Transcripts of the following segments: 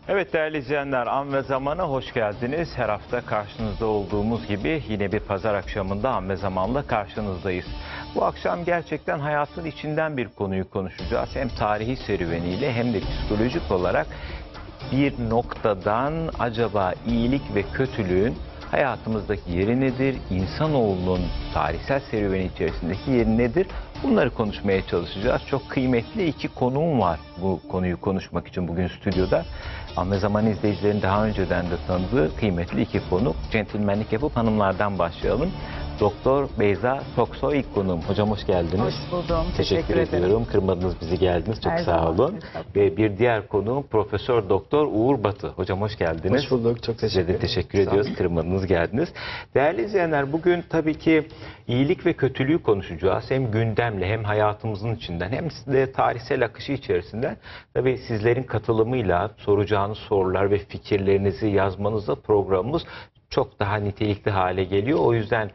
Evet değerli izleyenler, An ve Zaman'a hoş geldiniz. Her hafta karşınızda olduğumuz gibi yine bir pazar akşamında An ve Zaman'la karşınızdayız. Bu akşam gerçekten hayatın içinden bir konuyu konuşacağız. Hem tarihi serüveniyle hem de psikolojik olarak bir noktadan acaba iyilik ve kötülüğün hayatımızdaki yeri nedir? İnsanoğlunun tarihsel serüveni içerisindeki yeri nedir? Bunları konuşmaya çalışacağız. Çok kıymetli iki konuğum var bu konuyu konuşmak için bugün stüdyoda. An ve Zaman izleyicilerin daha önceden de tanıdığı kıymetli iki konuk. Centilmenlik yapıp hanımlardan başlayalım. Doktor Beyza Toksoy ilk konuğum. Hocam hoş geldiniz. Hoş buldum. Teşekkür ediyorum. Kırmadınız bizi, geldiniz. Çok Her sağ zaman. olun. Ve bir diğer konuğum Profesör Doktor Uğur Batı. Hocam hoş geldiniz. Hoş bulduk. Çok teşekkür Size ederim. de teşekkür ediyoruz. Kırmadınız, geldiniz. Değerli izleyenler, bugün tabii ki iyilik ve kötülüğü konuşacağız. Hem gündemle hem hayatımızın içinden hem de tarihsel akışı içerisinden. Tabii sizlerin katılımıyla soracağınız sorular ve fikirlerinizi yazmanızla programımız çok daha nitelikli hale geliyor. O yüzden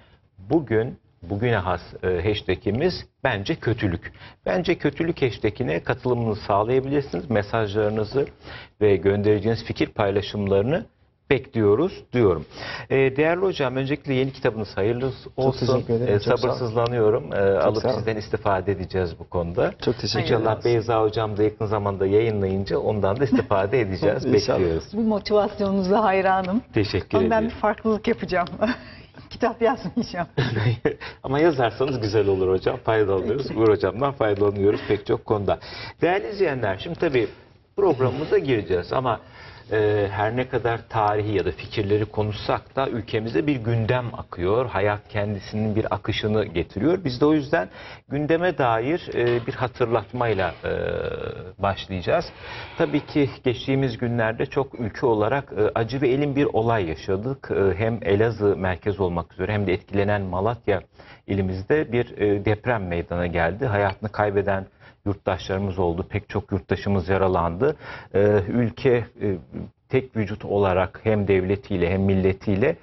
bugüne has hashtagimiz bence kötülük. Bence kötülük hashtagine katılımınızı sağlayabilirsiniz. Mesajlarınızı ve göndereceğiniz fikir paylaşımlarını bekliyoruz diyorum. Değerli hocam, öncelikle yeni kitabınız hayırlı olsun. Çok teşekkür ederim. Çok Sabırsızlanıyorum. Alıp sizden istifade edeceğiz bu konuda. Çok teşekkür İnşallah ederiz. Beyza hocam da yakın zamanda yayınlayınca ondan da istifade edeceğiz. İnşallah. Bekliyoruz. Bu motivasyonunuza hayranım. Teşekkür Ama ben bir ederim. farklılık yapacağım. Kitap yazmayacağım. Ama yazarsanız güzel olur hocam. Faydalanıyoruz. Uğur hocamdan faydalanıyoruz pek çok konuda. Değerli izleyenler, şimdi tabii programımıza gireceğiz ama her ne kadar tarihi ya da fikirleri konuşsak da ülkemizde bir gündem akıyor. Hayat kendisinin bir akışını getiriyor. Biz de o yüzden gündeme dair bir hatırlatmayla başlayacağız. Tabii ki geçtiğimiz günlerde çok ülke olarak acı ve elin bir olay yaşadık. Hem Elazığ merkez olmak üzere hem de etkilenen Malatya ilimizde bir deprem meydana geldi. Hayatını kaybeden yurttaşlarımız oldu. Pek çok yurttaşımız yaralandı. Ülke tek vücut olarak hem devletiyle hem milletiyle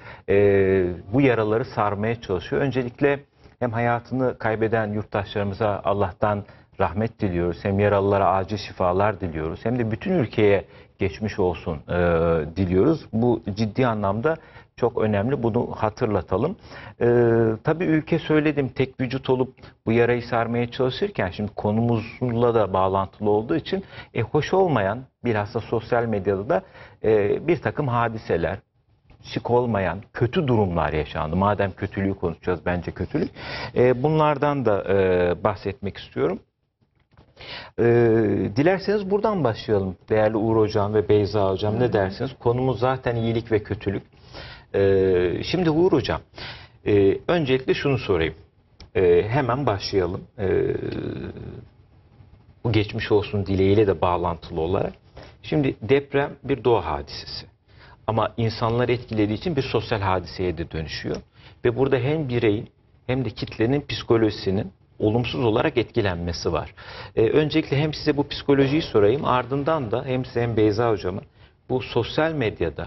bu yaraları sarmaya çalışıyor. Öncelikle hem hayatını kaybeden yurttaşlarımıza Allah'tan rahmet diliyoruz. Hem yaralılara acil şifalar diliyoruz. Hem de bütün ülkeye geçmiş olsun diliyoruz. Bu ciddi anlamda çok önemli. Bunu hatırlatalım. Tabii ülke söyledim tek vücut olup bu yarayı sarmaya çalışırken şimdi konumuzla da bağlantılı olduğu için hoş olmayan, bilhassa sosyal medyada da bir takım hadiseler, şık olmayan kötü durumlar yaşandı. Madem kötülüğü konuşacağız, bence kötülük. Bunlardan da bahsetmek istiyorum. Dilerseniz buradan başlayalım. Değerli Uğur Hocam ve Beyza Hocam, ne dersiniz? Konumuz zaten iyilik ve kötülük. Şimdi Uğur Hocam, öncelikle şunu sorayım. Hemen başlayalım. Bu geçmiş olsun dileğiyle de bağlantılı olarak. Şimdi deprem bir doğa hadisesi. Ama insanları etkilediği için bir sosyal hadiseye de dönüşüyor. Ve burada hem bireyin hem de kitlenin psikolojisinin olumsuz olarak etkilenmesi var. Öncelikle hem size bu psikolojiyi sorayım, ardından da hem size hem Beyza Hocam'a bu sosyal medyada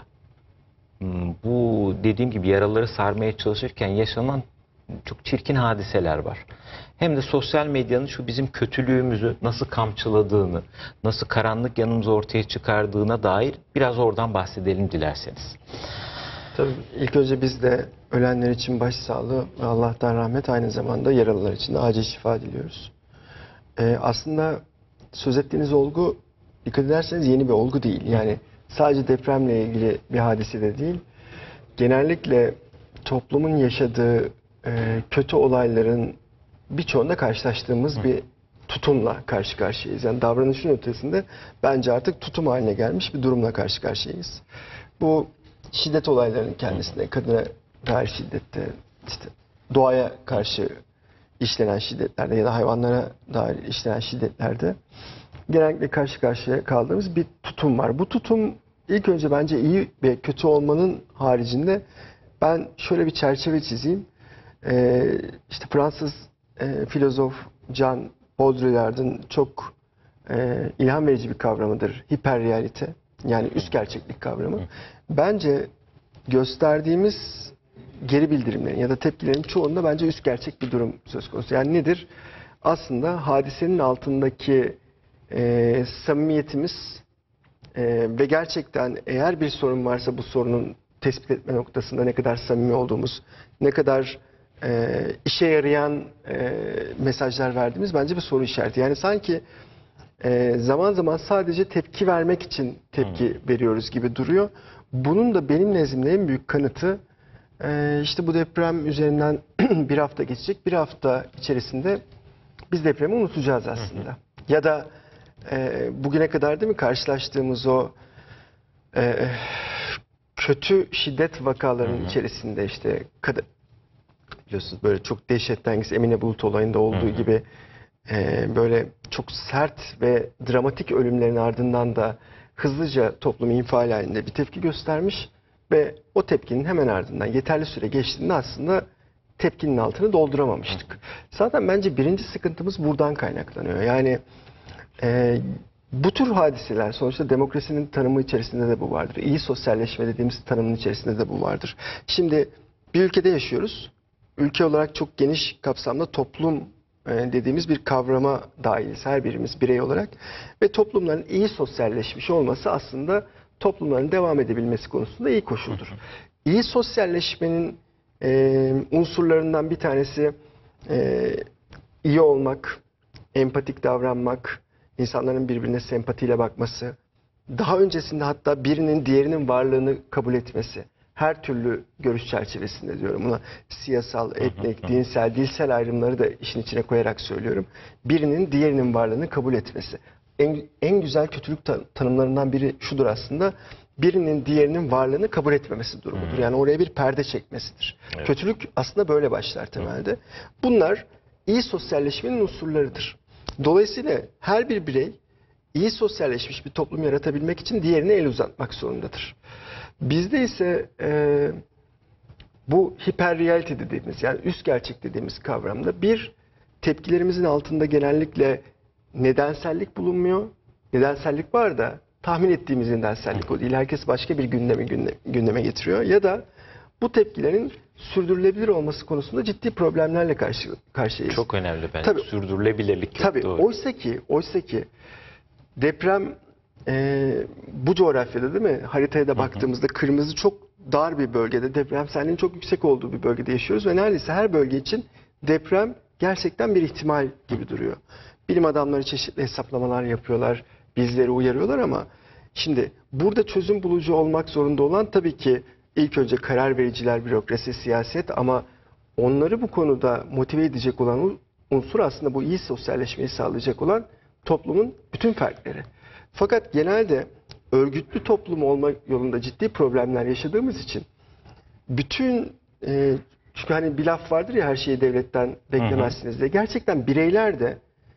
bu dediğim gibi yaraları sarmaya çalışırken yaşanan çok çirkin hadiseler var. Hem de sosyal medyanın şu bizim kötülüğümüzü nasıl kamçıladığını, nasıl karanlık yanımızı ortaya çıkardığına dair biraz oradan bahsedelim dilerseniz. Tabii ilk önce biz de ölenler için başsağlığı ve Allah'tan rahmet, aynı zamanda yaralılar için de acil şifa diliyoruz. Aslında söz ettiğiniz olgu, dikkat ederseniz, yeni bir olgu değil. Yani sadece depremle ilgili bir hadise de değil. Genellikle toplumun yaşadığı kötü olayların birçoğunda karşılaştığımız bir tutumla karşı karşıyayız. Yani davranışın ötesinde bence artık tutum haline gelmiş bir durumla karşı karşıyayız. Bu şiddet olaylarının kendisinde, kadına dair şiddette, işte doğaya karşı işlenen şiddetlerde ya da hayvanlara dair işlenen şiddetlerde genellikle karşı karşıya kaldığımız bir tutum var. Bu tutum ilk önce bence iyi ve kötü olmanın haricinde ben şöyle bir çerçeve çizeyim. İşte Fransız filozof Jean Baudrillard'ın çok ilham verici bir kavramıdır hiperrealite, yani üst gerçeklik kavramı. Bence gösterdiğimiz geri bildirimlerin ya da tepkilerin çoğunda bence üst gerçek bir durum söz konusu. Yani nedir? Aslında hadisenin altındaki samimiyetimiz Ve gerçekten eğer bir sorun varsa bu sorunun tespit etme noktasında ne kadar samimi olduğumuz, ne kadar işe yarayan mesajlar verdiğimiz bence bir soru işareti. Yani sanki zaman zaman sadece tepki vermek için tepki veriyoruz gibi duruyor. Bunun da benim nezdimde en büyük kanıtı işte bu deprem üzerinden bir hafta geçecek. Bir hafta içerisinde biz depremi unutacağız aslında. Ya da bugüne kadar değil mi karşılaştığımız o kötü şiddet vakalarının içerisinde işte biliyorsunuz böyle çok dehşet dengesi Emine Bulut olayında olduğu gibi böyle çok sert ve dramatik ölümlerin ardından da hızlıca toplumu infial halinde bir tepki göstermiş ve o tepkinin hemen ardından yeterli süre geçtiğinde aslında tepkinin altını dolduramamıştık. Zaten bence birinci sıkıntımız buradan kaynaklanıyor. Yani bu tür hadiseler sonuçta demokrasinin tanımı içerisinde de bu vardır. İyi sosyalleşme dediğimiz tanımın içerisinde de bu vardır. Şimdi bir ülkede yaşıyoruz. Ülke olarak çok geniş kapsamda toplum dediğimiz bir kavrama dahiliz her birimiz birey olarak. Ve toplumların iyi sosyalleşmiş olması aslında toplumların devam edebilmesi konusunda iyi koşuldur. İyi sosyalleşmenin unsurlarından bir tanesi iyi olmak, empatik davranmak, insanların birbirine sempatiyle bakması, daha öncesinde hatta birinin diğerinin varlığını kabul etmesi. Her türlü görüş çerçevesinde diyorum buna. Siyasal, etnik, dinsel, dilsel ayrımları da işin içine koyarak söylüyorum. Birinin diğerinin varlığını kabul etmesi. En güzel kötülük tanımlarından biri şudur aslında. Birinin diğerinin varlığını kabul etmemesi durumudur. Yani oraya bir perde çekmesidir. Evet. Kötülük aslında böyle başlar temelde. Bunlar iyi sosyalleşmenin unsurlarıdır. Dolayısıyla her bir birey iyi sosyalleşmiş bir toplum yaratabilmek için diğerine el uzatmak zorundadır. Bizde ise bu hiperreality dediğimiz yani üst gerçek dediğimiz kavramda bir tepkilerimizin altında genellikle nedensellik bulunmuyor. Nedensellik var da tahmin ettiğimiz nedensellik o değil. Herkes başka bir gündeme getiriyor. Ya da bu tepkilerin sürdürülebilir olması konusunda ciddi problemlerle karşıyayız. Çok önemli bence. Tabii, sürdürülebilirlik. Tabii. Doğru. Oysa ki deprem bu coğrafyada değil mi? Haritaya da baktığımızda kırmızı çok dar bir bölgede, depremselliğin çok yüksek olduğu bir bölgede yaşıyoruz ve neredeyse her bölge için deprem gerçekten bir ihtimal gibi duruyor. Bilim adamları çeşitli hesaplamalar yapıyorlar, bizleri uyarıyorlar ama şimdi burada çözüm bulucu olmak zorunda olan tabii ki ilk önce karar vericiler, bürokrasi, siyaset ama onları bu konuda motive edecek olan unsur aslında bu iyi sosyalleşmeyi sağlayacak olan toplumun bütün fertleri. Fakat genelde örgütlü toplum olma yolunda ciddi problemler yaşadığımız için bütün çünkü hani bir laf vardır ya her şeyi devletten beklemezsiniz diye. Gerçekten bireyler de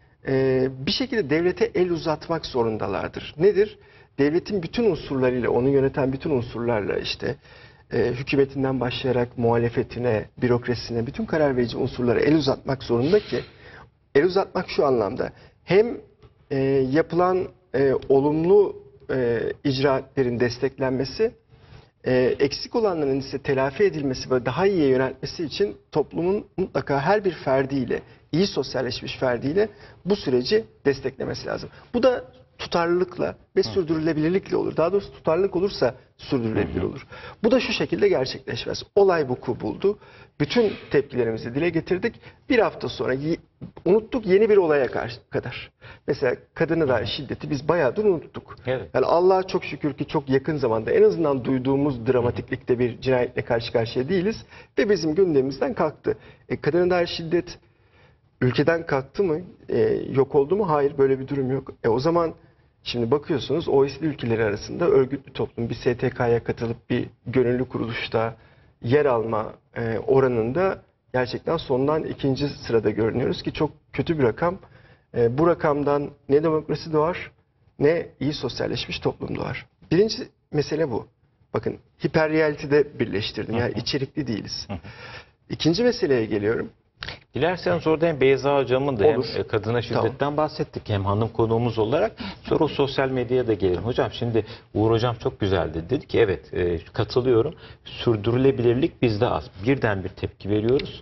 bir şekilde devlete el uzatmak zorundalardır. Nedir? Devletin bütün unsurlarıyla, onu yöneten bütün unsurlarla işte hükümetinden başlayarak muhalefetine, bürokrasisine, bütün karar verici unsurlara el uzatmak zorunda ki el uzatmak şu anlamda hem yapılan olumlu icraatlerin desteklenmesi, eksik olanların ise telafi edilmesi ve daha iyiye yöneltmesi için toplumun mutlaka her bir ferdiyle, iyi sosyalleşmiş ferdiyle bu süreci desteklemesi lazım. Bu da tutarlılıkla ve sürdürülebilirlikle olur. Daha doğrusu tutarlılık olursa sürdürülebilir olur. Bu da şu şekilde gerçekleşmez. Olay vuku buldu. Bütün tepkilerimizi dile getirdik. Bir hafta sonra unuttuk yeni bir olaya kadar. Mesela kadına dair şiddeti biz bayağıdır unuttuk. Evet. Yani Allah'a çok şükür ki çok yakın zamanda en azından duyduğumuz dramatiklikte bir cinayetle karşı karşıya değiliz. Ve bizim gündemimizden kalktı. Kadına dair şiddet ülkeden kalktı mı? Yok oldu mu? Hayır, böyle bir durum yok. O zaman şimdi bakıyorsunuz OECD ülkeleri arasında örgütlü toplum bir STK'ya katılıp bir gönüllü kuruluşta yer alma oranında gerçekten sondan ikinci sırada görünüyoruz ki çok kötü bir rakam. Bu rakamdan ne demokrasi doğar ne iyi sosyalleşmiş toplum doğar. Birinci mesele bu. Bakın hiperrealitede birleştirdim. Yani içerikli değiliz. İkinci meseleye geliyorum. Dilerseniz orada hem Beyza hocamın da hem kadına şiddetten bahsettik hem hanım konuğumuz olarak. Sonra o sosyal medyaya da gelelim. Hocam şimdi Uğur hocam çok güzeldi. Dedi ki evet katılıyorum. Sürdürülebilirlik bizde az. Birden bir tepki veriyoruz.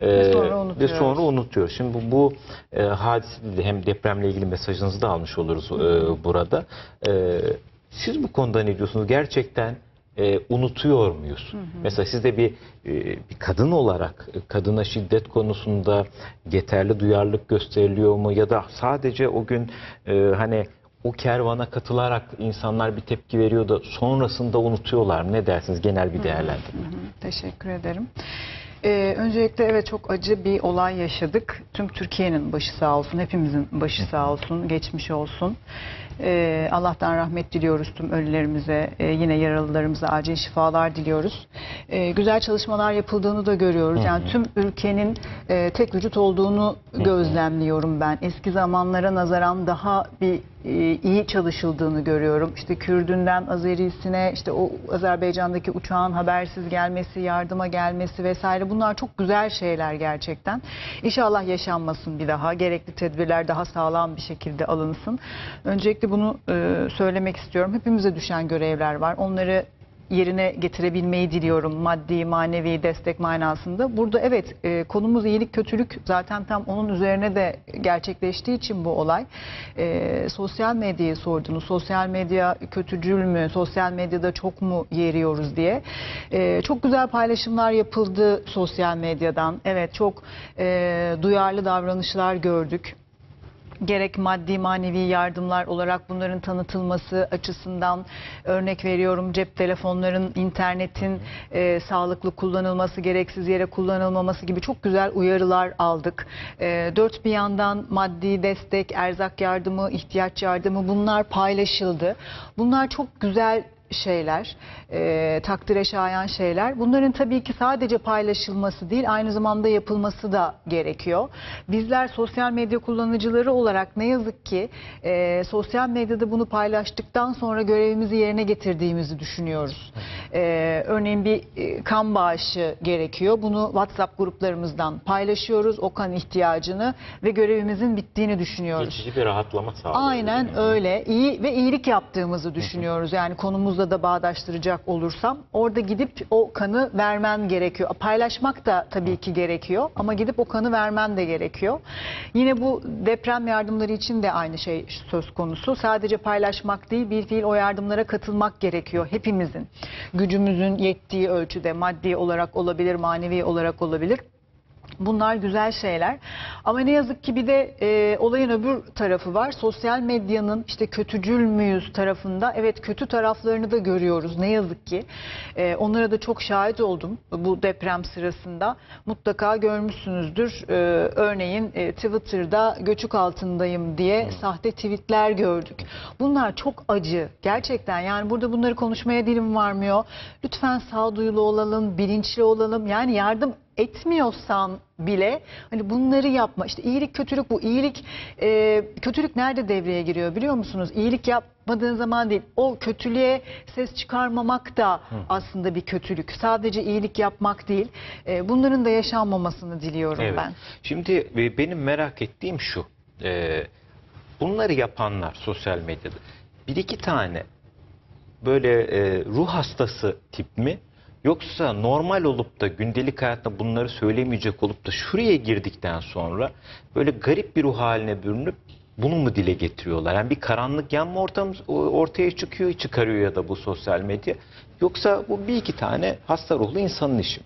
Ve sonra unutuyoruz. Şimdi bu hadise de hem depremle ilgili mesajınızı da almış oluruz burada. Siz bu konuda ne diyorsunuz? Gerçekten unutuyor muyuz? Mesela siz de bir kadın olarak kadına şiddet konusunda yeterli duyarlılık gösteriliyor mu? Ya da sadece o gün hani o kervana katılarak insanlar bir tepki veriyor da sonrasında unutuyorlar mı? Ne dersiniz? Genel bir değerlendirme. Teşekkür ederim. Öncelikle evet, çok acı bir olay yaşadık. Tüm Türkiye'nin başı sağ olsun, hepimizin başı sağ olsun, geçmiş olsun. Allah'tan rahmet diliyoruz tüm ölülerimize, yine yaralılarımıza acil şifalar diliyoruz. Güzel çalışmalar yapıldığını da görüyoruz. Yani tüm ülkenin tek vücut olduğunu gözlemliyorum ben. Eski zamanlara nazaran daha bir iyi çalışıldığını görüyorum. İşte Kürdünden Azerisine, işte o Azerbaycan'daki uçağın habersiz gelmesi, yardıma gelmesi vesaire, bunlar çok güzel şeyler gerçekten. İnşallah yaşanmasın bir daha. Gerekli tedbirler daha sağlam bir şekilde alınsın. Öncelikle bunu söylemek istiyorum. Hepimize düşen görevler var. Onları yerine getirebilmeyi diliyorum, maddi, manevi destek manasında. Burada evet, konumuz iyilik kötülük, zaten tam onun üzerine de gerçekleştiği için bu olay. Sosyal medyayı sordunuz, sosyal medya kötücül mü, sosyal medyada çok mu yeriyoruz diye. Çok güzel paylaşımlar yapıldı sosyal medyadan. Evet, çok duyarlı davranışlar gördük. Gerek maddi manevi yardımlar olarak bunların tanıtılması açısından, örnek veriyorum, cep telefonların, internetin sağlıklı kullanılması, gereksiz yere kullanılmaması gibi çok güzel uyarılar aldık. Dört bir yandan maddi destek, erzak yardımı, ihtiyaç yardımı, bunlar paylaşıldı. Bunlar çok güzel şeyler, takdire şayan şeyler. Bunların tabii ki sadece paylaşılması değil, aynı zamanda yapılması da gerekiyor. Bizler sosyal medya kullanıcıları olarak ne yazık ki sosyal medyada bunu paylaştıktan sonra görevimizi yerine getirdiğimizi düşünüyoruz. Örneğin bir kan bağışı gerekiyor. Bunu WhatsApp gruplarımızdan paylaşıyoruz, o kan ihtiyacını, ve görevimizin bittiğini düşünüyoruz. Geçici bir rahatlama sağlıyor. Aynen öyle. İyi ve iyilik yaptığımızı düşünüyoruz. Yani konumuzla da bağdaştıracak olursam, orada gidip o kanı vermen gerekiyor. Paylaşmak da tabii ki gerekiyor ama gidip o kanı vermen de gerekiyor. Yine bu deprem yardımları için de aynı şey söz konusu. Sadece paylaşmak değil, bir fiil o yardımlara katılmak gerekiyor. Hepimizin gücümüzün yettiği ölçüde, maddi olarak olabilir, manevi olarak olabilir. Bunlar güzel şeyler. Ama ne yazık ki bir de olayın öbür tarafı var. Sosyal medyanın işte kötücül müyüz tarafında, evet, kötü taraflarını da görüyoruz ne yazık ki. Onlara da çok şahit oldum bu deprem sırasında. Mutlaka görmüşsünüzdür. Örneğin Twitter'da göçük altındayım diye sahte tweetler gördük. Bunlar çok acı. Gerçekten, yani burada bunları konuşmaya dilim varmıyor. Lütfen sağduyulu olalım, bilinçli olalım. Yani yardım etmiyorsan bile hani bunları yapma. İşte iyilik kötülük bu. İyilik, kötülük nerede devreye giriyor biliyor musunuz? İyilik yapmadığın zaman değil. O kötülüğe ses çıkarmamak da aslında bir kötülük. Sadece iyilik yapmak değil. Bunların da yaşanmamasını diliyorum ben. Şimdi benim merak ettiğim şu. Bunları yapanlar sosyal medyada bir iki tane böyle ruh hastası tip mi? Yoksa normal olup da gündelik hayatta bunları söylemeyecek olup da şuraya girdikten sonra böyle garip bir ruh haline bürünüp bunu mu dile getiriyorlar? Yani bir karanlık yan mı ortaya çıkarıyor ya da bu sosyal medya? Yoksa bu bir iki tane hasta ruhlu insanın işi mi?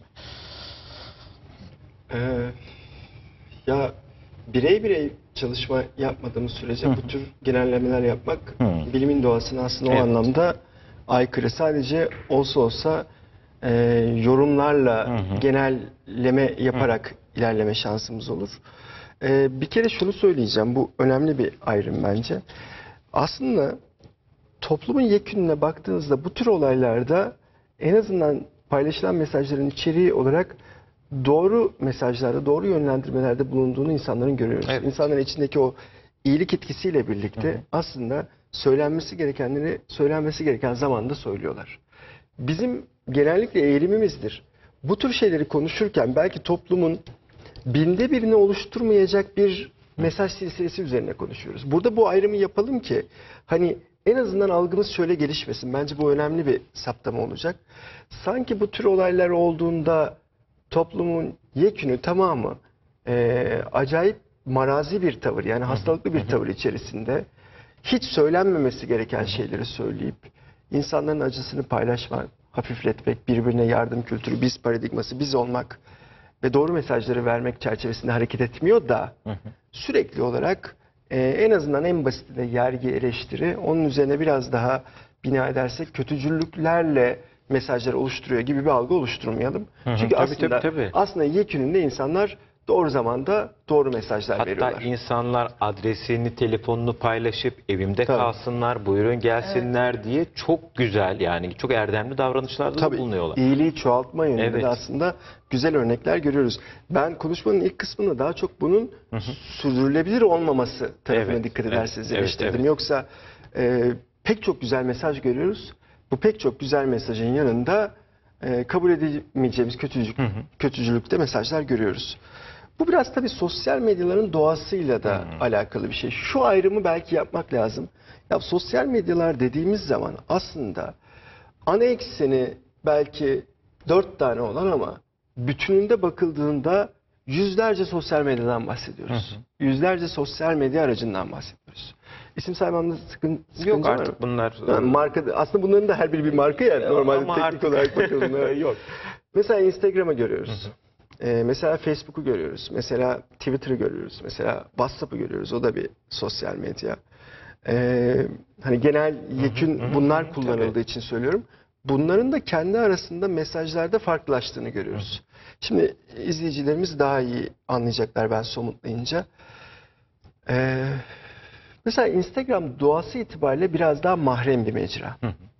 Ya birey çalışma yapmadığımız sürece bu tür genellemeler yapmak bilimin doğasına aslında o anlamda aykırı. Sadece olsa yorumlarla genelleme yaparak ilerleme şansımız olur. Bir kere şunu söyleyeceğim. Bu önemli bir ayrım bence. Aslında toplumun yekününe baktığınızda bu tür olaylarda en azından paylaşılan mesajların içeriği olarak doğru mesajlarda, doğru yönlendirmelerde bulunduğunu insanların görüyoruz. Evet. İnsanların içindeki o iyilik etkisiyle birlikte aslında söylenmesi gerekenleri söylenmesi gereken zamanda söylüyorlar. Bizim genellikle eğilimimizdir. Bu tür şeyleri konuşurken belki toplumun binde birini oluşturmayacak bir mesaj silsilesi üzerine konuşuyoruz. Burada bu ayrımı yapalım ki hani en azından algımız şöyle gelişmesin. Bence bu önemli bir saptama olacak. Sanki bu tür olaylar olduğunda toplumun yekünü tamamı acayip marazi bir tavır, yani hastalıklı bir tavır içerisinde hiç söylenmemesi gereken şeyleri söyleyip insanların acısını paylaşmak, hafifletmek, birbirine yardım kültürü, biz paradigması, biz olmak ve doğru mesajları vermek çerçevesinde hareket etmiyor da sürekli olarak en azından en basitinde yergi, eleştiri, onun üzerine biraz daha bina edersek kötücüllüklerle mesajları oluşturuyor gibi bir algı oluşturmayalım. Çünkü tabii. aslında yekününde insanlar doğru zamanda doğru mesajlar Hatta veriyorlar. insanlar adresini, telefonunu paylaşıp evimde Tabii. kalsınlar, buyurun gelsinler diye çok güzel, yani çok erdemli davranışlarda da Tabii bulunuyorlar. iyiliği çoğaltma yönünde Evet. de aslında güzel örnekler görüyoruz. Ben konuşmanın ilk kısmında daha çok bunun sürdürülebilir olmaması tarafına Evet, dikkat evet, ederseniz evet, eleştirdim. evet. Yoksa pek çok güzel mesaj görüyoruz. Bu pek çok güzel mesajın yanında kabul edemeyeceğimiz kötücülükte mesajlar görüyoruz. Bu biraz tabii sosyal medyaların doğasıyla da alakalı bir şey. Şu ayrımı belki yapmak lazım. Ya sosyal medyalar dediğimiz zaman aslında ana ekseni belki 4 tane olan ama bütününde bakıldığında yüzlerce sosyal medyadan bahsediyoruz. Yüzlerce sosyal medya aracından bahsediyoruz. İsim saymamda sıkıntı Yok var mı? artık bunlar. Yani marka, aslında bunların da her biri bir marka yani normalde Ama teknik artık- olarak bakıldığında. Yok. Mesela Instagram'ı görüyoruz. Mesela Facebook'u görüyoruz. Mesela Twitter'ı görüyoruz. Mesela WhatsApp'ı görüyoruz. O da bir sosyal medya. Hani genel yekün bunlar kullanıldığı için söylüyorum. Bunların da kendi arasında mesajlarda farklılaştığını görüyoruz. Şimdi izleyicilerimiz daha iyi anlayacaklar ben somutlayınca. Mesela Instagram doğası itibariyle biraz daha mahrem bir mecra.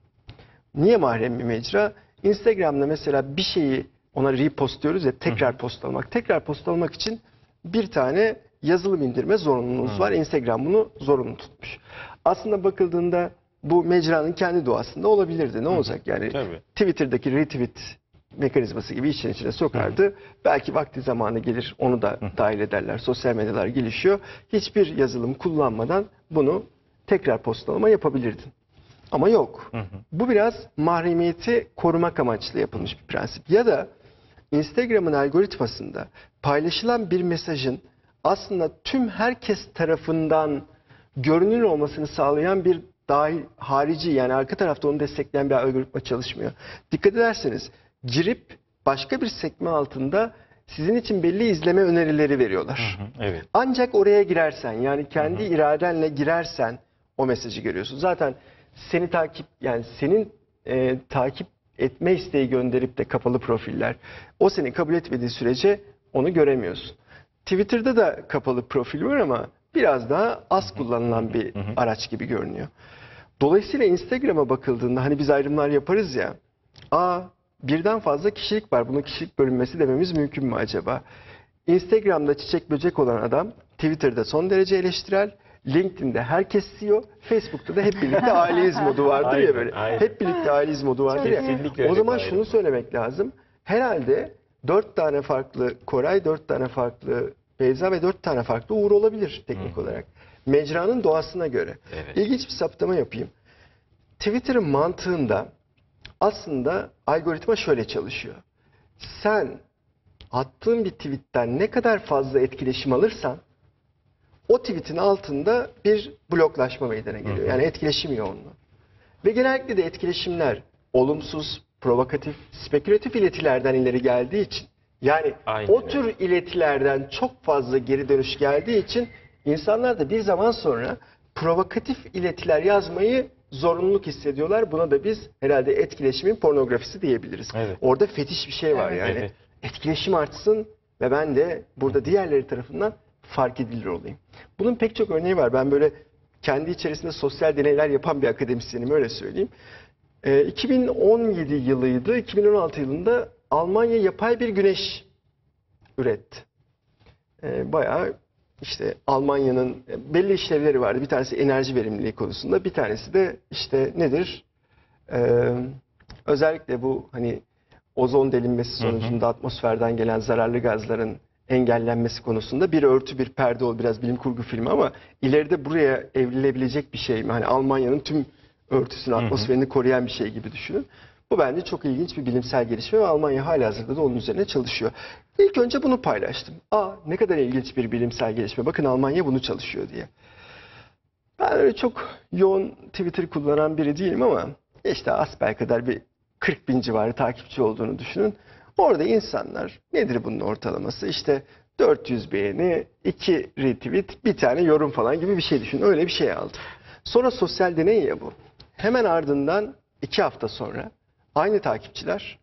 Niye mahrem bir mecra? Instagram'da mesela bir şeyi ona repost diyoruz ya, tekrar postlamak. Tekrar postlamak için bir tane yazılım indirme zorunluluğunuz var. Instagram bunu zorunlu tutmuş. Aslında bakıldığında bu mecranın kendi doğasında olabilirdi. Ne olacak yani? Tabii. Twitter'daki retweet mekanizması gibi için içine sokardı. Belki vakti zamanı gelir onu da dahil ederler. Sosyal medyalar gelişiyor. Hiçbir yazılım kullanmadan bunu tekrar postalama yapabilirdin. Ama yok. Bu biraz mahremiyeti korumak amaçlı yapılmış bir prensip. Ya da Instagram'ın algoritmasında paylaşılan bir mesajın aslında tüm herkes tarafından görünür olmasını sağlayan bir dahil harici, yani arka tarafta onu destekleyen bir algoritma çalışmıyor. Dikkat ederseniz girip başka bir sekme altında sizin için belli izleme önerileri veriyorlar. Evet. Ancak oraya girersen, yani kendi iradenle girersen o mesajı görüyorsun. Zaten seni takip, yani senin takip etme isteği gönderip de kapalı profiller, o seni kabul etmediği sürece onu göremiyorsun. Twitter'da da kapalı profil var ama biraz daha az kullanılan bir araç gibi görünüyor. Dolayısıyla Instagram'a bakıldığında hani biz ayrımlar yaparız ya. Birden fazla kişilik var. Buna kişilik bölünmesi dememiz mümkün mü acaba? Instagram'da çiçek böcek olan adam Twitter'da son derece eleştirel, LinkedIn'de herkes CEO, Facebook'ta da hep birlikte aileyiz modu vardır ya böyle. Aynen. Hep birlikte aileyiz modu vardır ya. Kesinlikle öyle O zaman bir ayrım. şunu söylemek lazım. Herhalde 4 tane farklı Koray, 4 tane farklı Beyza ve 4 tane farklı Uğur olabilir teknik olarak. Mecranın doğasına göre. Evet. İlginç bir saptama yapayım. Twitter'ın mantığında aslında algoritma şöyle çalışıyor. Sen attığın bir tweetten ne kadar fazla etkileşim alırsan o tweetin altında bir bloklaşma meydana geliyor. Yani etkileşim yoğunluğu. Ve genellikle de etkileşimler olumsuz, provokatif, spekülatif iletilerden ileri geldiği için, yani Aynen o tür iletilerden çok fazla geri dönüş geldiği için insanlar da bir zaman sonra provokatif iletiler yazmayı zorunluluk hissediyorlar. Buna da biz herhalde etkileşimin pornografisi diyebiliriz. Evet. Orada fetiş bir şey var yani. Evet. Etkileşim artsın ve ben de burada diğerleri tarafından fark edilir olayım. Bunun pek çok örneği var. Ben böyle kendi içerisinde sosyal deneyler yapan bir akademisyenim, öyle söyleyeyim. 2017 yılıydı. 2016 yılında Almanya yapay bir güneş üretti. Bayağı işte Almanya'nın belli işlevleri vardı. Bir tanesi enerji verimliliği konusunda, bir tanesi de işte nedir? Özellikle bu hani ozon delinmesi sonucunda atmosferden gelen zararlı gazların engellenmesi konusunda bir örtü, bir perde ol, biraz bilim kurgu filmi ama ileride buraya evrilebilecek bir şey mi? Hani Almanya'nın tüm örtüsünü, atmosferini koruyan bir şey gibi düşünün. Bu bence çok ilginç bir bilimsel gelişme ve Almanya halihazırda da onun üzerine çalışıyor. İlk önce bunu paylaştım. Ne kadar ilginç bir bilimsel gelişme. Bakın Almanya bunu çalışıyor diye. Ben öyle çok yoğun Twitter kullanan biri değilim ama işte asbelkader bir 40 bin civarı takipçi olduğunu düşünün. Orada insanlar nedir bunun ortalaması? İşte 400 beğeni, 2 retweet, bir tane yorum falan gibi bir şey düşünün. Öyle bir şey aldı. Sonra sosyal deney ya bu. Hemen ardından 2 hafta sonra aynı takipçiler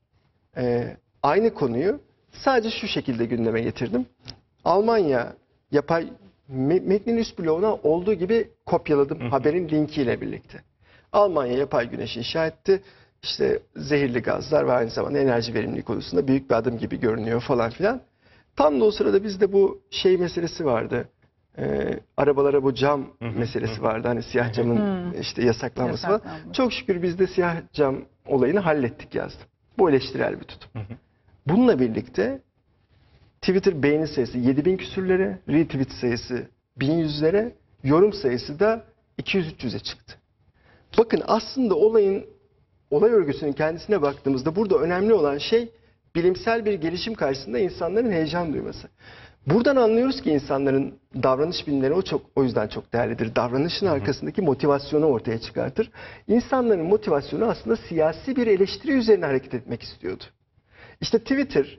aynı konuyu sadece şu şekilde gündeme getirdim. Almanya yapay metnin üst bloğuna olduğu gibi kopyaladım haberin linkiyle birlikte. Almanya yapay güneş inşa etti. İşte zehirli gazlar ve aynı zamanda enerji verimlilik konusunda büyük bir adım gibi görünüyor falan filan. Tam da o sırada bizde bu şey meselesi vardı. Arabalara bu cam meselesi vardı. Hani siyah camın işte yasaklanması falan. Çok şükür biz de siyah cam olayını hallettik yazdım. Bu eleştirel bir tutum. Bununla birlikte Twitter beğeni sayısı 7000 küsürlere, retweet sayısı 1100'lere, yorum sayısı da 200-300'e çıktı. Bakın aslında olay örgüsünün kendisine baktığımızda burada önemli olan şey bilimsel bir gelişim karşısında insanların heyecan duyması. Buradan anlıyoruz ki insanların davranış bilimleri o yüzden çok değerlidir. Davranışın arkasındaki motivasyonu ortaya çıkartır. İnsanların motivasyonu aslında siyasi bir eleştiri üzerine hareket etmek istiyordu. İşte Twitter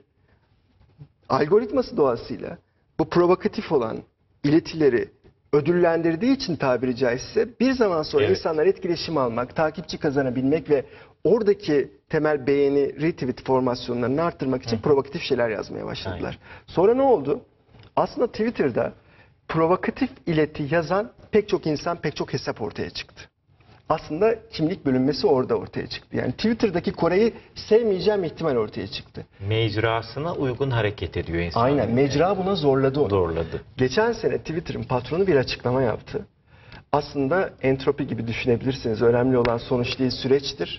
algoritması doğasıyla bu provokatif olan iletileri ödüllendirdiği için tabiri caizse bir zaman sonra insanlar etkileşim almak, takipçi kazanabilmek ve oradaki temel beğeni, retweet formasyonlarını arttırmak için provokatif şeyler yazmaya başladılar. Sonra ne oldu? Aslında Twitter'da provokatif ileti yazan pek çok insan, pek çok hesap ortaya çıktı. Aslında kimlik bölünmesi orada ortaya çıktı. Yani Twitter'daki Kore'yi sevmeyeceğim ihtimal ortaya çıktı. Mecrasına uygun hareket ediyor insan. Aynen. Mecra buna zorladı onu. Zorladı. Geçen sene Twitter'ın patronu bir açıklama yaptı. Aslında entropi gibi düşünebilirsiniz. Önemli olan sonuç değil, süreçtir.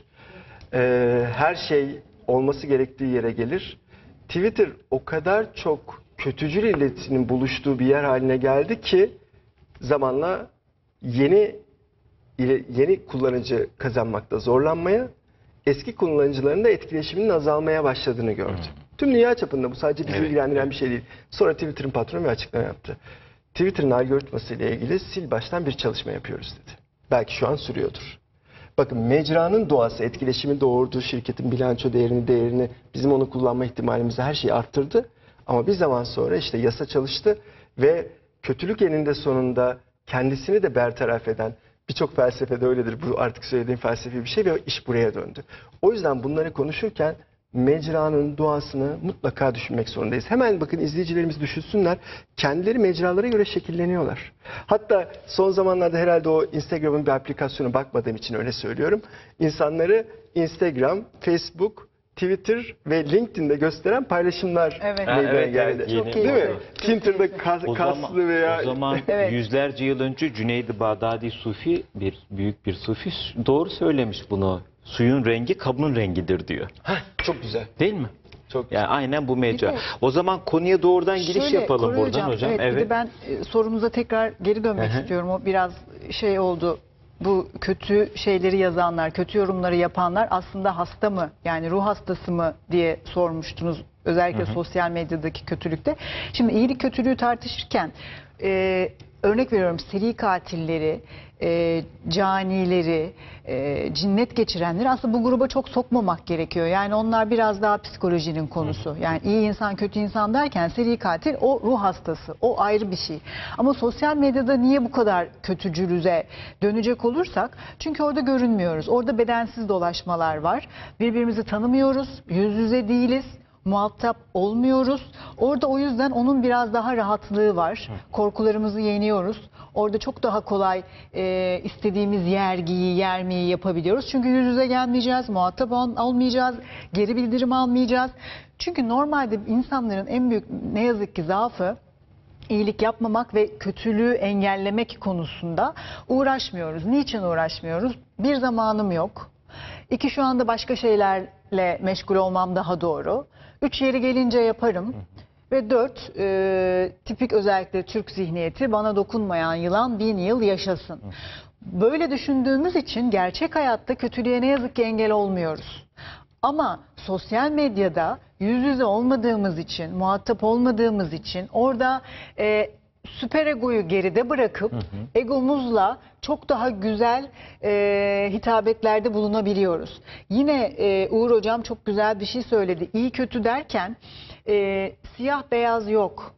Her şey olması gerektiği yere gelir. Twitter o kadar çok kötücül iletinin buluştuğu bir yer haline geldi ki zamanla yeni kullanıcı kazanmakta zorlanmaya, eski kullanıcıların da etkileşiminin azalmaya başladığını gördü. Tüm dünya çapında bu sadece bizi ilgilendiren bir şey değil. Sonra Twitter'ın patronu bir açıklama yaptı. Twitter'ın algoritması ile ilgili sil baştan bir çalışma yapıyoruz dedi. Belki şu an sürüyordur. Bakın mecranın doğası etkileşimi doğurdu, şirketin bilanço değerini, bizim onu kullanma ihtimalimizi her şeyi arttırdı. Ama bir zaman sonra işte yasa çalıştı ve kötülük eninde sonunda kendisini de bertaraf eden, birçok felsefede öyledir. Bu artık söylediğim felsefi bir şey ve iş buraya döndü. O yüzden bunları konuşurken mecranın doğasını mutlaka düşünmek zorundayız. Hemen bakın izleyicilerimiz düşünsünler. Kendileri mecralara göre şekilleniyorlar. Hatta son zamanlarda herhalde o Instagram'ın bir aplikasyonu bakmadığım için öyle söylüyorum. İnsanları Instagram, Facebook, Twitter ve LinkedIn'de gösteren paylaşımlar meydana geldi. Çok değil mi? Twitter'da kaslı veya... O zaman yüzlerce yıl önce Cüneyd-i Bağdadi Sufi, büyük bir Sufi doğru söylemiş bunu. Suyun rengi kabın rengidir diyor. Çok güzel. Değil mi? Çok güzel. Yani aynen bu mecra. O zaman konuya doğrudan giriş yapalım Koray buradan hocam. Evet. Bir de ben sorumuza tekrar geri dönmek istiyorum. O biraz şey oldu. Bu kötü şeyleri yazanlar, kötü yorumları yapanlar aslında hasta mı? Yani ruh hastası mı diye sormuştunuz. Özellikle sosyal medyadaki kötülükte. Şimdi iyilik kötülüğü tartışırken örnek veriyorum seri katilleri, canileri, cinnet geçirenleri aslında bu gruba çok sokmamak gerekiyor. Yani onlar biraz daha psikolojinin konusu. Yani iyi insan kötü insan derken seri katil o ruh hastası. O ayrı bir şey. Ama sosyal medyada niye bu kadar kötücülüze dönecek olursak? Çünkü orada görünmüyoruz. Orada bedensiz dolaşmalar var. Birbirimizi tanımıyoruz. Yüz yüze değiliz. Muhatap olmuyoruz. Orada o yüzden onun biraz daha rahatlığı var. Korkularımızı yeniyoruz. Orada çok daha kolay istediğimiz yergiyi, yermeyi yapabiliyoruz. Çünkü yüz yüze gelmeyeceğiz, muhatap olmayacağız, geri bildirim almayacağız. Çünkü normalde insanların en büyük ne yazık ki zaafı iyilik yapmamak ve kötülüğü engellemek konusunda uğraşmıyoruz. Niçin uğraşmıyoruz? Bir, zamanım yok. 2, şu anda başka şeylerle meşgul olmam daha doğru. 3, yeri gelince yaparım. Ve 4, tipik özellikle Türk zihniyeti, bana dokunmayan yılan 1000 yıl yaşasın. Böyle düşündüğümüz için gerçek hayatta kötülüğe ne yazık ki engel olmuyoruz. Ama sosyal medyada yüz yüze olmadığımız için, muhatap olmadığımız için orada süperegoyu geride bırakıp egomuzla çok daha güzel hitabetlerde bulunabiliyoruz. Yine Uğur Hocam çok güzel bir şey söyledi. İyi kötü derken siyah beyaz yok.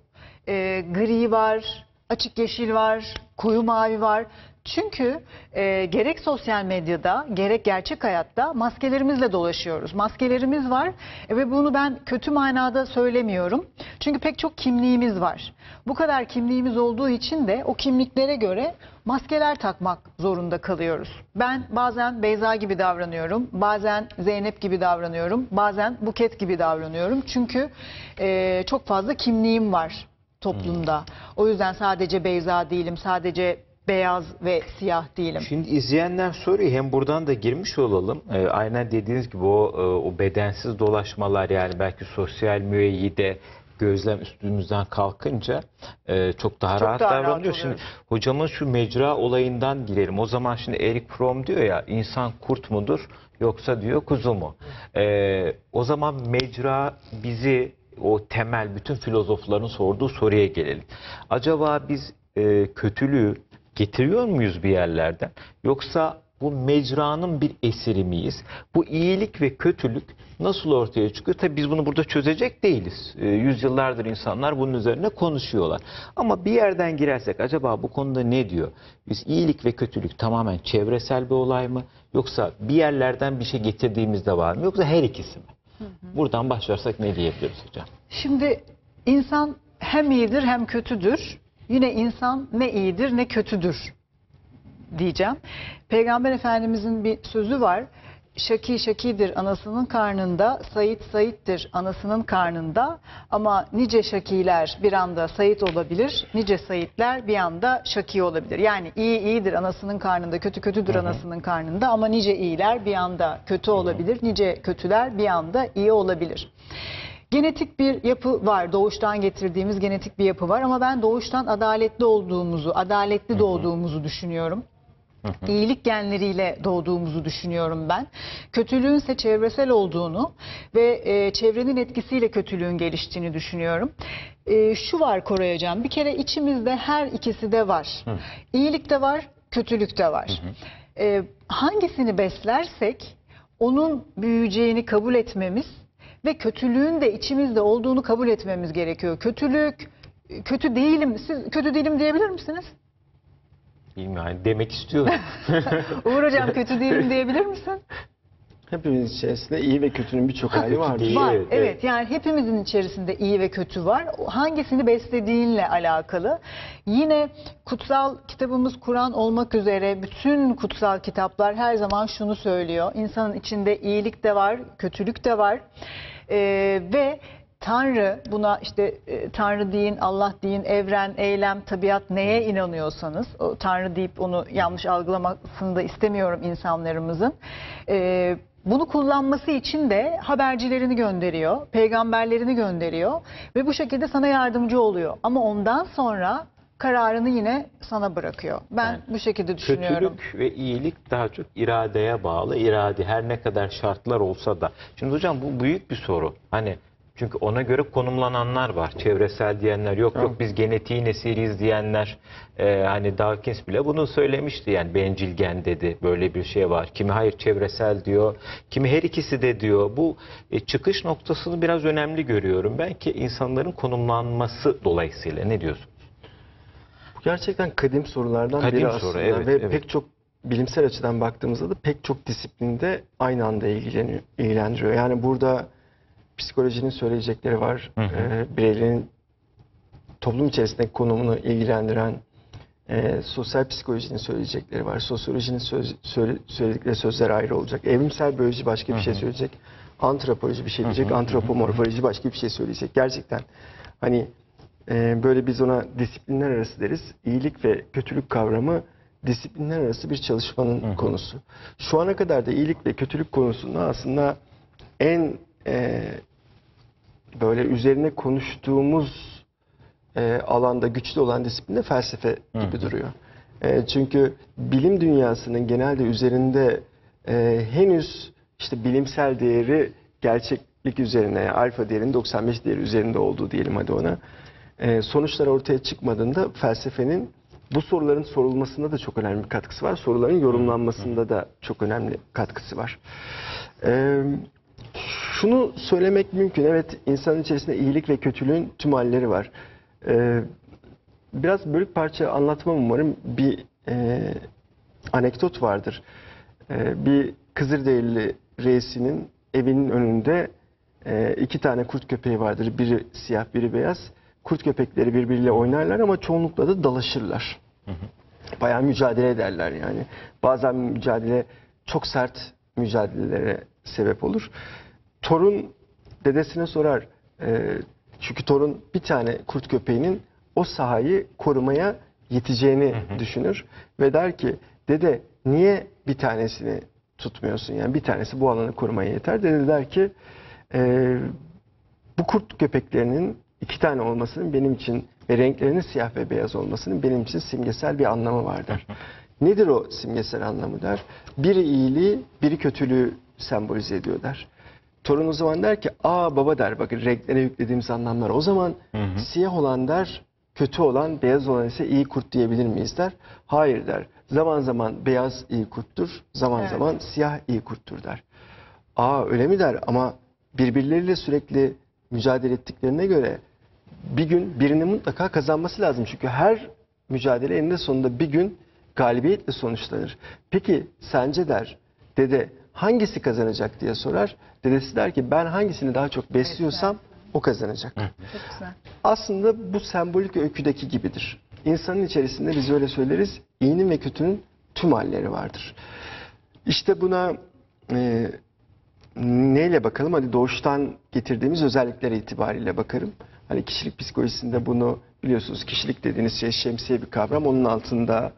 Gri var, açık yeşil var, koyu mavi var. Çünkü gerek sosyal medyada gerek gerçek hayatta maskelerimizle dolaşıyoruz. Maskelerimiz var ve bunu ben kötü manada söylemiyorum. Çünkü pek çok kimliğimiz var. Bu kadar kimliğimiz olduğu için de o kimliklere göre maskeler takmak zorunda kalıyoruz. Ben bazen Beyza gibi davranıyorum, bazen Zeynep gibi davranıyorum, bazen Buket gibi davranıyorum. Çünkü çok fazla kimliğim var toplumda. O yüzden sadece Beyza değilim, sadece beyaz ve siyah değilim. Şimdi izleyenler soruyor, hem buradan da girmiş olalım. Aynen dediğiniz gibi o bedensiz dolaşmalar, yani belki sosyal müeyyide gözlem üstümüzden kalkınca çok daha rahat daha rahat davranıyor. Şimdi oluyoruz. hocamın şu mecra olayından girelim. O zaman şimdi Eric Fromm diyor ya, insan kurt mudur yoksa diyor kuzu mu? O zaman mecra bizi, o temel bütün filozofların sorduğu soruya gelelim. Acaba biz kötülüğü getiriyor muyuz bir yerlerden? Yoksa bu mecranın bir esiri miyiz? Bu iyilik ve kötülük nasıl ortaya çıkıyor? Tabii biz bunu burada çözecek değiliz. Yüzyıllardır insanlar bunun üzerine konuşuyorlar. Ama bir yerden girersek acaba bu konuda ne diyor? Biz iyilik ve kötülük tamamen çevresel bir olay mı? Yoksa bir yerlerden bir şey getirdiğimiz de var mı? Yoksa her ikisi mi? Buradan başlarsak ne diyebiliriz hocam? Şimdi insan hem iyidir hem kötüdür. Yine insan ne iyidir ne kötüdür diyeceğim. Peygamber Efendimizin bir sözü var. Şaki şakidir anasının karnında, Sait Sait'tir anasının karnında. Ama nice şakiler bir anda Sait olabilir, nice Saitler bir anda şaki olabilir. Yani iyi iyidir anasının karnında, kötü kötüdür anasının karnında. Ama nice iyiler bir anda kötü olabilir, nice kötüler bir anda iyi olabilir. Genetik bir yapı var. Doğuştan getirdiğimiz genetik bir yapı var. Ama ben doğuştan adaletli olduğumuzu, adaletli doğduğumuzu düşünüyorum. İyilik genleriyle doğduğumuzu düşünüyorum ben. Kötülüğün ise çevresel olduğunu ve çevrenin etkisiyle kötülüğün geliştiğini düşünüyorum. Şu var Koray Hocam, bir kere içimizde her ikisi de var. İyilik de var, kötülük de var. Hangisini beslersek onun büyüyeceğini kabul etmemiz ve kötülüğün de içimizde olduğunu kabul etmemiz gerekiyor. Kötülük, kötü değilim, siz kötü değilim diyebilir misiniz? Bilmiyorum, yani demek istiyorum. Uğur Hocam kötü değilim diyebilir misin? Hepimiz içerisinde iyi ve kötünün birçok hali vardır. Değil. Var, Evet, evet. Yani hepimizin içerisinde iyi ve kötü var. Hangisini beslediğinle alakalı. Yine kutsal kitabımız Kur'an olmak üzere bütün kutsal kitaplar her zaman şunu söylüyor. İnsanın içinde iyilik de var, kötülük de var. Ve Tanrı, buna işte Tanrı deyin, Allah deyin, evren, eylem, tabiat, neye inanıyorsanız, o Tanrı deyip onu yanlış algılamasını da istemiyorum insanlarımızın. Bunu kullanması için de habercilerini gönderiyor, peygamberlerini gönderiyor ve bu şekilde sana yardımcı oluyor. Ama ondan sonra kararını yine sana bırakıyor. Ben Yani bu şekilde düşünüyorum. kötülük ve iyilik daha çok iradeye bağlı. İrade her ne kadar şartlar olsa da. Şimdi hocam bu büyük bir soru. Hani çünkü ona göre konumlananlar var. Çevresel diyenler, yok yok biz genetiğin esiriyiz diyenler. Hani Dawkins bile bunu söylemişti. Yani bencil gen dedi. Böyle bir şey var. Kimi hayır çevresel diyor. Kimi her ikisi de diyor. Bu çıkış noktasını biraz önemli görüyorum. Belki insanların konumlanması dolayısıyla. Ne diyorsun? Bu gerçekten kadim sorulardan Kadim biri soru, aslında. evet, Ve evet. pek çok bilimsel açıdan baktığımızda da pek çok disiplinde aynı anda ilgilendiriyor. Yani burada psikolojinin söyleyecekleri var. Bireylerin toplum içerisindeki konumunu ilgilendiren sosyal psikolojinin söyleyecekleri var. Sosyolojinin söyledikleri sözler ayrı olacak. Evrimsel biyoloji başka bir şey söyleyecek. Antropoloji bir şey diyecek. Antropomorfoloji başka bir şey söyleyecek. Gerçekten hani böyle biz ona disiplinler arası deriz. İyilik ve kötülük kavramı disiplinler arası bir çalışmanın konusu. Şu ana kadar da iyilik ve kötülük konusunda aslında en böyle üzerine konuştuğumuz alanda güçlü olan disiplin de felsefe gibi duruyor. Çünkü bilim dünyasının genelde üzerinde henüz işte bilimsel değeri gerçeklik üzerine, alfa değerinin 95 değeri üzerinde olduğu diyelim hadi ona. sonuçlar ortaya çıkmadığında felsefenin bu soruların sorulmasında da çok önemli bir katkısı var. Soruların yorumlanmasında da çok önemli katkısı var. Şunu söylemek mümkün. Evet, insanın içerisinde iyilik ve kötülüğün tüm halleri var. Biraz bölük parça anlatmam umarım. Bir anekdot vardır. Bir Kızılderili reisinin evinin önünde iki tane kurt köpeği vardır. Biri siyah, biri beyaz. Kurt köpekleri birbiriyle oynarlar ama çoğunlukla da dalaşırlar. Bayağı mücadele ederler yani. Bazen mücadele çok sert mücadelelere sebep olur. Torun dedesine sorar. Çünkü torun bir tane kurt köpeğinin o sahayı korumaya yeteceğini düşünür. Ve der ki, dede niye bir tanesini tutmuyorsun? Yani bir tanesi bu alanı korumaya yeter. Dede der ki, bu kurt köpeklerinin iki tane olmasının benim için ve renklerinin siyah ve beyaz olmasının benim için simgesel bir anlamı vardır. Nedir o simgesel anlamı der. Biri iyiliği, biri kötülüğü sembolize ediyor der. Torun o zaman der ki, aa baba der, bakın renklere yüklediğimiz anlamlar. O zaman siyah olan der, kötü olan, beyaz olan ise iyi kurt diyebilir miyiz der. Hayır der. Zaman zaman beyaz iyi kurttur, zaman zaman siyah iyi kurttur der. Aa öyle mi der, ama birbirleriyle sürekli mücadele ettiklerine göre bir gün birinin mutlaka kazanması lazım. Çünkü her mücadele eninde sonunda bir gün galibiyetle sonuçlanır. Peki sence der, dede hangisi kazanacak diye sorar. Dedesi der ki, ben hangisini daha çok besliyorsam o kazanacak. Çok güzel. Aslında bu sembolik öyküdeki gibidir. İnsanın içerisinde biz öyle söyleriz, iyinin ve kötünün tüm halleri vardır. İşte buna neyle bakalım? Hadi doğuştan getirdiğimiz özellikler itibariyle bakarım. Hani kişilik psikolojisinde bunu biliyorsunuz, kişilik dediğiniz şey şemsiye bir kavram. Onun altında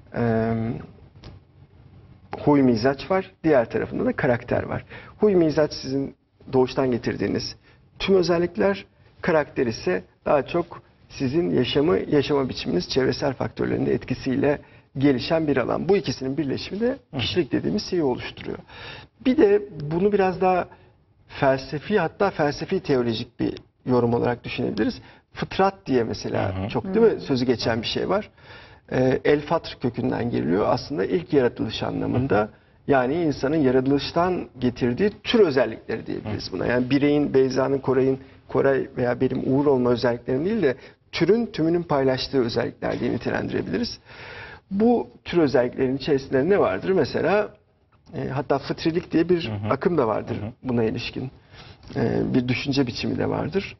huy mizaç var. Diğer tarafında da karakter var. Huy mizaç sizin doğuştan getirdiğiniz tüm özellikler. Karakter ise daha çok sizin yaşama biçiminiz, çevresel faktörlerin de etkisiyle gelişen bir alan. Bu ikisinin birleşimi de kişilik dediğimiz şeyi oluşturuyor. Bir de bunu biraz daha felsefi, hatta felsefi teolojik bir yorum olarak düşünebiliriz. Fıtrat diye mesela çok değil mi sözü geçen bir şey var. El fatr kökünden geliyor. Aslında ilk yaratılış anlamında. Yani insanın yaratılıştan getirdiği tür özellikleri diyebiliriz buna. Yani bireyin, Beyza'nın, Koray veya benim Uğur olma özelliklerini değil de türün tümünün paylaştığı özellikler diye nitelendirebiliriz. Bu tür özelliklerin içerisinde ne vardır? Mesela hatta fıtrilik diye bir akım da vardır buna ilişkin. Bir düşünce biçimi de vardır.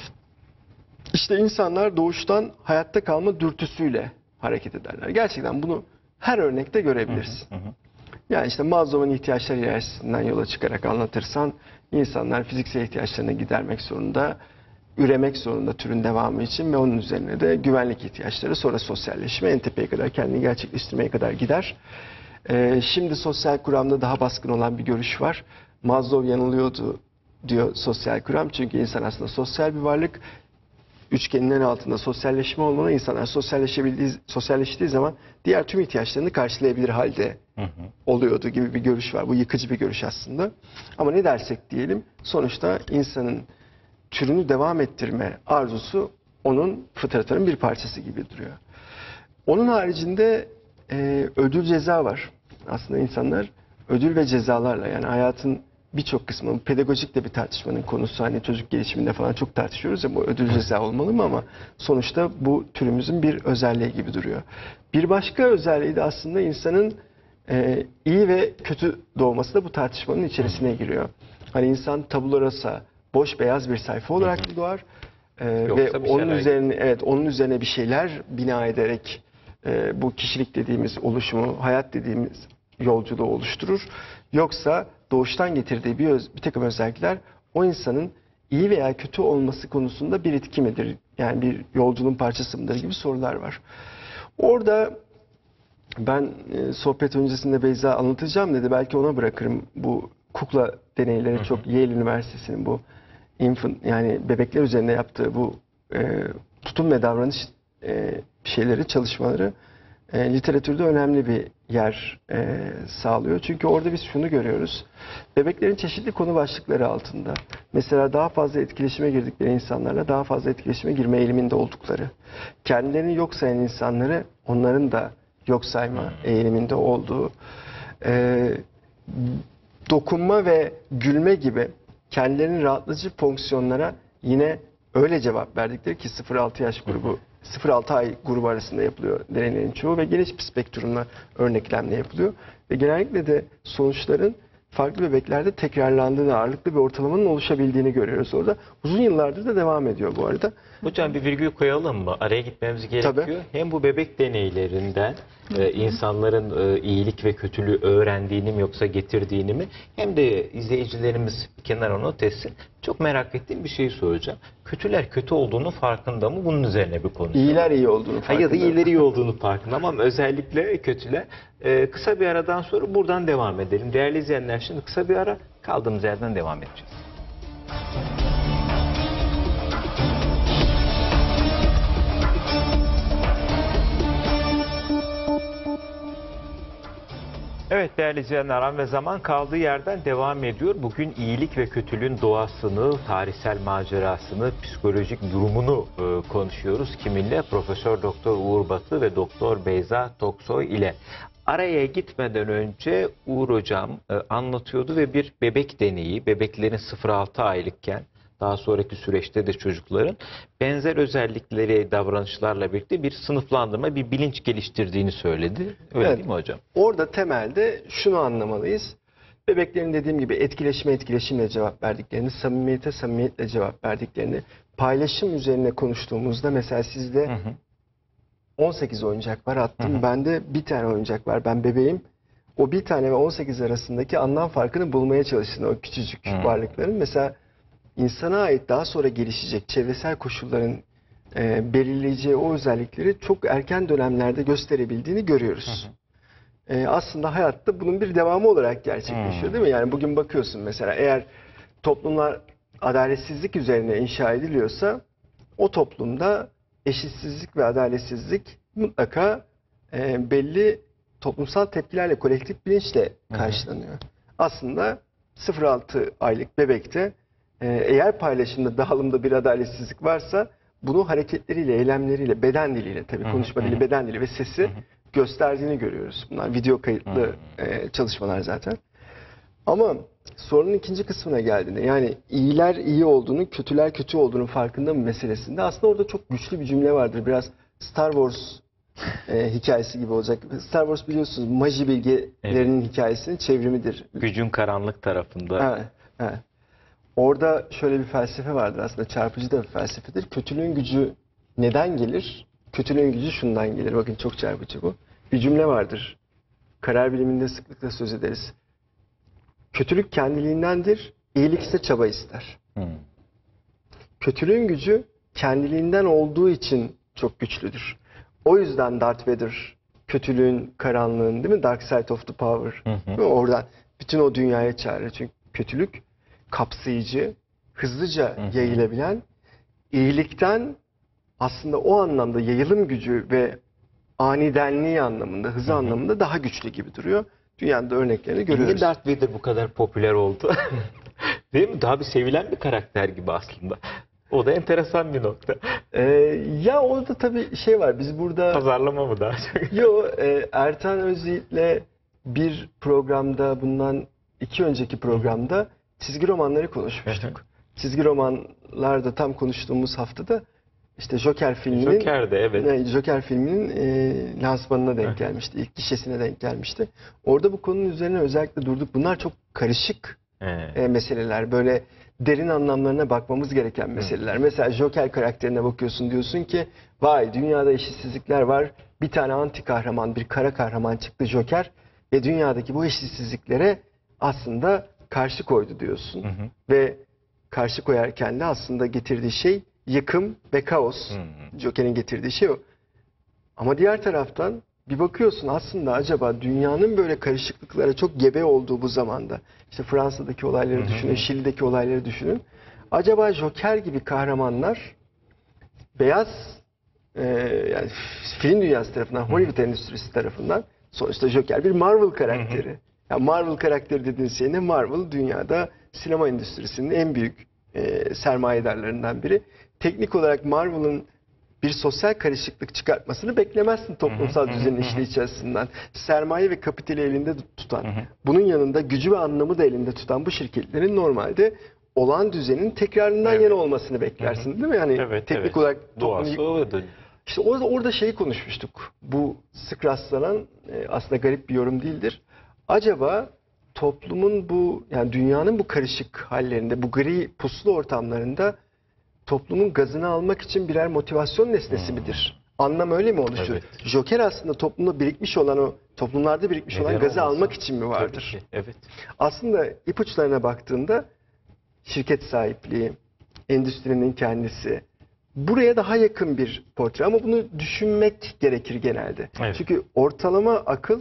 İşte insanlar doğuştan hayatta kalma dürtüsüyle hareket ederler. Gerçekten bunu her örnekte görebiliriz. Yani işte Maslow'un ihtiyaçlar hiyerarşisinden yola çıkarak anlatırsan, insanlar fiziksel ihtiyaçlarını gidermek zorunda, üremek zorunda türün devamı için ve onun üzerine de güvenlik ihtiyaçları, sonra sosyalleşme, en tepeye kadar kendini gerçekleştirmeye kadar gider. Şimdi sosyal kuramda daha baskın olan bir görüş var. Maslow yanılıyordu diyor sosyal kuram. Çünkü insan aslında sosyal bir varlık. Üçgenin en altında sosyalleşme olmalı. İnsanlar sosyalleştiği zaman diğer tüm ihtiyaçlarını karşılayabilir halde oluyordu gibi bir görüş var. Bu yıkıcı bir görüş aslında. Ama ne dersek diyelim, sonuçta insanın türünü devam ettirme arzusu onun fıtratının bir parçası gibi duruyor. Onun haricinde ödül ceza var. Aslında insanlar ödül ve cezalarla, yani hayatın birçok kısmı, pedagojik de bir tartışmanın konusu. Hani çocuk gelişiminde falan çok tartışıyoruz ya, bu ödül ceza olmalı mı, ama sonuçta bu türümüzün bir özelliği gibi duruyor. Bir başka özelliği de aslında insanın iyi ve kötü doğması da bu tartışmanın içerisine giriyor. Hani insan tabula rasa, boş beyaz bir sayfa olarak doğar ve onun üzerine bir şeyler bina ederek bu kişilik dediğimiz oluşumu, hayat dediğimiz yolculuğu oluşturur. Yoksa doğuştan getirdiği bir takım özellikler o insanın iyi veya kötü olması konusunda bir etki midir? Yani bir yolculuğun parçası mıdır gibi sorular var. Orada ben sohbet öncesinde Beyza anlatacağım dedi. Belki ona bırakırım. Bu kukla deneyleri çok, Yale Üniversitesi'nin bu yani bebekler üzerinde yaptığı bu tutum ve davranış çalışmaları literatürde önemli bir yer sağlıyor. Çünkü orada biz şunu görüyoruz. Bebeklerin çeşitli konu başlıkları altında. Mesela daha fazla etkileşime girdikleri insanlarla daha fazla etkileşime girme eğiliminde oldukları. Kendilerini yok sayan insanları onların da yok sayma eğiliminde olduğu. Dokunma ve gülme gibi kendilerini rahatlatıcı fonksiyonlara yine öyle cevap verdikleri ki 0-6 yaş grubu 0-6 ay grubu arasında yapılıyor deneylerin çoğu ve geniş bir spektrumla örneklemle yapılıyor. Ve genellikle de sonuçların farklı bebeklerde tekrarlandığını, ağırlıklı bir ortalamanın oluşabildiğini görüyoruz orada. Uzun yıllardır da devam ediyor bu arada. Hocam bir virgül koyalım mı? Araya gitmemiz gerekiyor. Tabii. Hem bu bebek deneylerinden insanların iyilik ve kötülüğü öğrendiğini mi yoksa getirdiğini mi, hem de izleyicilerimiz bir kenara not etsin. Çok merak ettiğim bir şeyi soracağım. Kötüler kötü olduğunu farkında mı? Bunun üzerine bir konuşalım. İyiler iyi olduğunu farkında. Ya da iyileri iyi olduğunu farkında ama özellikle kötüler. Kısa bir aradan sonra buradan devam edelim. Değerli izleyenler, şimdi kısa bir ara, kaldığımız yerden devam edeceğiz. Evet değerli izleyenler, Aram ve Zaman kaldığı yerden devam ediyor. Bugün iyilik ve kötülüğün doğasını, tarihsel macerasını, psikolojik durumunu konuşuyoruz. Kiminle? Profesör Doktor Uğur Batı ve Doktor Beyza Toksoy ile. Araya gitmeden önce Uğur Hocam anlatıyordu ve bir bebek deneyi, bebeklerin 0-6 aylıkken, daha sonraki süreçte de çocukların benzer özellikleri, davranışlarla birlikte bir sınıflandırma, bir bilinç geliştirdiğini söyledi. Öyle Evet. değil mi hocam? Orada temelde şunu anlamalıyız. Bebeklerin dediğim gibi etkileşimle cevap verdiklerini, samimiyetle cevap verdiklerini, paylaşım üzerine konuştuğumuzda mesela sizde 18 oyuncak var attım. Bende bir tane oyuncak var. Ben bebeğim. O bir tane ve 18 arasındaki anlam farkını bulmaya çalıştın o küçücük varlıkların. Mesela insana ait daha sonra gelişecek çevresel koşulların belirleyeceği o özellikleri çok erken dönemlerde gösterebildiğini görüyoruz. Aslında hayatta bunun bir devamı olarak gerçekleşiyor değil mi? Yani bugün bakıyorsun mesela, eğer toplumlar adaletsizlik üzerine inşa ediliyorsa o toplumda eşitsizlik ve adaletsizlik mutlaka belli toplumsal tepkilerle, kolektif bilinçle karşılanıyor. Aslında 0-6 aylık bebekte eğer paylaşımda, dağılımda bir adaletsizlik varsa bunu hareketleriyle, eylemleriyle, beden diliyle, tabii konuşma dili, beden dili ve sesi gösterdiğini görüyoruz. Bunlar video kayıtlı çalışmalar zaten. Ama sorunun ikinci kısmına geldiğinde, yani iyiler iyi olduğunu, kötüler kötü olduğunu farkında mı meselesinde, aslında orada çok güçlü bir cümle vardır. Biraz Star Wars hikayesi gibi olacak. Star Wars biliyorsunuz maji bilgelerinin hikayesinin çevrimidir. Gücün karanlık tarafında. Evet, evet. Orada şöyle bir felsefe vardır, aslında çarpıcı da bir felsefedir. Kötülüğün gücü neden gelir? Kötülüğün gücü şundan gelir. Bakın çok çarpıcı bu. Bir cümle vardır. Karar biliminde sıklıkla söz ederiz. Kötülük kendiliğindendir, iyilik ise çaba ister. Kötülüğün gücü kendiliğinden olduğu için çok güçlüdür. O yüzden Darth Vader kötülüğün, karanlığın, değil mi? Dark side of the power. Oradan bütün o dünyaya çağırır. Çünkü kötülük kapsayıcı, hızlıca yayılabilen, iyilikten aslında o anlamda yayılım gücü ve anidenliği anlamında, hızı anlamında daha güçlü gibi duruyor. Dünyada örneklerini görüyoruz. Niye Darth Vader bu kadar popüler oldu? Değil mi? Daha bir sevilen bir karakter gibi aslında. O da enteresan bir nokta. Ya orada tabii şey var. Biz burada... Pazarlama mı daha çok? Ertan Özyiğit'le bir programda, bundan 2 önceki programda çizgi romanları konuşmuştuk. Çizgi romanlarda tam konuştuğumuz haftada işte Joker filminin... Joker'de evet. Joker filminin lansmanına denk gelmişti. İlk gişesine denk gelmişti. Orada bu konunun üzerine özellikle durduk. Bunlar çok karışık meseleler. Böyle derin anlamlarına bakmamız gereken meseleler. Mesela Joker karakterine bakıyorsun, diyorsun ki vay, dünyada eşitsizlikler var. Bir tane anti kahraman, bir kara kahraman çıktı Joker ve dünyadaki bu eşitsizliklere aslında karşı koydu diyorsun. Ve karşı koyarken de aslında getirdiği şey yıkım ve kaos. Joker'in getirdiği şey o. Ama diğer taraftan bir bakıyorsun, aslında acaba dünyanın böyle karışıklıklara çok gebe olduğu bu zamanda, işte Fransa'daki olayları düşünün, Şili'deki olayları düşünün. Acaba Joker gibi kahramanlar beyaz yani film dünyası tarafından, Hollywood endüstrisi tarafından sonuçta Joker bir Marvel karakteri. Yani Marvel karakteri dediğin şey ne? Marvel dünyada sinema endüstrisinin en büyük sermayedarlarından biri. Teknik olarak Marvel'ın bir sosyal karışıklık çıkartmasını beklemezsin toplumsal düzenin işleyiş açısından. Sermaye ve kapitali elinde tutan, bunun yanında gücü ve anlamı da elinde tutan bu şirketlerin normalde olağan düzenin tekrarından yana olmasını beklersin, değil mi? Yani teknik olarak doğası odur. İşte orada şeyi konuşmuştuk. Bu sık rastlanan aslında garip bir yorum değildir. Acaba toplumun bu, yani dünyanın bu karışık hallerinde, bu gri puslu ortamlarında toplumun gazını almak için birer motivasyon nesnesi midir? Anlam öyle mi oluşur? Evet. Joker aslında toplumda birikmiş olan, o toplumlarda birikmiş olan gazı almak için mi vardır? Evet. Aslında ipuçlarına baktığında şirket sahipliği, endüstrinin kendisi buraya daha yakın bir portre, ama bunu düşünmek gerekir genelde. Evet. Çünkü ortalama akıl,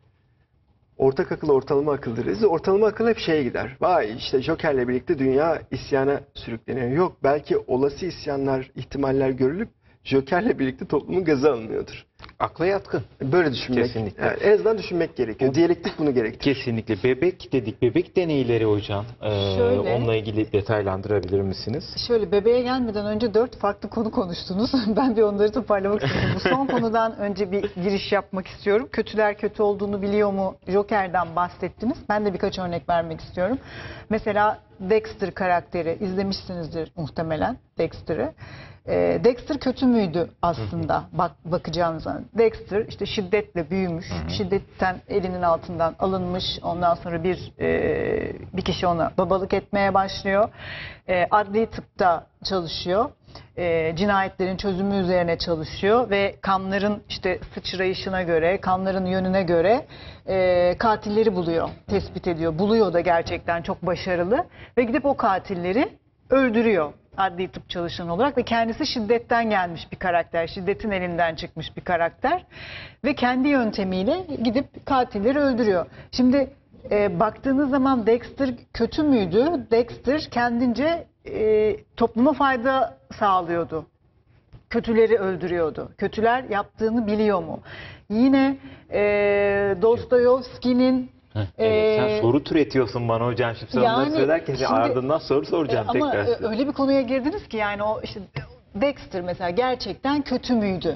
ortak akıl ortalama akıldır deriz. Ortalama akıl hep şeye gider. Vay işte Joker'le birlikte dünya isyana sürükleniyor. Yok, belki olası isyanlar, ihtimaller görülüp Joker'le birlikte toplumun gazı alınıyordur. Akla yatkın. Böyle düşünmek. Kesinlikle. Yani en azından düşünmek gerekiyor. Diyalektik bunu gerektirir. Kesinlikle. Bebek dedik. Bebek deneyleri hocam. Şöyle. Onunla ilgili detaylandırabilir misiniz? Şöyle, bebeğe gelmeden önce 4 farklı konu konuştunuz. Ben bir onları toparlamak istiyorum. Bu son konudan önce bir giriş yapmak istiyorum. Kötüler kötü olduğunu biliyor mu? Joker'dan bahsettiniz. Ben de birkaç örnek vermek istiyorum. Mesela Dexter karakteri izlemişsinizdir muhtemelen, Dexter'ı. Dexter kötü müydü aslında bakacağınız zaman? Dexter işte şiddetle büyümüş, şiddetten elinin altından alınmış. Ondan sonra bir kişi ona babalık etmeye başlıyor. Adli tıpta çalışıyor. Cinayetlerin çözümü üzerine çalışıyor ve kanların işte sıçrayışına göre, kanların yönüne göre katilleri buluyor, tespit ediyor. Buluyor da gerçekten çok başarılı ve gidip o katilleri öldürüyor. Adli tıp çalışanı olarak ve kendisi şiddetten gelmiş bir karakter. Şiddetin elinden çıkmış bir karakter. Ve kendi yöntemiyle gidip katilleri öldürüyor. Şimdi baktığınız zaman Dexter kötü müydü? Dexter kendince topluma fayda sağlıyordu. Kötüleri öldürüyordu. Kötüler yaptığını biliyor mu? Yine Dostoyevski'nin Evet, sen soru türetiyorsun bana hocam. Şimdi sen onları söylerken ardından soru soracağım ama tekrar size. öyle bir konuya girdiniz ki yani o işte Dexter mesela gerçekten kötü müydü?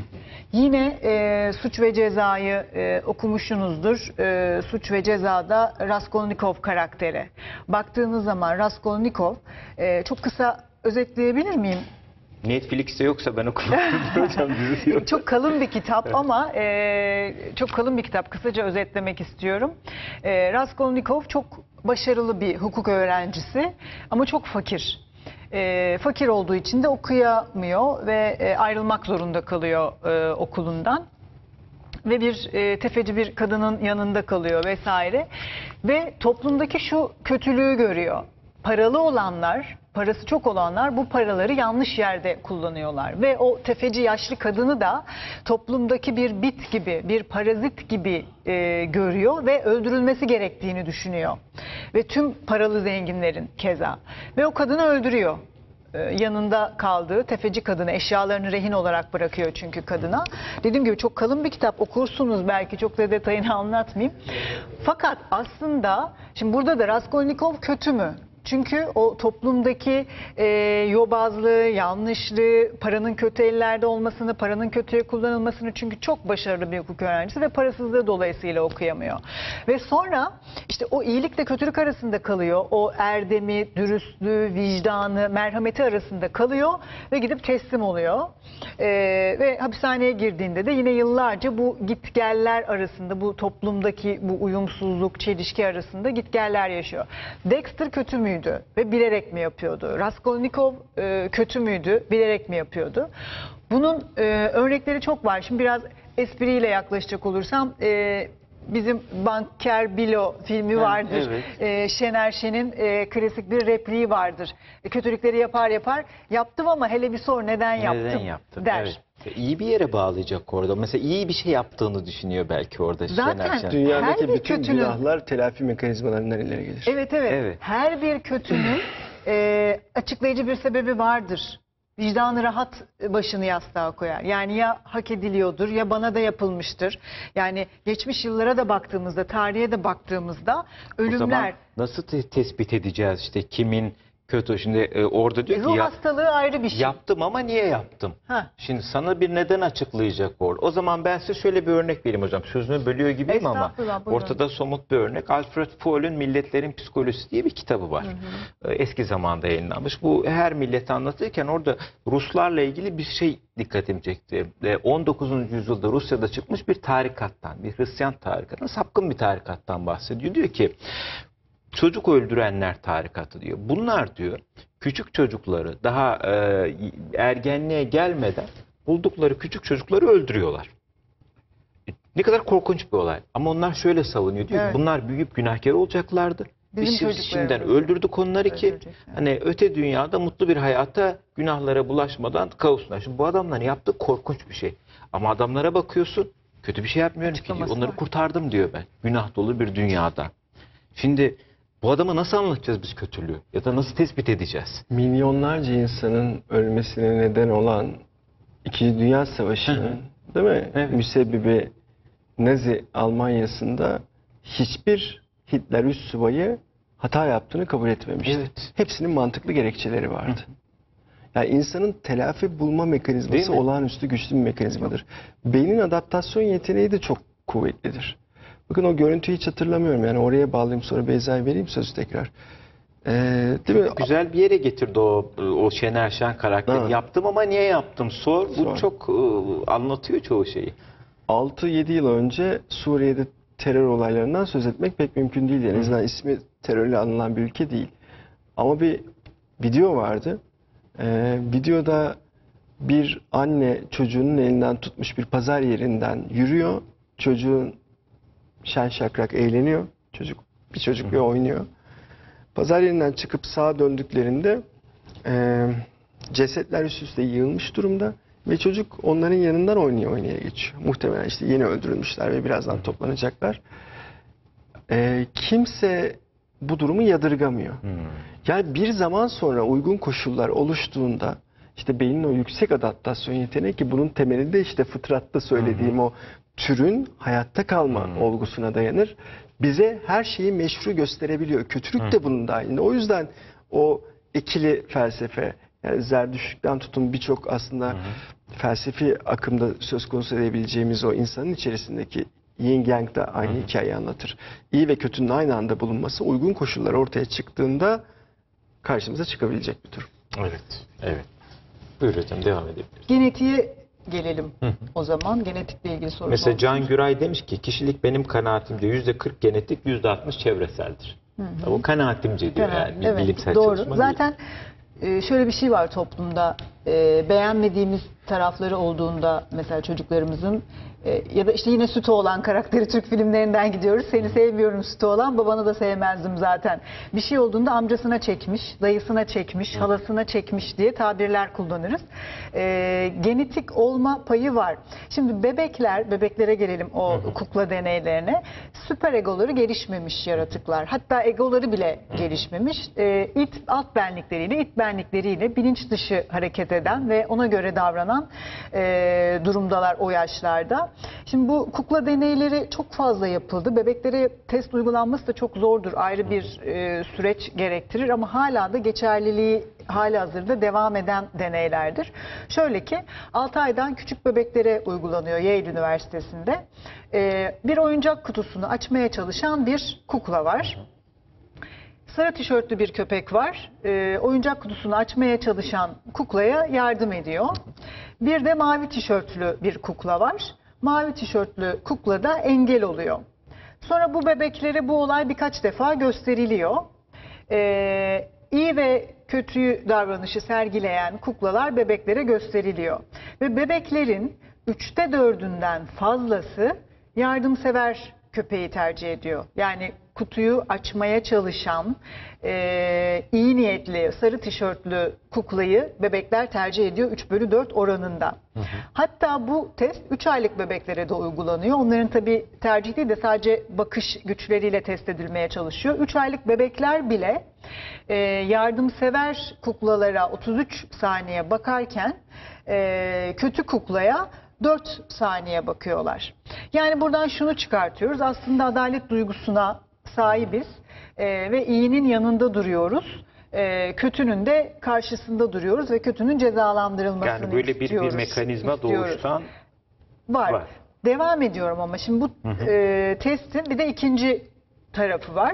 Yine Suç ve Ceza'yı okumuşsunuzdur. Suç ve Ceza'da Raskolnikov karakteri. Baktığınız zaman Raskolnikov, çok kısa özetleyebilir miyim? Netflix'te yoksa ben okumam hocam, dizisi yok. Çok kalın bir kitap ama çok kalın bir kitap. Kısaca özetlemek istiyorum. Raskolnikov çok başarılı bir hukuk öğrencisi ama çok fakir. Fakir olduğu için de okuyamıyor ve ayrılmak zorunda kalıyor okulundan. Ve bir tefeci bir kadının yanında kalıyor vesaire. Ve toplumdaki şu kötülüğü görüyor. Paralı olanlar, parası çok olanlar bu paraları yanlış yerde kullanıyorlar. Ve o tefeci yaşlı kadını da toplumdaki bir bit gibi, bir parazit gibi görüyor ve öldürülmesi gerektiğini düşünüyor. Ve tüm paralı zenginlerin keza. Ve o kadını öldürüyor. Yanında kaldığı tefeci kadını, eşyalarını rehin olarak bırakıyor çünkü kadına. Dediğim gibi çok kalın bir kitap, okursunuz belki, çok da detayını anlatmayayım. Fakat aslında şimdi burada da Raskolnikov kötü mü? Çünkü o toplumdaki yobazlığı, yanlışlığı, paranın kötü ellerde olmasını, paranın kötüye kullanılmasını, çünkü çok başarılı bir hukuk öğrencisi ve parasızlığı dolayısıyla okuyamıyor. Ve sonra işte o iyilikle kötülük arasında kalıyor. O erdemi, dürüstlüğü, vicdanı, merhameti arasında kalıyor ve gidip teslim oluyor. Ve hapishaneye girdiğinde de yine yıllarca bu gitgeller arasında, bu toplumdaki bu uyumsuzluk, çelişki arasında gitgeller yaşıyor. Dexter kötü müydü ve bilerek mi yapıyordu? Raskolnikov kötü müydü, bilerek mi yapıyordu? Bunun örnekleri çok var. Şimdi biraz espriyle yaklaşacak olursam, bizim Banker Bilo filmi vardır. Evet. Şener Şen'in klasik bir repliği vardır. Kötülükleri yapar yaptım ama hele bir sor neden yaptım, Neden yaptım der. Evet. İyi bir yere bağlayacak orada. Mesela iyi bir şey yaptığını düşünüyor belki orada Zaten Şener Şen. Dünyadaki her bir bütün kötünün- günahlar telafi mekanizmalarından ileri gelir. Evet. Evet. Her bir kötünün açıklayıcı bir sebebi vardır. vicdanı rahat başını yastığa koyar. Yani ya hak ediliyordur ya bana da yapılmıştır. Yani geçmiş yıllara da baktığımızda, tarihe de baktığımızda O zaman ölümler, nasıl tespit edeceğiz işte kimin kötü? Şimdi orada diyor ki ruh hastalığı ayrı bir şey. yaptım ama niye yaptım? Ha. Şimdi sana bir neden açıklayacak orada. O zaman ben size şöyle bir örnek vereyim hocam. Sözünü bölüyor gibiyim ama Estağfurullah, buyurun. ortada somut bir örnek. Alfred Pohl'ün Milletlerin Psikolojisi diye bir kitabı var. Eski zamanda yayınlanmış. Bu her milleti anlatırken orada Ruslarla ilgili bir şey dikkatimi çekti. 19. yüzyılda Rusya'da çıkmış bir tarikattan, bir Hristiyan tarikattan, sapkın bir tarikattan bahsediyor. Diyor ki çocuk öldürenler tarikatı diyor. Bunlar diyor küçük çocukları daha ergenliğe gelmeden buldukları küçük çocukları öldürüyorlar. Ne kadar korkunç bir olay. Ama onlar şöyle savunuyor diyor Evet. ki bunlar büyüyüp günahkar olacaklardı. Bizim Biz çocuklarımız. şimdiden öldürdük onları ki Öldürecek, evet. hani öte dünyada mutlu bir hayata günahlara bulaşmadan kavuşsunlar. Şimdi bu adamların yaptığı korkunç bir şey. Ama adamlara bakıyorsun kötü bir şey yapmıyorum ki diyor. Açıklaması Onları var. kurtardım diyor ben. Günah dolu bir dünyada. Şimdi bu adama nasıl anlatacağız biz kötülüğü? Ya da nasıl tespit edeceğiz? Milyonlarca insanın ölmesine neden olan İkinci Dünya Savaşı'nın değil mi? Evet. Müsebbibi Nazi Almanya'sında hiçbir Hitler üst subayı hata yaptığını kabul etmemişti. Evet. Hepsinin mantıklı gerekçeleri vardı. Yani insanın telafi bulma Değil mekanizması mi? olağanüstü güçlü bir mekanizmadır. Beynin adaptasyon yeteneği de çok kuvvetlidir. Bakın o görüntüyü hiç hatırlamıyorum. Yani oraya bağlayayım sonra Beyza'ya vereyim sözü tekrar. Değil mi? Güzel bir yere getirdi o Şener Şen karakteri. Ha. Yaptım ama niye yaptım? Bu Sor. çok anlatıyor çoğu şeyi. 6-7 yıl önce Suriye'de terör olaylarından söz etmek pek mümkün değil. En azından ismi terörle anılan bir ülke değil. Ama bir video vardı. Videoda bir anne çocuğunun elinden tutmuş bir pazar yerinden yürüyor. Çocuğun şen şakrak eğleniyor. Bir çocuk bir oynuyor. Pazar yerinden çıkıp sağa döndüklerinde cesetler üst üste yığılmış durumda ve çocuk onların yanından oynaya geçiyor. Muhtemelen işte yeni öldürülmüşler ve birazdan toplanacaklar. Kimse bu durumu yadırgamıyor. Yani bir zaman sonra uygun koşullar oluştuğunda işte beynin o yüksek adaptasyon yeteneği ki bunun temelinde işte fıtratta söylediğim o türün hayatta kalma olgusuna dayanır. Bize her şeyi meşru gösterebiliyor. Kötülük de bunun dahilinde. O yüzden o ikili felsefe yani Zerdüştlük'ten tutun birçok aslında felsefi akımda söz konusu edebileceğimiz o insanın içerisindeki Yin Yang da aynı hikayeyi anlatır. İyi ve kötünün aynı anda bulunması uygun koşullar ortaya çıktığında karşımıza çıkabilecek bir durum. Evet. Evet. Buyur hocam devam edebiliriz. Genetiğe gelelim o zaman. Genetikle ilgili soru Mesela sormuşsunuz. Can Güray demiş ki kişilik benim kanaatimce %40 genetik, %60 çevreseldir. Bu kanaatimce diyor yani. Bir bilimsel doğru. çalışma Zaten şöyle bir şey var toplumda. Beğenmediğimiz tarafları olduğunda mesela çocuklarımızın ya da işte yine sütü olan karakteri Türk filmlerinden gidiyoruz. Seni sevmiyorum sütü olan, babanı da sevmezdim zaten. Bir şey olduğunda amcasına çekmiş, dayısına çekmiş, halasına çekmiş diye tabirler kullanırız. Genetik olma payı var. Şimdi bebeklere gelelim o kukla deneylerine. Süper egoları gelişmemiş yaratıklar. Hatta egoları bile gelişmemiş. Alt benlikleriyle, it benlikleriyle bilinç dışı hareket eden ve ona göre davranan durumdalar o yaşlarda. Şimdi bu kukla deneyleri çok fazla yapıldı. Bebeklere test uygulanması da çok zordur. Ayrı bir süreç gerektirir ama hala da geçerliliği halihazırda devam eden deneylerdir. Şöyle ki 6 aydan küçük bebeklere uygulanıyor Yale Üniversitesi'nde. Bir oyuncak kutusunu açmaya çalışan bir kukla var. Sarı tişörtlü bir köpek var. Oyuncak kutusunu açmaya çalışan kuklaya yardım ediyor. Bir de mavi tişörtlü bir kukla var. Mavi tişörtlü kukla da engel oluyor. Sonra bu bebeklere bu olay birkaç defa gösteriliyor. İyi ve kötü davranışı sergileyen kuklalar bebeklere gösteriliyor. Ve bebeklerin 3'te 4'ünden fazlası yardımsever köpeği tercih ediyor. Yani kutuyu açmaya çalışan iyi niyetli sarı tişörtlü kuklayı bebekler tercih ediyor 3/4 oranında. Hatta bu test 3 aylık bebeklere de uygulanıyor. Onların tabii tercih değil de sadece bakış güçleriyle test edilmeye çalışıyor. 3 aylık bebekler bile yardımsever kuklalara 33 saniye bakarken kötü kuklaya 4 saniye bakıyorlar. Yani buradan şunu çıkartıyoruz. Aslında adalet duygusuna sahibiz ve iyinin yanında duruyoruz. Kötünün de karşısında duruyoruz ve kötünün cezalandırılmasını Yani böyle bir mekanizma doğuştan var. Devam ediyorum ama şimdi bu testin bir de ikinci tarafı var.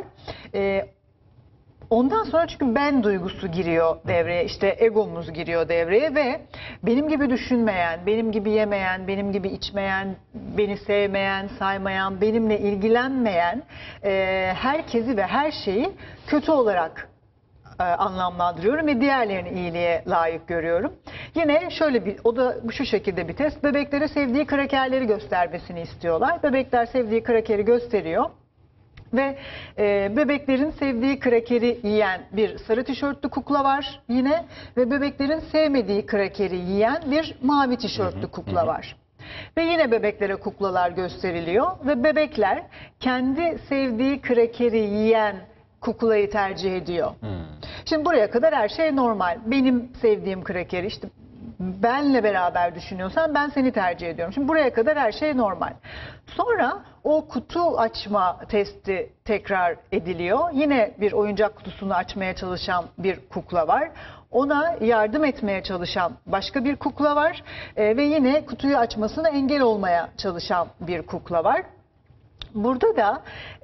Ondan sonra çünkü ben duygusu giriyor devreye, işte egomuz giriyor devreye ve benim gibi düşünmeyen, benim gibi yemeyen, benim gibi içmeyen, beni sevmeyen, saymayan, benimle ilgilenmeyen herkesi ve her şeyi kötü olarak anlamlandırıyorum ve diğerlerini iyiliğe layık görüyorum. Yine şöyle o da şu şekilde bir test. Bebeklere sevdiği krakerleri göstermesini istiyorlar. Bebekler sevdiği krakeri gösteriyor. Ve bebeklerin sevdiği krakeri yiyen bir sarı tişörtlü kukla var yine ve bebeklerin sevmediği krakeri yiyen bir mavi tişörtlü kukla var. Ve yine bebeklere kuklalar gösteriliyor ve bebekler kendi sevdiği krakeri yiyen kuklayı tercih ediyor. Şimdi buraya kadar her şey normal. Benim sevdiğim krakeri işte benle beraber düşünüyorsan ben seni tercih ediyorum. Şimdi buraya kadar her şey normal. Sonra o kutu açma testi tekrar ediliyor. Yine bir oyuncak kutusunu açmaya çalışan bir kukla var. Ona yardım etmeye çalışan başka bir kukla var. Ve yine kutuyu açmasına engel olmaya çalışan bir kukla var. Burada da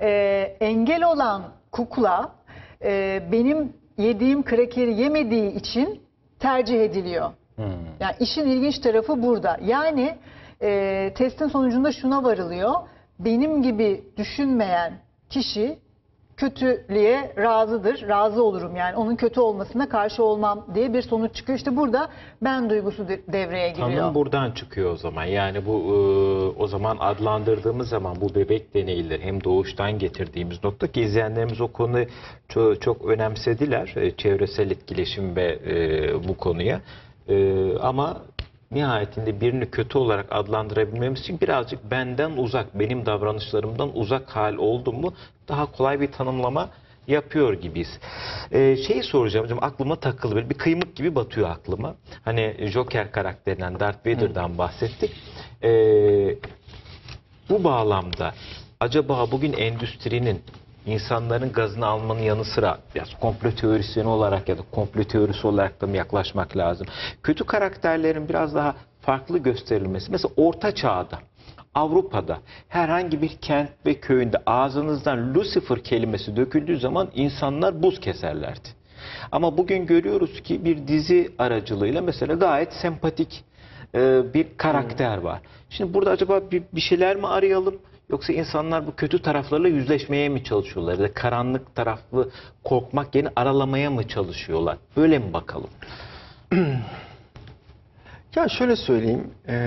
engel olan kukla benim yediğim krakeri yemediği için tercih ediliyor. Yani işin ilginç tarafı burada. Yani testin sonucunda şuna varılıyor. Benim gibi düşünmeyen kişi kötülüğe razıdır. Razı olurum yani onun kötü olmasına karşı olmam diye bir sonuç çıkıyor. İşte burada ben duygusu devreye giriyor. Tanım buradan çıkıyor o zaman. Yani bu o zaman adlandırdığımız zaman bu bebek deneyleri hem doğuştan getirdiğimiz nokta ki izleyenlerimiz o konuyu çok önemsediler. Çevresel etkileşim ve bu konuya. Ama nihayetinde birini kötü olarak adlandırabilmemiz için birazcık benden uzak, benim davranışlarımdan uzak hal oldu mu daha kolay bir tanımlama yapıyor gibiyiz. Şeyi soracağım hocam, aklıma takıldı, böyle bir kıymık gibi batıyor aklıma. Hani Joker karakterinden, Darth Vader'dan bahsettik. Bu bağlamda acaba bugün endüstrinin insanların gazını almanın yanı sıra biraz komplo teorisyeni olarak ya da komplo teorisi olarak da mı yaklaşmak lazım? Kötü karakterlerin biraz daha farklı gösterilmesi. Mesela Orta Çağ'da, Avrupa'da herhangi bir kent ve köyünde ağzınızdan Lucifer kelimesi döküldüğü zaman insanlar buz keserlerdi. Ama bugün görüyoruz ki bir dizi aracılığıyla mesela gayet sempatik bir karakter var. Şimdi burada acaba bir şeyler mi arayalım? Yoksa insanlar bu kötü taraflarla yüzleşmeye mi çalışıyorlar? Ya da karanlık taraflı korkmak yerine aralamaya mı çalışıyorlar? Böyle mi bakalım? Ya şöyle söyleyeyim.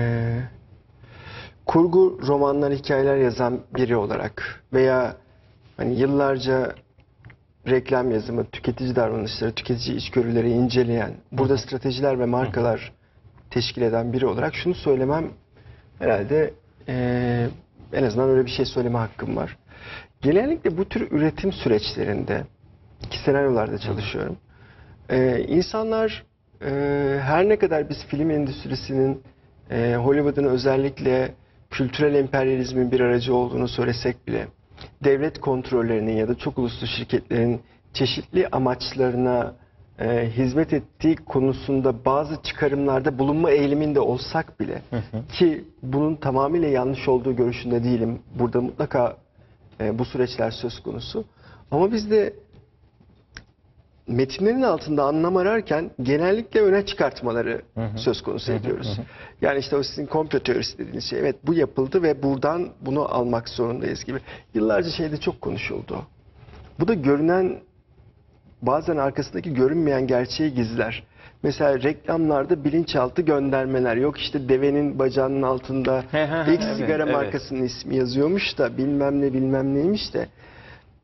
Kurgu romanlar, hikayeler yazan biri olarak veya hani yıllarca reklam yazımı, tüketici davranışları, tüketici içgörüleri inceleyen, burada stratejiler ve markalar teşkil eden biri olarak şunu söylemem herhalde en azından öyle bir şey söyleme hakkım var. Genellikle bu tür üretim süreçlerinde ki senaryolarda çalışıyorum. İnsanlar her ne kadar biz film endüstrisinin Hollywood'un özellikle kültürel emperyalizmin bir aracı olduğunu söylesek bile devlet kontrollerinin ya da çok uluslu şirketlerin çeşitli amaçlarına hizmet ettiği konusunda bazı çıkarımlarda bulunma eğiliminde olsak bile ki bunun tamamıyla yanlış olduğu görüşünde değilim. Burada mutlaka bu süreçler söz konusu. Ama biz de metinlerin altında anlam ararken genellikle öne çıkartmaları söz konusu ediyoruz. Yani işte o sizin komplo teorisi dediğiniz şey, evet bu yapıldı ve buradan bunu almak zorundayız gibi. Yıllarca şeyde çok konuşuldu. Bu da görünen, bazen arkasındaki görünmeyen gerçeği gizler. Mesela reklamlarda bilinçaltı göndermeler. Yok işte devenin bacağının altında X sigara markasının ismi yazıyormuş da bilmem ne bilmem neymiş de.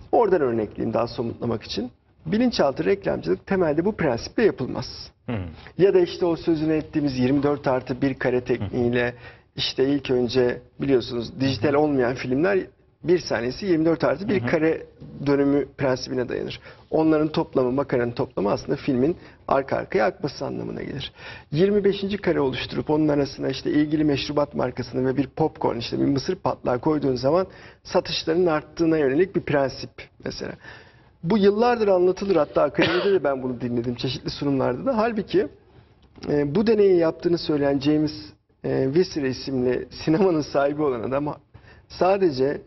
Oradan örnekleyeyim daha somutlamak için. Bilinçaltı reklamcılık temelde bu prensiple yapılmaz. Ya da işte o sözünü ettiğimiz 24+1 kare tekniğiyle işte ilk önce biliyorsunuz dijital olmayan filmler bir saniyesi 24+1 kare dönümü prensibine dayanır. Onların toplamı, makaranın toplamı aslında filmin arka arkaya akması anlamına gelir. 25. kare oluşturup onun arasına işte ilgili meşrubat markasını ve bir popcorn, işte bir mısır patlağı koyduğun zaman satışların arttığına yönelik bir prensip mesela. Bu yıllardır anlatılır, hatta akademide de ben bunu dinledim çeşitli sunumlarda da. Halbuki bu deneyi yaptığını söyleyen James Visser isimli sinemanın sahibi olan adam sadece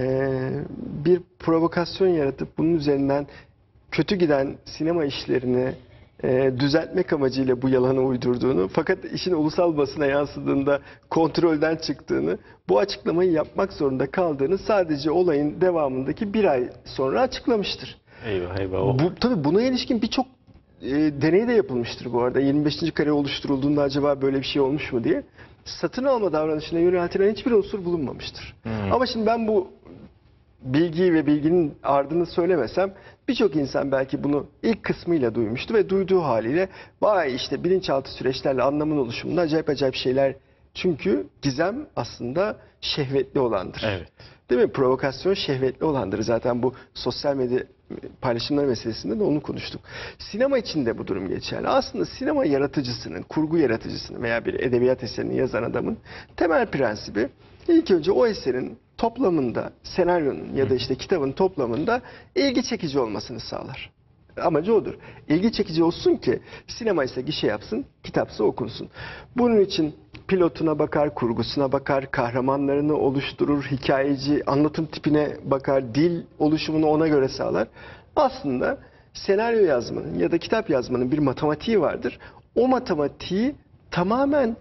bir provokasyon yaratıp bunun üzerinden kötü giden sinema işlerini düzeltmek amacıyla bu yalanı uydurduğunu, fakat işin ulusal basına yansıdığında kontrolden çıktığını, bu açıklamayı yapmak zorunda kaldığını sadece olayın devamındaki bir ay sonra açıklamıştır. Eyvah eyvah. Tabii buna ilişkin birçok deney de yapılmıştır bu arada. 25. kare oluşturulduğunda acaba böyle bir şey olmuş mu diye. Satın alma davranışına yöneltilen hiçbir unsur bulunmamıştır. Ama şimdi ben bu bilgiyi ve bilginin ardını söylemesem birçok insan belki bunu ilk kısmıyla duymuştu ve duyduğu haliyle vay işte bilinçaltı süreçlerle anlamın oluşumunda acayip acayip şeyler. Çünkü gizem aslında şehvetli olandır. Evet. Değil mi? Provokasyon şehvetli olandır. Zaten bu sosyal medya paylaşımları meselesinde de onu konuştuk. Sinema için de bu durum geçerli. Aslında sinema yaratıcısının, kurgu yaratıcısının veya bir edebiyat eserini yazan adamın temel prensibi ilk önce o eserin toplamında, senaryonun ya da işte kitabın toplamında ilgi çekici olmasını sağlar. Amacı odur. İlgi çekici olsun ki sinema ise gişe yapsın, kitapsa okunsun. Bunun için pilotuna bakar, kurgusuna bakar, kahramanlarını oluşturur, hikayeci, anlatım tipine bakar, dil oluşumunu ona göre sağlar. Aslında senaryo yazmanın ya da kitap yazmanın bir matematiği vardır. O matematiği tamamen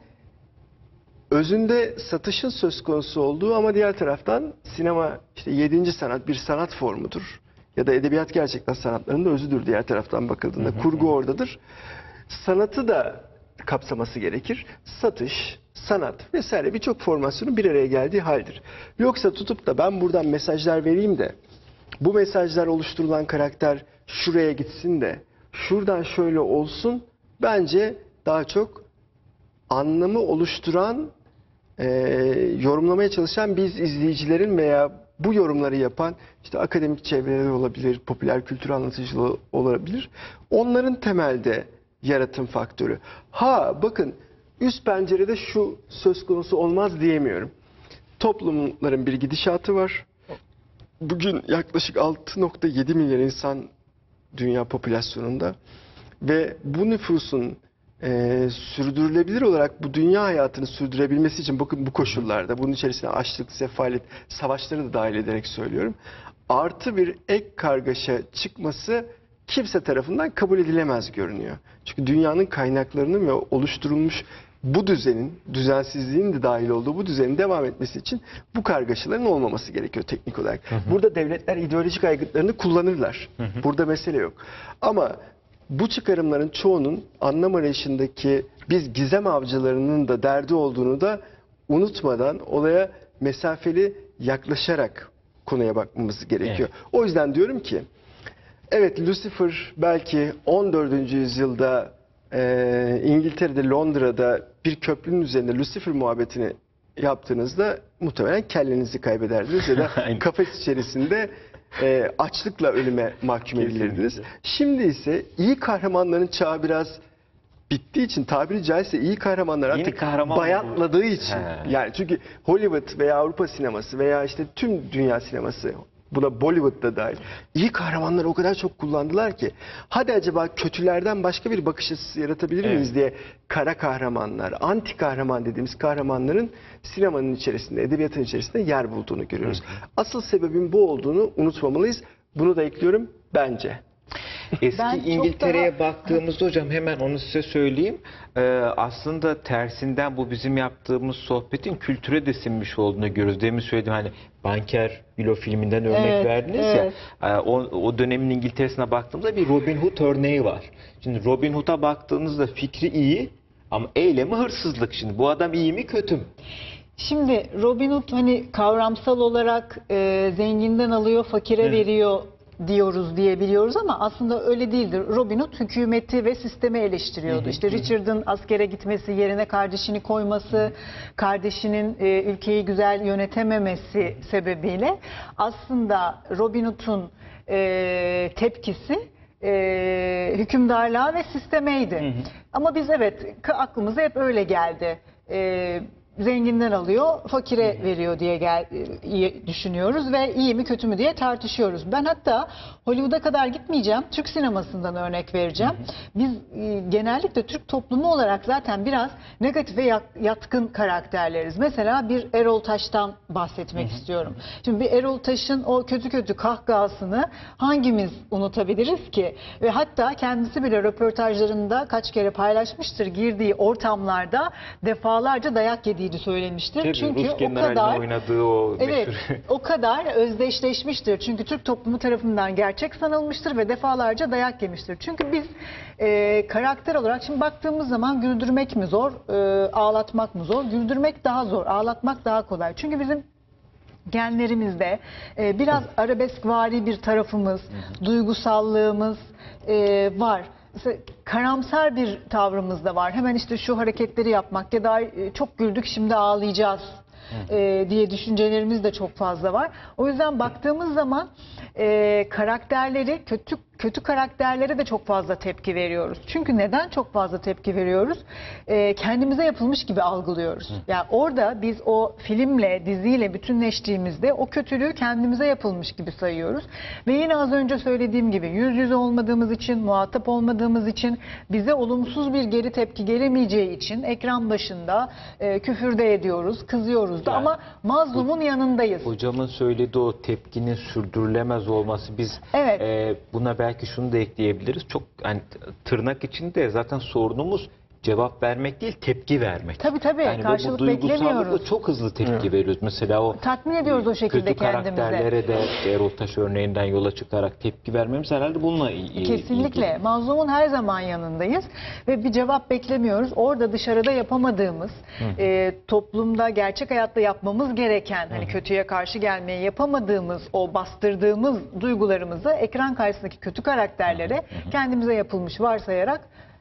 özünde satışın söz konusu olduğu ama diğer taraftan sinema işte 7. sanat bir sanat formudur. Ya da edebiyat gerçekten sanatlarının da özüdür diğer taraftan bakıldığında. Kurgu oradadır. Sanatı da kapsaması gerekir. Satış, sanat vesaire birçok formasyonun bir araya geldiği haldir. Yoksa tutup da ben buradan mesajlar vereyim de bu mesajlar oluşturulan karakter şuraya gitsin de şuradan şöyle olsun, bence daha çok anlamı oluşturan, yorumlamaya çalışan biz izleyicilerin veya bu yorumları yapan işte akademik çevreler olabilir, popüler kültür anlatıcılığı olabilir. Onların temelde yaratım faktörü. Ha bakın, üst pencerede şu söz konusu olmaz diyemiyorum. Toplumların bir gidişatı var. Bugün yaklaşık 6,7 milyar insan dünya popülasyonunda ve bu nüfusun sürdürülebilir olarak bu dünya hayatını sürdürebilmesi için bakın bu koşullarda, bunun içerisine açlık, sefalet, savaşları da dahil ederek söylüyorum, artı bir ek kargaşa çıkması kimse tarafından kabul edilemez görünüyor. Çünkü dünyanın kaynaklarının ve oluşturulmuş bu düzenin, düzensizliğin de dahil olduğu bu düzenin devam etmesi için bu kargaşaların olmaması gerekiyor teknik olarak. Burada devletler ideolojik aygıtlarını kullanırlar. Burada mesele yok. Ama bu çıkarımların çoğunun anlam arayışındaki biz gizem avcılarının da derdi olduğunu da unutmadan olaya mesafeli yaklaşarak konuya bakmamız gerekiyor. Evet. O yüzden diyorum ki evet, Lucifer belki 14. yüzyılda İngiltere'de, Londra'da bir köprünün üzerinde Lucifer muhabbetini yaptığınızda muhtemelen kellenizi kaybederdiniz ya da kafes içerisinde açlıkla ölüme mahkum edilirdiniz. Şimdi ise iyi kahramanların çağı biraz bittiği için, tabiri caizse iyi kahramanlar artık bayatladığı için. Yani çünkü Hollywood veya Avrupa sineması veya işte tüm dünya sineması, bu da Bollywood'da dahil, iyi kahramanları o kadar çok kullandılar ki hadi acaba kötülerden başka bir bakış açısı yaratabilir miyiz diye kara kahramanlar, anti kahraman dediğimiz kahramanların sinemanın içerisinde, edebiyatın içerisinde yer bulduğunu görüyoruz. Asıl sebebin bu olduğunu unutmamalıyız. Bunu da ekliyorum bence. Eski İngiltere'ye baktığımızda hocam hemen onu size söyleyeyim. Aslında tersinden bu bizim yaptığımız sohbetin kültüre de sinmiş olduğunu görüyoruz. Demin söyledim, hani Banker Bilo filminden örnek verdiniz ya. O dönemin İngiltere'sine baktığımızda bir Robin Hood örneği var. Şimdi Robin Hood'a baktığınızda fikri iyi ama eylemi hırsızlık. Şimdi bu adam iyi mi kötü mü? Şimdi Robin Hood hani kavramsal olarak zenginden alıyor, fakire veriyor diyoruz diyebiliyoruz ama aslında öyle değildir. Robin Hood hükümeti ve sistemi eleştiriyordu. İşte Richard'ın askere gitmesi, yerine kardeşini koyması, kardeşinin ülkeyi güzel yönetememesi sebebiyle aslında Robin Hood'un tepkisi hükümdarlığa ve sistemeydi. Ama biz evet aklımıza hep öyle geldi. Zenginden alıyor, fakire veriyor diye düşünüyoruz ve iyi mi kötü mü diye tartışıyoruz. Ben hatta Hollywood'a kadar gitmeyeceğim. Türk sinemasından örnek vereceğim. Biz genellikle Türk toplumu olarak zaten biraz negatife yatkın karakterleriz. Mesela bir Erol Taş'tan bahsetmek istiyorum. Şimdi bir Erol Taş'ın o kötü kötü kahkahasını hangimiz unutabiliriz ki? Ve hatta kendisi bile röportajlarında kaç kere paylaşmıştır. Girdiği ortamlarda defalarca dayak yediğini söylemiştir. Tabii, çünkü Rus o kadar oynadığı o evet, meşhur... o kadar özdeşleşmiştir. Çünkü Türk toplumu tarafından gerçek sanılmıştır ve defalarca dayak yemiştir. Çünkü biz karakter olarak şimdi baktığımız zaman güldürmek mi zor, ağlatmak mı zor? Güldürmek daha zor, ağlatmak daha kolay. Çünkü bizim genlerimizde biraz arabeskvari bir tarafımız, duygusallığımız var. Mesela karamsar bir tavrımız da var. Hemen işte şu hareketleri yapmak ya da çok güldük şimdi ağlayacağız diye düşüncelerimiz de çok fazla var. O yüzden baktığımız zaman karakterleri kötü karakterlere de çok fazla tepki veriyoruz. Çünkü neden çok fazla tepki veriyoruz? Kendimize yapılmış gibi algılıyoruz. Yani orada biz o filmle, diziyle bütünleştiğimizde o kötülüğü kendimize yapılmış gibi sayıyoruz. Ve yine az önce söylediğim gibi yüz yüze olmadığımız için, muhatap olmadığımız için, bize olumsuz bir geri tepki gelemeyeceği için ekran başında küfür de ediyoruz, kızıyoruz da Yani, ama mazlumun yanındayız. Hocamın söylediği o tepkinin sürdürülemez olması, biz Evet. buna belki şunu da ekleyebiliriz. Çok hani tırnak içinde zaten sorunumuz cevap vermek değil, tepki vermek. Tabii, Yani karşılık bu duygusallıkla beklemiyoruz. çok hızlı tepki veriyoruz. Mesela o Tatmin ediyoruz o şekilde kötü kendimize. karakterlere de Erol Taş örneğinden yola çıkarak tepki vermemiz herhalde bununla ilgili. Kesinlikle. Mazlumun her zaman yanındayız ve bir cevap beklemiyoruz. Orada dışarıda yapamadığımız, toplumda, gerçek hayatta yapmamız gereken, hani kötüye karşı gelmeye yapamadığımız, o bastırdığımız duygularımızı ekran karşısındaki kötü karakterlere kendimize yapılmış varsayarak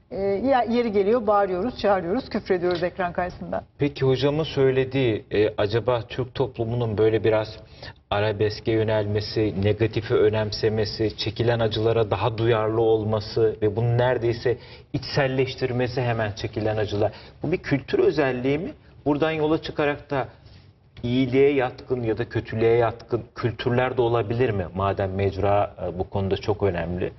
yeri geliyor bağırıyoruz, çağırıyoruz, küfrediyoruz ekran karşısında. Peki hocamın söylediği acaba Türk toplumunun böyle biraz arabeske yönelmesi, negatifi önemsemesi, çekilen acılara daha duyarlı olması ve bunu neredeyse içselleştirmesi, hemen çekilen acılar. Bu bir kültür özelliği mi? Buradan yola çıkarak da iyiliğe yatkın ya da kötülüğe yatkın kültürler de olabilir mi? Madem mecra bu konuda çok önemli.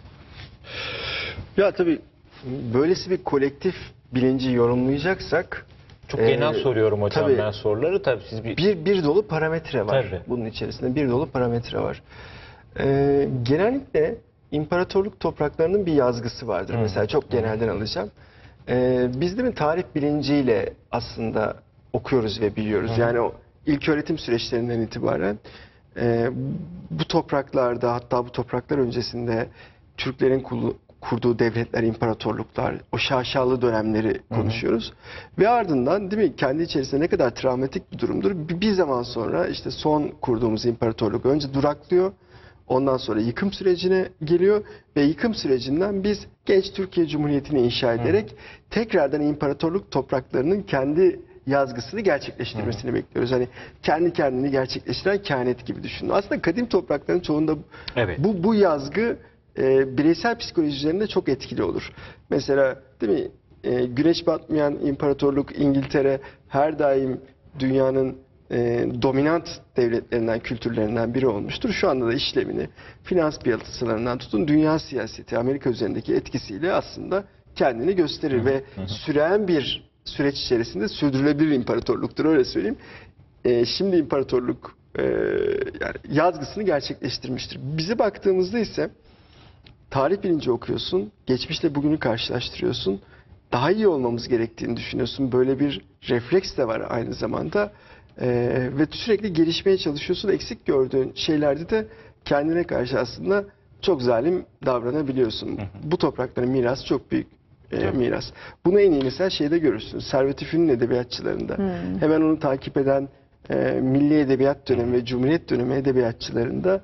Ya tabii böylesi bir kolektif bilinci yorumlayacaksak Çok genel soruyorum hocam tabii, ben soruları. Tabii siz bir dolu parametre var. Tabii. Bunun içerisinde bir dolu parametre var. Genellikle imparatorluk topraklarının bir yazgısı vardır. Mesela çok genelden alacağım. Biz değil mi tarih bilinciyle aslında okuyoruz ve biliyoruz. Yani o ilk öğretim süreçlerinden itibaren bu topraklarda, hatta bu topraklar öncesinde Türklerin kurduğu devletler, imparatorluklar, o şaşalı dönemleri konuşuyoruz. Ve ardından değil mi kendi içerisinde ne kadar travmatik bir durumdur. Bir zaman sonra işte son kurduğumuz imparatorluk önce duraklıyor. Ondan sonra yıkım sürecine geliyor ve yıkım sürecinden biz genç Türkiye Cumhuriyeti'ni inşa ederek tekrardan imparatorluk topraklarının kendi yazgısını gerçekleştirmesini bekliyoruz. Hani kendi kendini gerçekleştiren kehanet gibi düşünün. Aslında kadim toprakların çoğunda bu yazgı bireysel psikoloji üzerinde çok etkili olur. Mesela değil mi güneş batmayan imparatorluk İngiltere her daim dünyanın dominant devletlerinden, kültürlerinden biri olmuştur. Şu anda da işlevini finans piyasalarından tutun dünya siyaseti, Amerika üzerindeki etkisiyle aslında kendini gösterir ve süren bir süreç içerisinde sürdürülebilir imparatorluktur, öyle söyleyeyim. Şimdi imparatorluk yani yazgısını gerçekleştirmiştir. Bize baktığımızda ise tarih bilinci okuyorsun, geçmişle bugünü karşılaştırıyorsun, daha iyi olmamız gerektiğini düşünüyorsun. Böyle bir refleks de var aynı zamanda ve sürekli gelişmeye çalışıyorsun. Eksik gördüğün şeylerde de kendine karşı aslında çok zalim davranabiliyorsun. Bu toprakların mirası çok büyük miras. Bunu en iyi mesela şeyde görürsün. Servet-i Fünun edebiyatçılarında. Hemen onu takip eden Milli Edebiyat dönemi ve Cumhuriyet dönemi edebiyatçılarında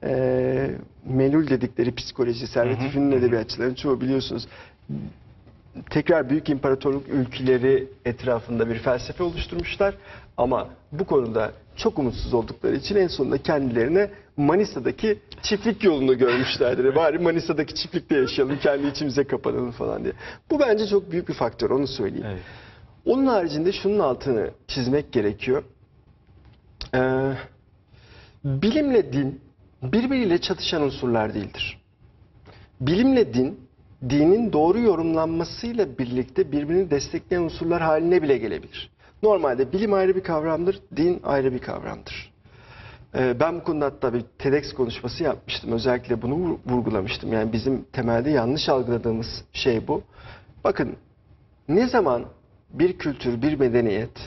melul dedikleri psikoloji, Servet Üfün'ün edebiyatçıların çoğu biliyorsunuz tekrar büyük imparatorluk ülkeleri etrafında bir felsefe oluşturmuşlar. Ama bu konuda çok umutsuz oldukları için en sonunda kendilerine Manisa'daki çiftlik yolunu görmüşlerdir. Bari Manisa'daki çiftlikte yaşayalım, kendi içimize kapanalım falan diye. Bu bence çok büyük bir faktör, onu söyleyeyim. Evet. Onun haricinde şunun altını çizmek gerekiyor. Bilimle din birbiriyle çatışan unsurlar değildir. Bilimle din, dinin doğru yorumlanmasıyla birlikte birbirini destekleyen unsurlar haline bile gelebilir. Normalde bilim ayrı bir kavramdır, din ayrı bir kavramdır. Ben bu konuda hatta bir TEDx konuşması yapmıştım. Özellikle bunu vurgulamıştım. Yani bizim temelde yanlış algıladığımız şey bu. Bakın, ne zaman bir kültür, bir medeniyet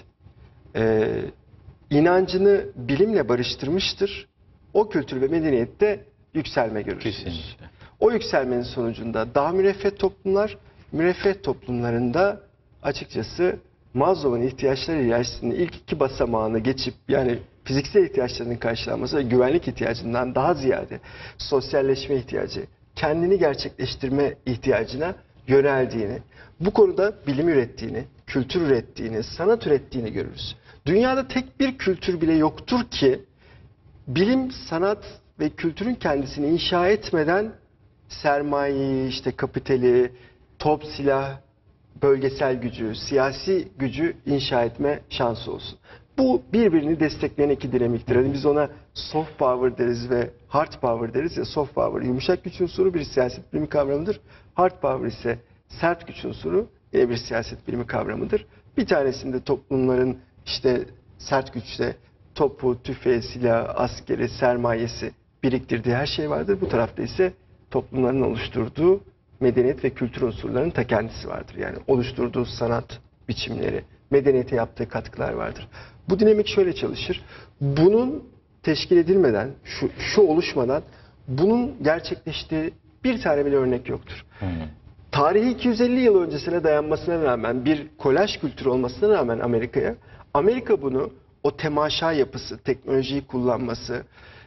inancını bilimle barıştırmıştır, o kültür ve medeniyette yükselme görürsünüz. Kesinlikle. O yükselmenin sonucunda daha müreffeh toplumlar, müreffeh toplumlarında açıkçası Maslow'un ihtiyaçları hiyerarşisinin ilk iki basamağını geçip, yani fiziksel ihtiyaçlarının karşılanması ve güvenlik ihtiyacından daha ziyade sosyalleşme ihtiyacı, kendini gerçekleştirme ihtiyacına yöneldiğini, bu konuda bilim ürettiğini, kültür ürettiğini, sanat ürettiğini görürüz. Dünyada tek bir kültür bile yoktur ki bilim, sanat ve kültürün kendisini inşa etmeden sermayeyi, işte kapitali, top, silah, bölgesel gücü, siyasi gücü inşa etme şansı olsun. Bu birbirini destekleyen iki dinamiktir. Hani biz ona soft power deriz ve hard power deriz ya. Soft power yumuşak güç unsuru bir siyaset bilimi kavramıdır. Hard power ise sert güç unsuru yine bir siyaset bilimi kavramıdır. Bir tanesinde toplumların işte sert güçte topu, tüfeği, silahı, askeri, sermayesi biriktirdiği her şey vardır. Bu tarafta ise toplumların oluşturduğu medeniyet ve kültür unsurlarının ta kendisi vardır. Yani oluşturduğu sanat biçimleri, medeniyete yaptığı katkılar vardır. Bu dinamik şöyle çalışır. Bunun teşkil edilmeden, şu oluşmadan bunun gerçekleştiği bir tane bile örnek yoktur. Tarihi 250 yıl öncesine dayanmasına rağmen, bir kolaj kültürü olmasına rağmen Amerika bunu o temaşa yapısı, teknolojiyi kullanması,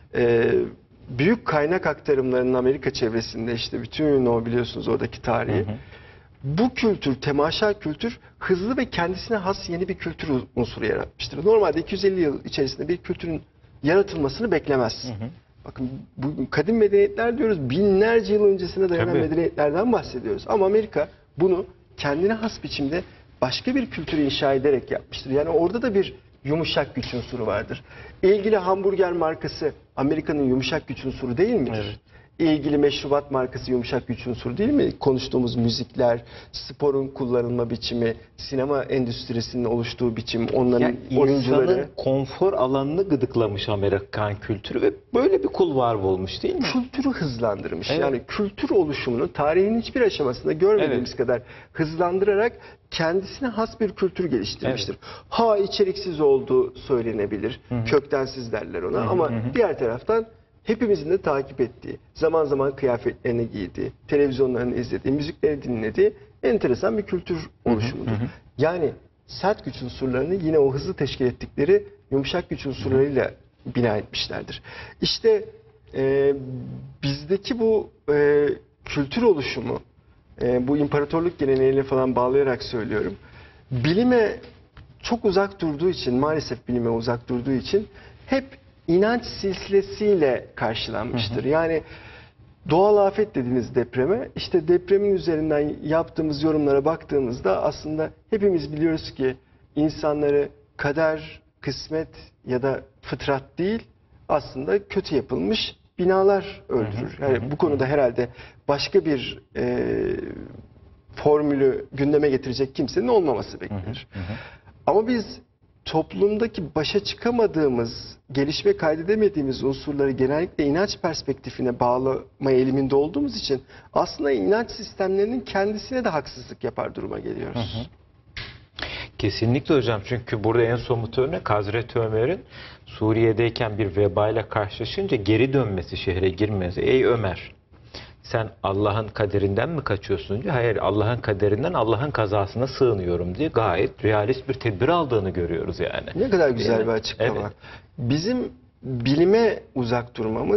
büyük kaynak aktarımlarının Amerika çevresinde, işte bütün o biliyorsunuz oradaki tarihi. Bu kültür, temaşa kültür hızlı ve kendisine has yeni bir kültür unsuru yaratmıştır. Normalde 250 yıl içerisinde bir kültürün yaratılmasını beklemezsin. Bakın, bu kadim medeniyetler diyoruz, binlerce yıl öncesine dayanan medeniyetlerden bahsediyoruz. Ama Amerika bunu kendine has biçimde başka bir kültürü inşa ederek yapmıştır. Yani orada da bir yumuşak güç unsuru vardır. İlgili hamburger markası Amerika'nın yumuşak güç unsuru değil midir? Evet. İlgili meşrubat markası yumuşak güç unsuru değil mi? Konuştuğumuz müzikler, sporun kullanılma biçimi, sinema endüstrisinin oluştuğu biçim, onların oyuncuları. İnsanın konfor alanını gıdıklamış Amerikan kültürü ve böyle bir kulvar olmuş değil mi? Kültürü hızlandırmış. Evet. Yani kültür oluşumunu tarihin hiçbir aşamasında görmediğimiz kadar hızlandırarak kendisine has bir kültür geliştirmiştir. Ha, içeriksiz olduğu söylenebilir. Köktensiz derler ona. Ama diğer taraftan hepimizin de takip ettiği, zaman zaman kıyafetlerini giydiği, televizyonlarını izlediği, müzikleri dinlediği enteresan bir kültür oluşumudur. Yani sert güç unsurlarını yine o hızlı teşkil ettikleri yumuşak güç unsurlarıyla bina etmişlerdir. İşte bizdeki bu kültür oluşumu, bu imparatorluk geleneğiyle falan bağlayarak söylüyorum, bilime çok uzak durduğu için, maalesef bilime uzak durduğu için hep inanç silsilesiyle karşılanmıştır. Yani doğal afet dediğiniz depreme, işte depremin üzerinden yaptığımız yorumlara baktığımızda aslında hepimiz biliyoruz ki insanları kader, kısmet ya da fıtrat değil, aslında kötü yapılmış binalar öldürür. Yani bu konuda herhalde başka bir formülü gündeme getirecek kimsenin olmaması beklenir. Ama biz toplumdaki başa çıkamadığımız, gelişme kaydedemediğimiz unsurları genellikle inanç perspektifine bağlama eğiliminde olduğumuz için aslında inanç sistemlerinin kendisine de haksızlık yapar duruma geliyoruz. Kesinlikle hocam, çünkü burada en somut örnek Hazreti Ömer'in Suriye'deyken bir vebayla karşılaşınca geri dönmesi, şehre girmesi. Ey Ömer, sen Allah'ın kaderinden mi kaçıyorsun diyor. Hayır, Allah'ın kaderinden, Allah'ın kazasına sığınıyorum diye gayet realist bir tedbir aldığını görüyoruz yani. Ne kadar güzel bir açıklama. Evet. Bizim bilime uzak durmamız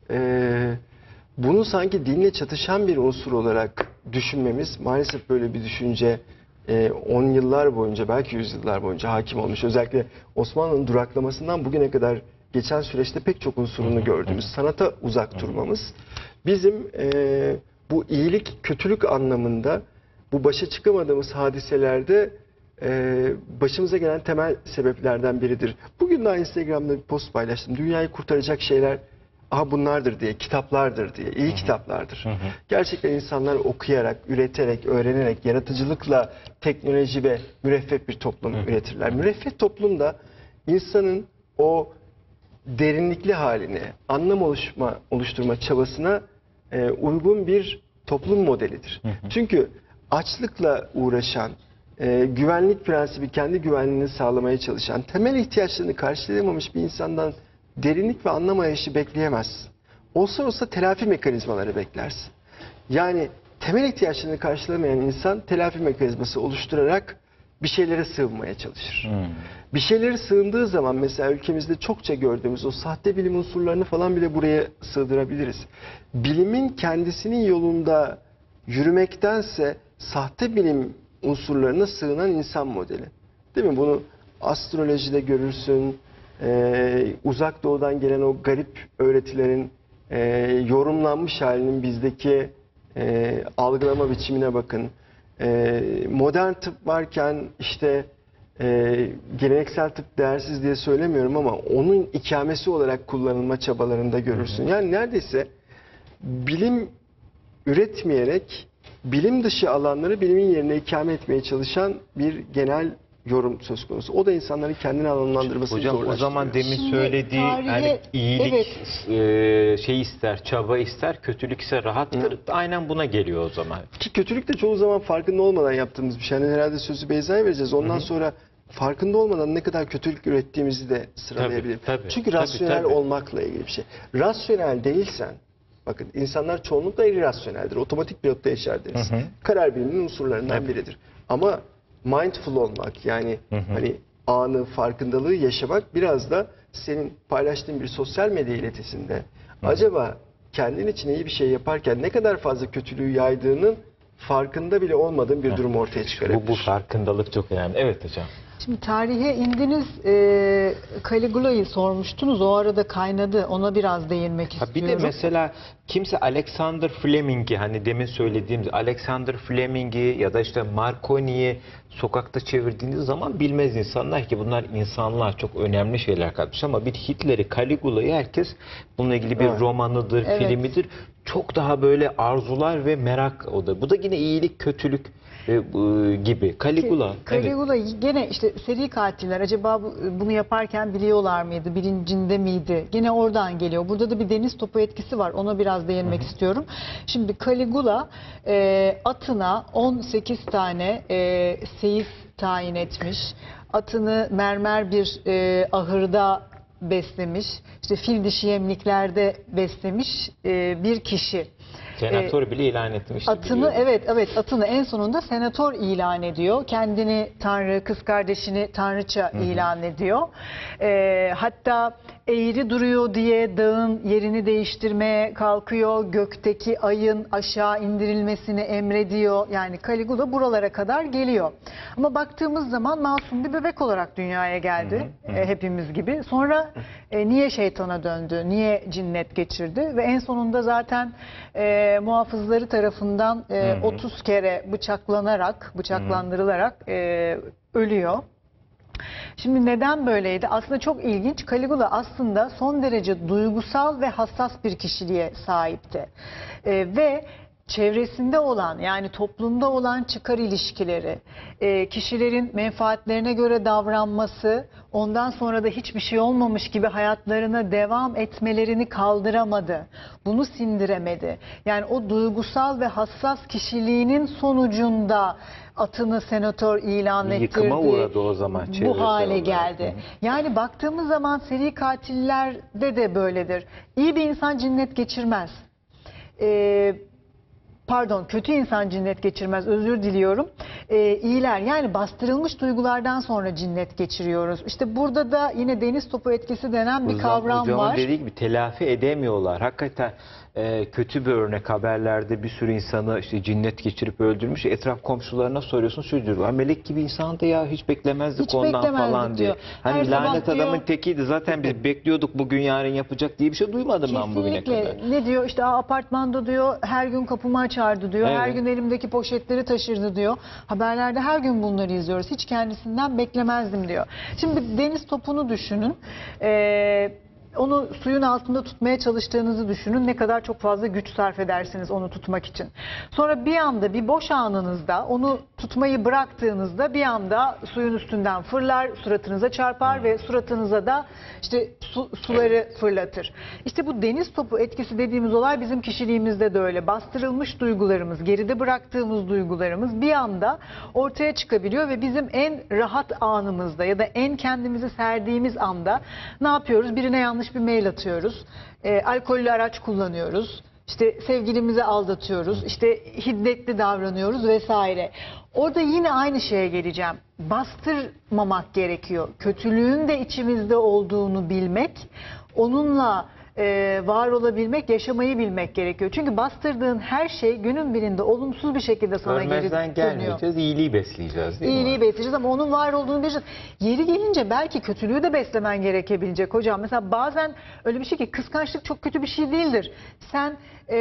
bunu sanki dinle çatışan bir unsur olarak düşünmemiz, maalesef böyle bir düşünce 10 yıllar boyunca, belki 100 yıllar boyunca hakim olmuş. Özellikle Osmanlı'nın duraklamasından bugüne kadar geçen süreçte pek çok unsurunu gördüğümüz, sanata uzak durmamız bizim bu iyilik, kötülük anlamında bu başa çıkamadığımız hadiselerde başımıza gelen temel sebeplerden biridir. Bugün daha Instagram'da bir post paylaştım. Dünyayı kurtaracak şeyler bunlardır diye, kitaplardır diye, iyi kitaplardır. Gerçekten insanlar okuyarak, üreterek, öğrenerek, yaratıcılıkla teknoloji ve müreffeh bir toplum üretirler. Müreffeh toplumda insanın o derinlikli haline, anlam oluşturma çabasına uygun bir toplum modelidir. Çünkü açlıkla uğraşan, güvenlik prensibi, kendi güvenliğini sağlamaya çalışan, temel ihtiyaçlarını karşılayamamış bir insandan derinlik ve anlam arayışı bekleyemezsin. Olsa telafi mekanizmaları beklersin. Yani temel ihtiyaçlarını karşılamayan insan telafi mekanizması oluşturarak bir şeylere sığınmaya çalışır. Bir şeylere sığındığı zaman mesela ülkemizde çokça gördüğümüz o sahte bilim unsurlarını falan bile buraya sığdırabiliriz. Bilimin kendisinin yolunda yürümektense sahte bilim unsurlarına sığınan insan modeli. Değil mi? Bunu astrolojide görürsün. Uzak doğudan gelen o garip öğretilerin yorumlanmış halinin bizdeki algılama biçimine bakın. Modern tıp varken işte geleneksel tıp değersiz diye söylemiyorum ama onun ikamesi olarak kullanılma çabalarında görürsün. Yani neredeyse bilim üretmeyerek bilim dışı alanları bilimin yerine ikame etmeye çalışan bir genel yorum söz konusu. O da insanların kendini anlamlandırmasını Hocam o zaman demin Şimdi söylediği yani iyilik şey ister, çaba ister, kötülük ise rahattır. Aynen buna geliyor o zaman. Ki kötülük de çoğu zaman farkında olmadan yaptığımız bir şey. Yani herhalde sözü Beyza'ya vereceğiz. Ondan sonra farkında olmadan ne kadar kötülük ürettiğimizi de sıralayabilirim. Çünkü rasyonel olmakla ilgili bir şey. Rasyonel değilsen, bakın insanlar çoğunlukla irrasyoneldir. Otomatik pilotta yaşar deriz. Karar biliminin unsurlarından biridir. Ama mindful olmak, yani hani anı, farkındalığı yaşamak biraz da senin paylaştığın bir sosyal medya iletisinde acaba kendin için iyi bir şey yaparken ne kadar fazla kötülüğü yaydığının farkında bile olmadığın bir durum ortaya çıkarabilir. Bu farkındalık çok önemli. Evet hocam. Şimdi tarihe indiniz, Caligula'yı sormuştunuz, o arada kaynadı, ona biraz değinmek istiyorum. Bir de mesela kimse Alexander Fleming'i, hani demin söylediğimiz Alexander Fleming'i ya da işte Marconi'yi sokakta çevirdiğiniz zaman bilmez insanlar ki bunlar insanlar, çok önemli şeyler katmış, ama bir Hitler'i, Caligula'yı herkes bununla ilgili bir romanıdır, filmidir. Çok daha böyle arzular ve merak odur. Bu da yine iyilik, kötülük gibi. Caligula. Caligula gene işte seri katiller acaba bunu yaparken biliyorlar mıydı? Bilincinde miydi? Gene oradan geliyor. Burada da bir deniz topu etkisi var. Ona biraz değinmek istiyorum. Şimdi Caligula atına 18 tane seyif tayin etmiş. Atını mermer bir ahırda beslemiş. İşte fil dişi yemliklerde beslemiş bir kişi. Senatör bile ilan etmiş. Atını atını en sonunda senatör ilan ediyor. Kendini tanrı, kız kardeşini tanrıça ilan ediyor. Hatta eğri duruyor diye dağın yerini değiştirmeye kalkıyor. Gökteki ayın aşağı indirilmesini emrediyor. Yani Caligula buralara kadar geliyor. Ama baktığımız zaman masum bir bebek olarak dünyaya geldi. Hepimiz gibi. Sonra niye şeytana döndü? Niye cinnet geçirdi? Ve en sonunda zaten muhafızları tarafından 30 kere bıçaklandırılarak ölüyor. Şimdi neden böyleydi? Aslında çok ilginç. Caligula aslında son derece duygusal ve hassas bir kişiliğe sahipti. Ve çevresinde olan, yani toplumda olan çıkar ilişkileri, kişilerin menfaatlerine göre davranması, ondan sonra da hiçbir şey olmamış gibi hayatlarına devam etmelerini kaldıramadı. Bunu sindiremedi. Yani o duygusal ve hassas kişiliğinin sonucunda atını senatör ilan ettirdi. Yıkıma uğradı o zaman. Bu hale geldi. Yani baktığımız zaman seri katillerde de böyledir. İyi bir insan cinnet geçirmez. Kötü insan cinnet geçirmez, özür diliyorum. iyiler. Yani bastırılmış duygulardan sonra cinnet geçiriyoruz. İşte burada da yine deniz topu etkisi denen bir kavram Hocamın var. dediği gibi telafi edemiyorlar. Hakikaten kötü bir örnek, haberlerde bir sürü insanı işte cinnet geçirip öldürmüş. Etraf komşularına soruyorsun, söylüyor. Melek gibi insandı ya, hiç beklemezdik Hiç ondan beklemezdik falan diye. diyor. Her Hani lanet sabah diyor- adamın tekiydi. Zaten biz bekliyorduk bugün yarın yapacak diye bir şey duymadım ben bugüne kadar. Kesinlikle. Ne diyor? İşte apartmanda diyor her gün kapımı açardı diyor. Her Evet. gün elimdeki poşetleri taşırdı diyor. Haberlerde her gün bunları izliyoruz. Hiç kendisinden beklemezdim diyor. Şimdi deniz topunu düşünün. Onu suyun altında tutmaya çalıştığınızı düşünün. Ne kadar çok fazla güç sarf edersiniz onu tutmak için. Sonra bir anda bir boş anınızda onu tutmayı bıraktığınızda bir anda suyun üstünden fırlar, suratınıza çarpar ve suratınıza da işte suları fırlatır. İşte bu deniz topu etkisi dediğimiz olay bizim kişiliğimizde de öyle. Bastırılmış duygularımız, geride bıraktığımız duygularımız bir anda ortaya çıkabiliyor ve bizim en rahat anımızda ya da en kendimizi serdiğimiz anda ne yapıyoruz? Birine yanlış bir mail atıyoruz. Alkollü araç kullanıyoruz. İşte sevgilimizi aldatıyoruz. İşte hiddetli davranıyoruz vesaire. Orada yine aynı şeye geleceğim. Bastırmamak gerekiyor. Kötülüğün de içimizde olduğunu bilmek, onunla var olabilmek, yaşamayı bilmek gerekiyor. Çünkü bastırdığın her şey günün birinde olumsuz bir şekilde sana geri Görmezden dönüyor. gelmeyeceğiz, iyiliği besleyeceğiz değil mi? İyiliği besleyeceğiz ama onun var olduğunu bileceğiz. Yeri gelince belki kötülüğü de beslemen gerekebilecek hocam. Mesela bazen öyle bir şey ki kıskançlık çok kötü bir şey değildir. Sen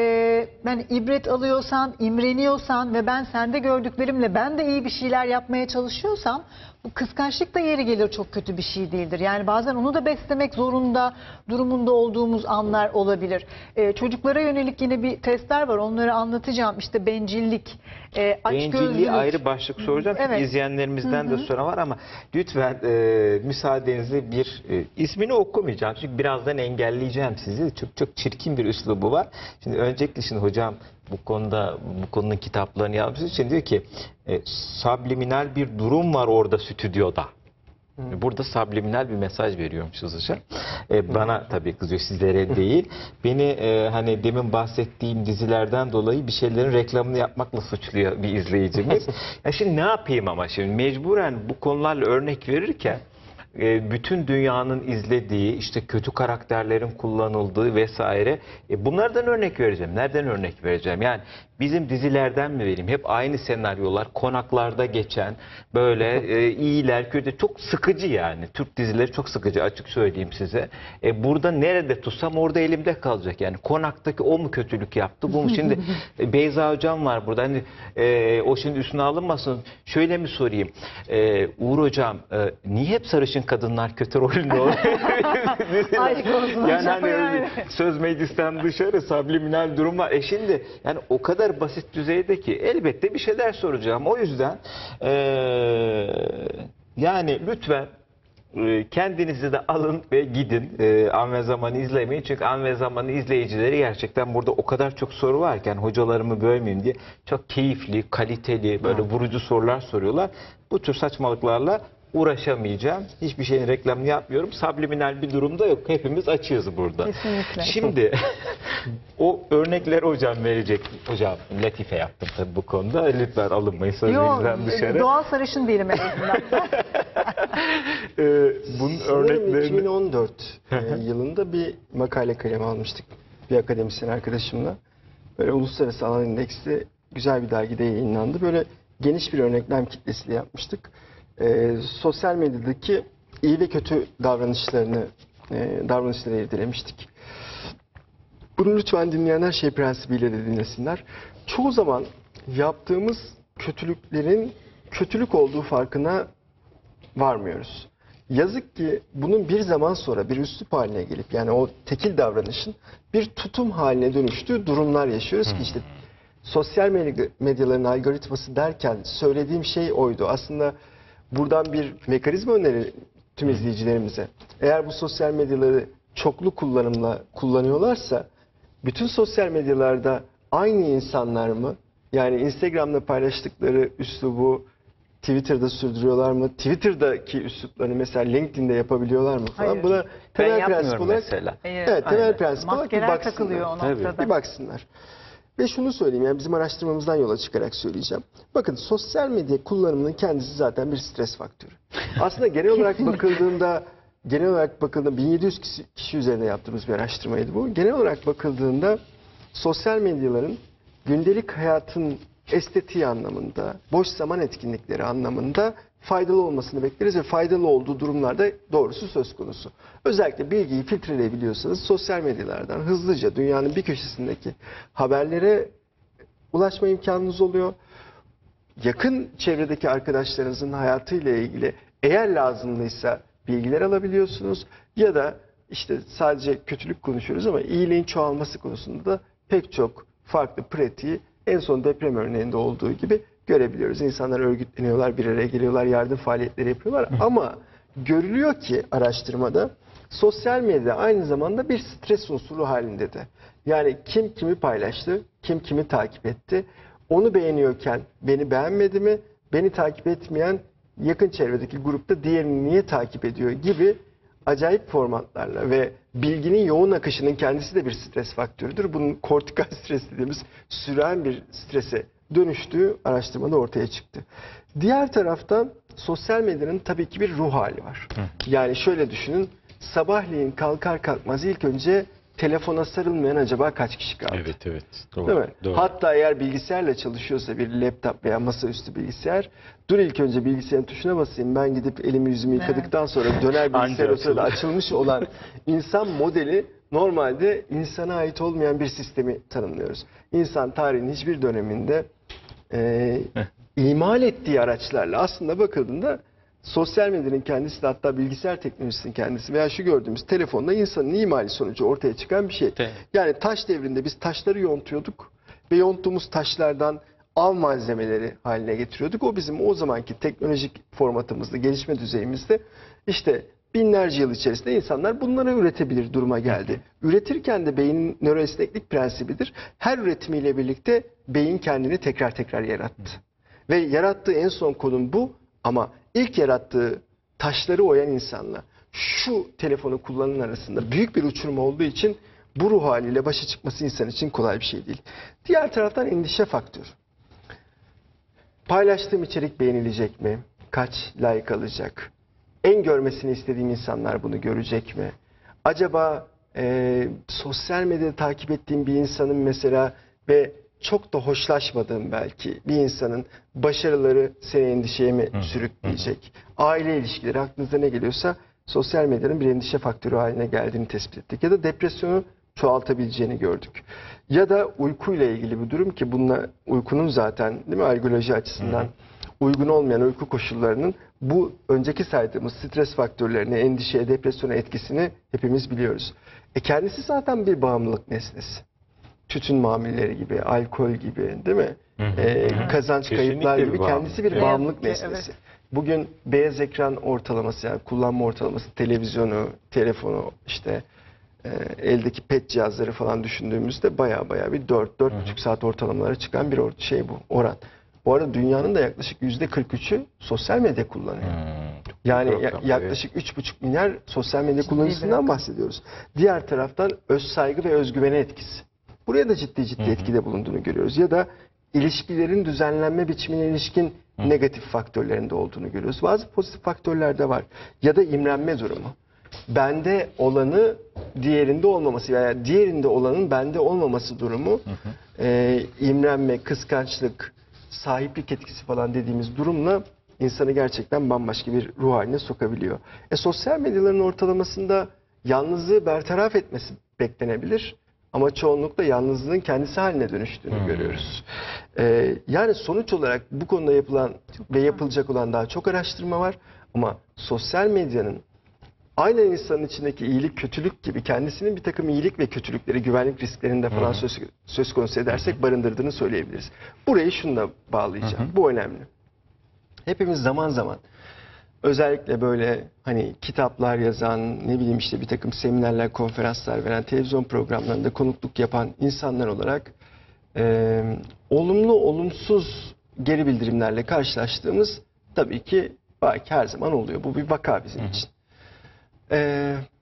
ben ibret alıyorsan, imreniyorsan ve ben sende gördüklerimle ben de iyi bir şeyler yapmaya çalışıyorsam bu kıskançlık da yeri gelir çok kötü bir şey değildir. Yani bazen onu da beslemek zorunda durumunda olduğumuz anlar olabilir. Çocuklara yönelik yine bir testler var. Onları anlatacağım. İşte bencillik, Bencilliği açgözlülük. ayrı başlık soracağım. Çünkü Evet. izleyenlerimizden de soran var ama lütfen müsaadenizle bir ismini okumayacağım. Çünkü birazdan engelleyeceğim sizi. Çok çirkin bir üslubu var. Şimdi öncelikle hocam bu konunun kitaplarını yazmış için diyor ki subliminal bir durum var orada stüdyoda. Burada subliminal bir mesaj veriyormuşuz hocam. Bana tabii kızıyor, sizlere değil. Beni hani demin bahsettiğim dizilerden dolayı bir şeylerin reklamını yapmakla suçluyor bir izleyicimiz. Ya şimdi ne yapayım ama şimdi mecburen bu konularla örnek verirken bütün dünyanın izlediği işte kötü karakterlerin kullanıldığı vesaire bunlardan örnek vereceğim. Nereden örnek vereceğim? Yani bizim dizilerden mi vereyim? Hep aynı senaryolar, konaklarda geçen böyle iyiler, kötü, çok sıkıcı yani. Türk dizileri çok sıkıcı, açık söyleyeyim size. Burada nerede tutsam orada elimde kalacak. Yani konaktaki o mu kötülük yaptı, bu mu? Şimdi Beyza hocam var burada. Hani o şimdi üstüne alınmasın. Şöyle mi sorayım? Uğur hocam niye hep sarışın kadınlar kötü rolünde oluyor? Aşk olsun Yani hocam hani yani. söz meclisten dışarı subliminal durum var. Şimdi yani o kadar basit düzeyde ki elbette bir şeyler soracağım. O yüzden yani lütfen kendinizi de alın ve gidin. An ve Zaman'ı izlemeyin. Çünkü An ve Zaman'ı izleyicileri gerçekten burada o kadar çok soru varken hocalarımı bölmeyeyim diye çok keyifli, kaliteli, böyle vurucu sorular soruyorlar. Bu tür saçmalıklarla uğraşamayacağım. Hiçbir şeyin reklamını yapmıyorum. Subliminal bir durumda yok. Hepimiz açığız burada. Kesinlikle. Şimdi o örnekleri hocam verecek. Hocam latife yaptım tabii bu konuda. Lütfen alınmayın Yok, sözlerinizden dışarı. doğal sarışın değilim en azından. Bunun Sanırım örneklerini... 2014 yılında bir makale kaleme almıştık bir akademisyen arkadaşımla. Böyle uluslararası alan indeksli güzel bir dergide yayınlandı. Böyle geniş bir örneklem kitlesiyle yapmıştık. Sosyal medyadaki iyi ve kötü davranışları irdelemiştik. Bunu lütfen dinleyenler şey prensibiyle de dinlesinler. Çoğu zaman yaptığımız kötülüklerin kötülük olduğu farkına varmıyoruz. Yazık ki bunun bir zaman sonra bir üslup haline gelip yani o tekil davranışın bir tutum haline dönüştüğü durumlar yaşıyoruz ki işte sosyal medyaların algoritması derken söylediğim şey oydu. Aslında buradan bir mekanizma öneri tüm izleyicilerimize. Eğer bu sosyal medyaları çoklu kullanımla kullanıyorlarsa bütün sosyal medyalarda aynı insanlar mı? Yani Instagram'da paylaştıkları üslubu Twitter'da sürdürüyorlar mı? Twitter'daki üsluplarını mesela LinkedIn'de yapabiliyorlar mı falan. Hayır. Buna Ben temel yapmıyorum prensip olarak mesela. Hayır. evet, temel Aynen. prensip olarak bir Maskeler takılıyor baksınlar. o noktada. Bir baksınlar. Ve şunu söyleyeyim, yani bizim araştırmamızdan yola çıkarak söyleyeceğim. Bakın, sosyal medya kullanımının kendisi zaten bir stres faktörü. Aslında genel olarak bakıldığında 1700 kişi üzerine yaptığımız bir araştırmaydı bu. Genel olarak bakıldığında sosyal medyaların gündelik hayatın estetiği anlamında, boş zaman etkinlikleri anlamında faydalı olmasını bekleriz ve faydalı olduğu durumlarda doğrusu söz konusu. Özellikle bilgiyi filtreleyebiliyorsanız sosyal medyalardan hızlıca dünyanın bir köşesindeki haberlere ulaşma imkanınız oluyor. Yakın çevredeki arkadaşlarınızın hayatıyla ilgili eğer lazımlıysa bilgiler alabiliyorsunuz ya da işte sadece kötülük konuşuyoruz ama iyiliğin çoğalması konusunda da pek çok farklı pratiği en son deprem örneğinde olduğu gibi görebiliyoruz. İnsanlar örgütleniyorlar, bir araya geliyorlar, yardım faaliyetleri yapıyorlar ama görülüyor ki araştırmada sosyal medya aynı zamanda bir stres unsuru halinde de. Yani kim kimi paylaştı, kim kimi takip etti, onu beğeniyorken beni beğenmedi mi, beni takip etmeyen yakın çevredeki grupta diğerini niye takip ediyor gibi acayip formatlarla ve bilginin yoğun akışının kendisi de bir stres faktörüdür. Bunun kortikal stres dediğimiz süren bir strese dönüştüğü araştırmada ortaya çıktı. Diğer taraftan sosyal medyanın tabii ki bir ruh hali var. Yani şöyle düşünün, sabahleyin kalkar kalkmaz ilk önce telefona sarılmayan acaba kaç kişi kaldı? Evet. Doğru. Değil mi? Doğru. Hatta eğer bilgisayarla çalışıyorsa bir laptop veya masaüstü bilgisayar, dur ilk önce bilgisayarın tuşuna basayım, ben gidip elimi yüzümü yıkadıktan sonra döner bilgisayar o sırada açılmış olan insan modeli normalde insana ait olmayan bir sistemi tanımlıyoruz. İnsan tarihinin hiçbir döneminde imal ettiği araçlarla aslında bakıldığında sosyal medyanın kendisi de hatta bilgisayar teknolojisinin kendisi veya şu gördüğümüz telefonla insanın imali sonucu ortaya çıkan bir şey. Evet. Yani taş devrinde biz taşları yontuyorduk ve yonttuğumuz taşlardan av malzemeleri haline getiriyorduk. O bizim o zamanki teknolojik formatımızda, gelişme düzeyimizde işte binlerce yıl içerisinde insanlar bunları üretebilir duruma geldi. Üretirken de beynin nöroesneklik prensibidir. Her üretimiyle birlikte beyin kendini tekrar tekrar yarattı. Ve yarattığı en son konum bu ama ilk yarattığı taşları oyan insanla şu telefonu kullanan arasında büyük bir uçurum olduğu için bu ruh haliyle başa çıkması insan için kolay bir şey değil. Diğer taraftan endişe faktörü. Paylaştığım içerik beğenilecek mi? Kaç like alacak? En görmesini istediğim insanlar bunu görecek mi? Acaba sosyal medyada takip ettiğim bir insanın mesela ve çok da hoşlaşmadığım belki bir insanın başarıları seni endişeye mi sürükleyecek? Aile ilişkileri, aklınıza ne geliyorsa sosyal medyanın bir endişe faktörü haline geldiğini tespit ettik. Ya da depresyonu çoğaltabileceğini gördük. Ya da uykuyla ilgili bir durum ki bununla uykunun zaten değil mi algoloji açısından uygun olmayan uyku koşullarının bu önceki saydığımız stres faktörlerine, endişeye, depresyona etkisini hepimiz biliyoruz. Kendisi zaten bir bağımlılık nesnesi. Tütün mamulleri gibi, alkol gibi değil mi? Kazanç Kesinlikle kayıplar bir gibi bağımlılık. kendisi bir Ne bağımlılık yazık ki, nesnesi. Bugün beyaz ekran ortalaması yani kullanma ortalaması, televizyonu, telefonu işte eldeki pet cihazları falan düşündüğümüzde baya bir 4-4,5 saat ortalamalara çıkan bir oran. Bu arada dünyanın da yaklaşık %43'ü sosyal medya kullanıyor. Yani yaklaşık 3,5 milyar sosyal medya kullanıcısından bahsediyoruz. Diğer taraftan öz saygı ve özgüvene etkisi. Buraya da ciddi etkide bulunduğunu görüyoruz. Ya da ilişkilerin düzenlenme biçimine ilişkin negatif faktörlerinde olduğunu görüyoruz. Bazı pozitif faktörler de var. Ya da imrenme durumu. Bende olanı diğerinde olmaması veya diğerinde olanın bende olmaması durumu imrenme, kıskançlık, sahiplik etkisi falan dediğimiz durumla insanı gerçekten bambaşka bir ruh haline sokabiliyor. Sosyal medyaların ortalamasında yalnızlığı bertaraf etmesi beklenebilir ama çoğunlukla yalnızlığın kendisi haline dönüştüğünü görüyoruz. Yani sonuç olarak bu konuda yapılan ve yapılacak olan daha çok araştırma var ama sosyal medyanın aynen insanın içindeki iyilik, kötülük gibi kendisinin bir takım iyilik ve kötülükleri, güvenlik risklerinde falan söz konusu edersek barındırdığını söyleyebiliriz. Burayı şununla bağlayacağım. Bu önemli. Hepimiz zaman zaman özellikle böyle hani kitaplar yazan, ne bileyim işte bir takım seminerler, konferanslar veren, televizyon programlarında konukluk yapan insanlar olarak olumlu, olumsuz geri bildirimlerle karşılaştığımız tabii ki belki her zaman oluyor. Bu bir vaka bizim için.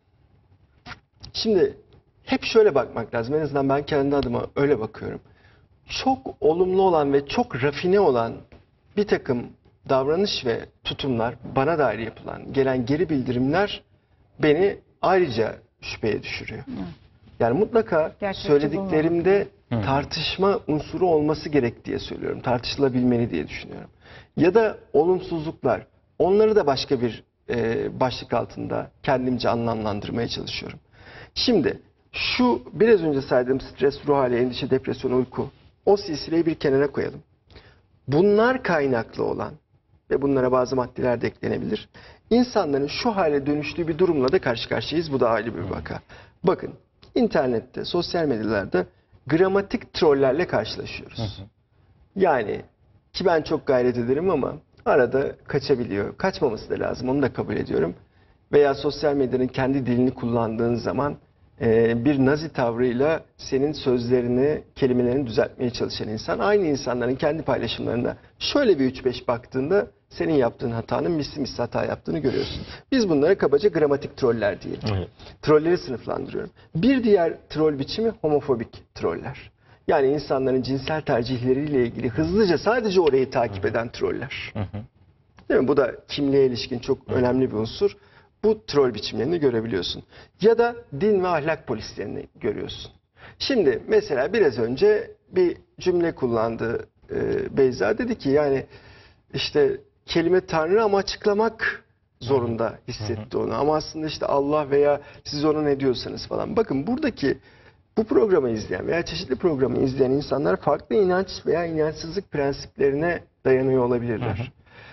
Şimdi hep şöyle bakmak lazım. En azından ben kendi adıma öyle bakıyorum. çok olumlu olan ve çok rafine olan bir takım davranış ve tutumlar, bana dair yapılan, gelen geri bildirimler beni ayrıca şüpheye düşürüyor. Yani mutlaka Gerçekçi söylediklerimde tartışma unsuru olması gerek diye söylüyorum. Tartışılabilmeli diye düşünüyorum. Ya da olumsuzluklar. Onları da başka bir başlık altında kendimce anlamlandırmaya çalışıyorum. Şimdi şu biraz önce saydığım stres, ruh hali, endişe, depresyon, uyku, o silsileyi bir kenara koyalım. Bunlar kaynaklı olan ve bunlara bazı maddeler de eklenebilir. İnsanların şu hale dönüştüğü bir durumla da karşı karşıyayız. Bu da ayrı bir vaka. Bakın, internette, sosyal medyalarda gramatik trollerle karşılaşıyoruz. Yani ki ben çok gayret ederim ama arada kaçabiliyor. Kaçmaması da lazım, onu da kabul ediyorum. Veya sosyal medyanın kendi dilini kullandığın zaman bir nazi tavrıyla senin sözlerini, kelimelerini düzeltmeye çalışan insan, aynı insanların kendi paylaşımlarında şöyle bir 3-5 baktığında senin yaptığın hatanın misli hata yaptığını görüyorsun. Biz bunlara kabaca gramatik troller diyelim. Evet. Trolleri sınıflandırıyorum. Bir diğer troll biçimi homofobik troller. Yani insanların cinsel tercihleriyle ilgili hızlıca sadece orayı takip eden troller. Değil mi? Bu da kimliğe ilişkin çok önemli bir unsur. Bu troll biçimlerini görebiliyorsun. Ya da din ve ahlak polislerini görüyorsun. Şimdi mesela biraz önce bir cümle kullandı Beyza. Dedi ki yani işte kelime Tanrı ama açıklamak zorunda hissetti onu. Ama aslında işte Allah veya siz ona ne diyorsanız falan. Bakın buradaki bu programı izleyen veya çeşitli programı izleyen insanlar farklı inanç veya inançsızlık prensiplerine dayanıyor olabilirler.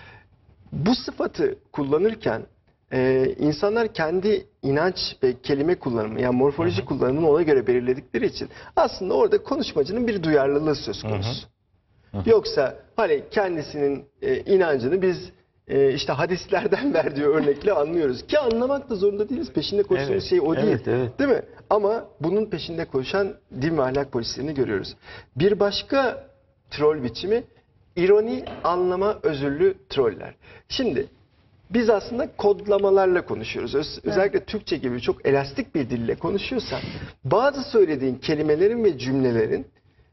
Bu sıfatı kullanırken insanlar kendi inanç ve kelime kullanımı, yani morfoloji kullanımını ona göre belirledikleri için aslında orada konuşmacının bir duyarlılığı söz konusu. Yoksa hani kendisinin inancını biz işte hadislerden verdiği örnekle anlıyoruz. Ki anlamak da zorunda değiliz. Peşinde koştuğumuz şey o değil. Değil mi? Ama bunun peşinde koşan din ve ahlak polislerini görüyoruz. Bir başka troll biçimi ironi, anlama özürlü troller. Şimdi biz aslında kodlamalarla konuşuyoruz. Özellikle Türkçe gibi çok elastik bir dille konuşuyorsan bazı söylediğin kelimelerin ve cümlelerin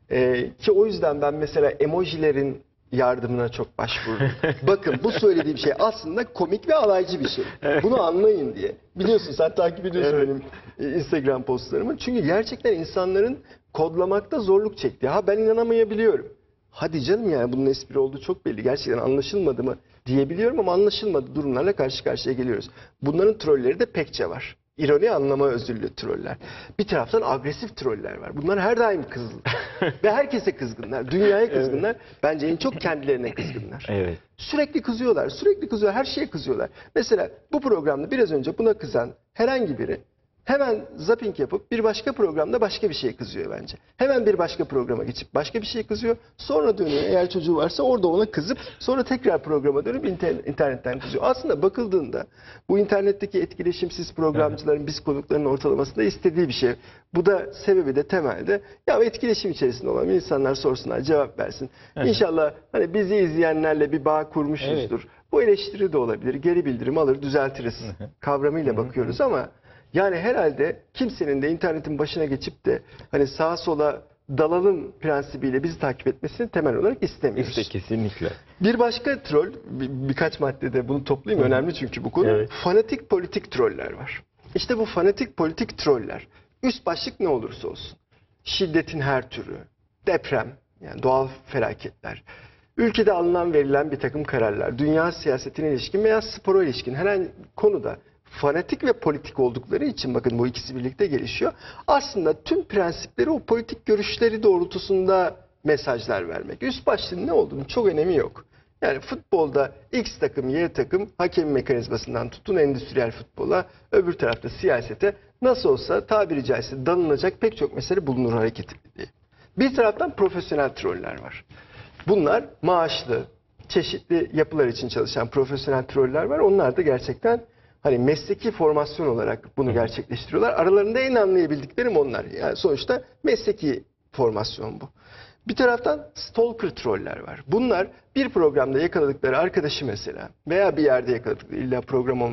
ki o yüzden ben mesela emojilerin yardımına çok başvurdum. Bakın bu söylediğim şey aslında komik ve alaycı bir şey. Bunu anlayın diye. Biliyorsun sen takip ediyorsun benim Instagram postlarımı. Çünkü gerçekten insanların kodlamakta zorluk çekti. Ha ben inanamayabiliyorum. Hadi canım yani bunun espri olduğu çok belli. Gerçekten anlaşılmadı mı diyebiliyorum ama anlaşılmadı durumlarla karşı karşıya geliyoruz. Bunların trolleri de pekçe var. İroni, anlama özürlü troller. Bir taraftan agresif troller var. Bunlar her daim kızgın. Ve herkese kızgınlar. Dünyaya kızgınlar. Bence en çok kendilerine kızgınlar. Evet. Sürekli kızıyorlar. Sürekli kızıyor. Her şeye kızıyorlar. Mesela bu programda biraz önce buna kızan herhangi biri hemen zapping yapıp bir başka programda başka bir şeye kızıyor bence. Hemen bir başka programa geçip başka bir şeye kızıyor. Sonra dönüyor eğer çocuğu varsa orada ona kızıp sonra tekrar programa dönüp internetten kızıyor. Aslında bakıldığında bu internetteki etkileşimsiz programcıların, biz konukların ortalamasında istediği bir şey. Bu da sebebi de temelde ya etkileşim içerisinde olan insanlar sorsunlar, cevap versin. İnşallah hani bizi izleyenlerle bir bağ kurmuşuzdur. Bu eleştiri de olabilir. Geri bildirim alır, düzeltiriz kavramıyla bakıyoruz ama yani herhalde kimsenin de internetin başına geçip de hani sağa sola dalalım prensibiyle bizi takip etmesini temel olarak istemiyoruz. İşte kesinlikle. Bir başka troll, birkaç maddede bunu toplayayım. Önemli çünkü bu konu. Evet. Fanatik politik troller var. İşte bu fanatik politik troller, üst başlık ne olursa olsun, şiddetin her türü, deprem, yani doğal felaketler, ülkede alınan verilen bir takım kararlar, dünya siyasetine ilişkin veya spora ilişkin herhangi konuda fanatik ve politik oldukları için, bakın bu ikisi birlikte gelişiyor. Aslında tüm prensipleri o politik görüşleri doğrultusunda mesajlar vermek. Üst başlığın ne olduğunu çok önemi yok. Yani futbolda X takım, Y takım, hakem mekanizmasından tutun endüstriyel futbola, öbür tarafta siyasete nasıl olsa tabiri caizse dalınacak pek çok mesele bulunur hareketi diye. Bir taraftan profesyonel troller var. Bunlar maaşlı, çeşitli yapılar için çalışan profesyonel troller var. Onlar da gerçekten hani mesleki formasyon olarak bunu gerçekleştiriyorlar. Aralarında en anlayabildiklerim onlar. Yani sonuçta mesleki formasyon bu. Bir taraftan stalker troller var. Bunlar bir programda yakaladıkları arkadaşı mesela veya bir yerde yakaladıkları, illa program olması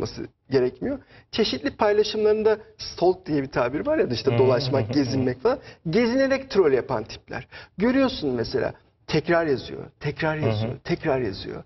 gerekmiyor. Çeşitli paylaşımlarında stalk diye bir tabir var ya da işte dolaşmak, gezinmek falan. Gezinerek troll yapan tipler. Görüyorsun mesela tekrar yazıyor, tekrar yazıyor, tekrar yazıyor.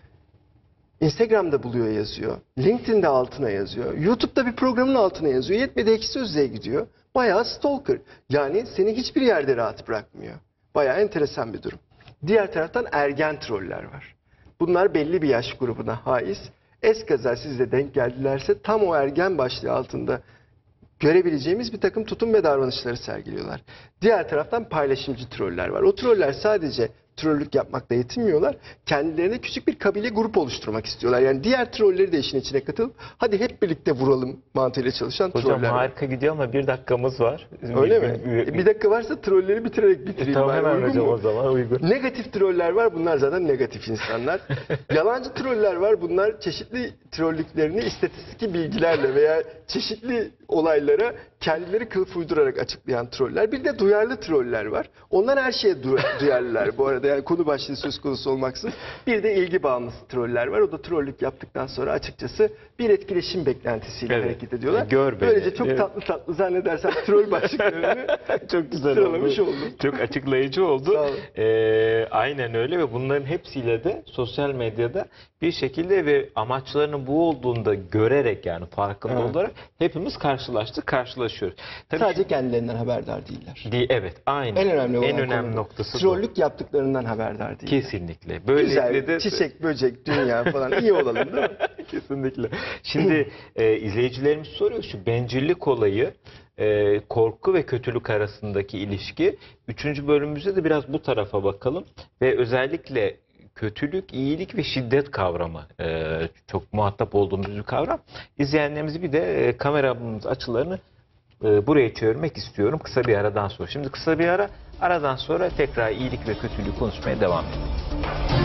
Instagram'da buluyor yazıyor. LinkedIn'de altına yazıyor. YouTube'da bir programın altına yazıyor. Yetmedi Ekşi Sözlüğe gidiyor. Bayağı stalker. Yani seni hiçbir yerde rahat bırakmıyor. Bayağı enteresan bir durum. Diğer taraftan ergen troller var. Bunlar belli bir yaş grubuna haiz. Eskaza sizle denk geldilerse tam o ergen başlığı altında görebileceğimiz bir takım tutum ve davranışları sergiliyorlar. Diğer taraftan paylaşımcı troller var. O troller sadece trollük yapmakla yetinmiyorlar. Kendilerine küçük bir kabile grup oluşturmak istiyorlar. Yani diğer trolleri de işin içine katılıp hadi hep birlikte vuralım mantığıyla çalışan Hocam troller var. harika gidiyor ama bir dakikamız var. Öyle mi? Bir dakika varsa trolleri bitirerek bitireyim. Tamam, bari. hemen Uygun hocam mu? o zaman uygun. Negatif troller var. Bunlar zaten negatif insanlar. Yalancı troller var. Bunlar çeşitli trollüklerini istatistik bilgilerle veya çeşitli olaylara kendileri kılıf uydurarak açıklayan troller. Bir de duyarlı troller var. Onlar her şeye duyarlılar bu arada. Yani konu başlığı söz konusu olmaksızın. Bir de ilgi bağımlısı troller var. O da trollük yaptıktan sonra açıkçası bir etkileşim beklentisiyle Evet. hareket ediyorlar. Gör beni. Böylece çok Evet. tatlı tatlı zannedersem troll başlıklarını Çok güzel sıralamış oldu. oldum. Çok açıklayıcı oldu. Sağ olun. Aynen öyle ve bunların hepsiyle de sosyal medyada bir şekilde ve amaçlarının bu olduğunu da görerek yani farkında Evet. olarak hepimiz karşılaşıyoruz. Tabii Sadece kendilerinden haberdar değiller. evet, aynen. En önemli olan önemli konu bu. noktası bu. Trollük yaptıklarından haberdar değil. Kesinlikle. Böylelikle Güzel, de çiçek, böcek, dünya falan iyi olalım değil mi? kesinlikle. Şimdi izleyicilerimiz soruyor şu bencillik olayı, korku ve kötülük arasındaki ilişki. 3. bölümümüzde de biraz bu tarafa bakalım ve özellikle kötülük, iyilik ve şiddet kavramı çok muhatap olduğumuz bir kavram. İzleyenlerimizi bir de kameramız açılarını buraya çevirmek istiyorum kısa bir aradan sonra. Şimdi kısa bir aradan sonra tekrar iyilik ve kötülüğü konuşmaya devam edelim.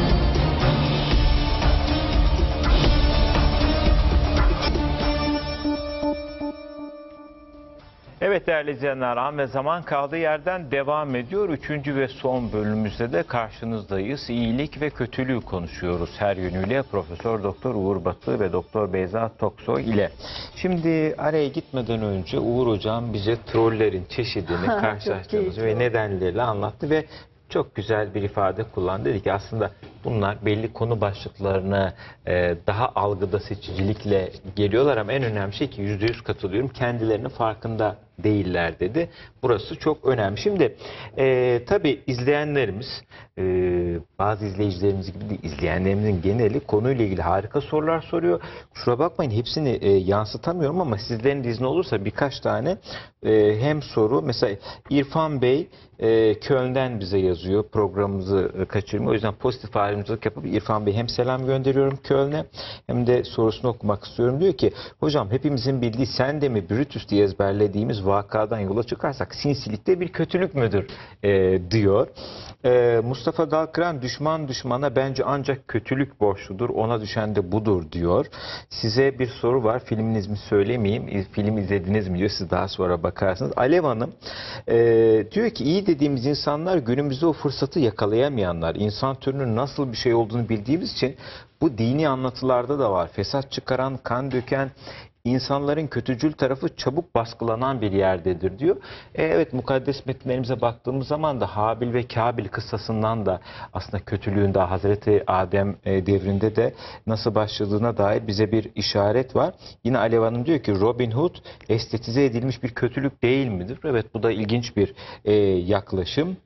Evet değerli izleyenler, An ve Zaman kaldığı yerden devam ediyor. 3. ve son bölümümüzde de karşınızdayız. İyilik ve kötülüğü konuşuyoruz her yönüyle Profesör Doktor Uğur Batı ve Doktor Beyza Toksoy ile. Şimdi araya gitmeden önce Uğur Hocam bize trollerin çeşidini karşılaştığımız ve nedenleriyle anlattı ve çok güzel bir ifade kullandı. Dedi ki aslında bunlar belli konu başlıklarına daha algıda seçicilikle geliyorlar ama en önemli şey ki %100 katılıyorum kendilerinin farkında değiller dedi. Burası çok önemli. Şimdi tabii izleyenlerimiz bazı izleyicilerimiz gibi değil, izleyenlerimizin geneli konuyla ilgili harika sorular soruyor. Kusura bakmayın hepsini yansıtamıyorum ama sizlerin de izni olursa birkaç tane hem soru mesela İrfan Bey Köln'den bize yazıyor. Programımızı kaçırmıyor. O yüzden pozitif ayrımcılık yapıp İrfan Bey hem selam gönderiyorum Köln'e hem de sorusunu okumak istiyorum. Diyor ki hocam hepimizin bildiği sen de mi Brutus diye ezberlediğimiz vakadan yola çıkarsak sinsilikte bir kötülük müdür diyor. Mustafa Dalkıran düşman düşmana bence ancak kötülük borçludur. Ona düşen de budur diyor. Size bir soru var. Filminiz mi söylemeyeyim. Film izlediniz mi diyor. Siz daha sonra bakarsınız. Alev Hanım diyor ki iyi dediğimiz insanlar günümüzde o fırsatı yakalayamayanlar. İnsan türünün nasıl bir şey olduğunu bildiğimiz için bu dini anlatılarda da var. Fesat çıkaran, kan döken, İnsanların kötücül tarafı çabuk baskılanan bir yerdedir diyor. Evet mukaddes metinlerimize baktığımız zaman da Habil ve Kabil kıssasından da aslında kötülüğün de Hazreti Adem devrinde de nasıl başladığına dair bize bir işaret var. Yine Alev Hanım diyor ki Robin Hood estetize edilmiş bir kötülük değil midir? Evet bu da ilginç bir yaklaşım.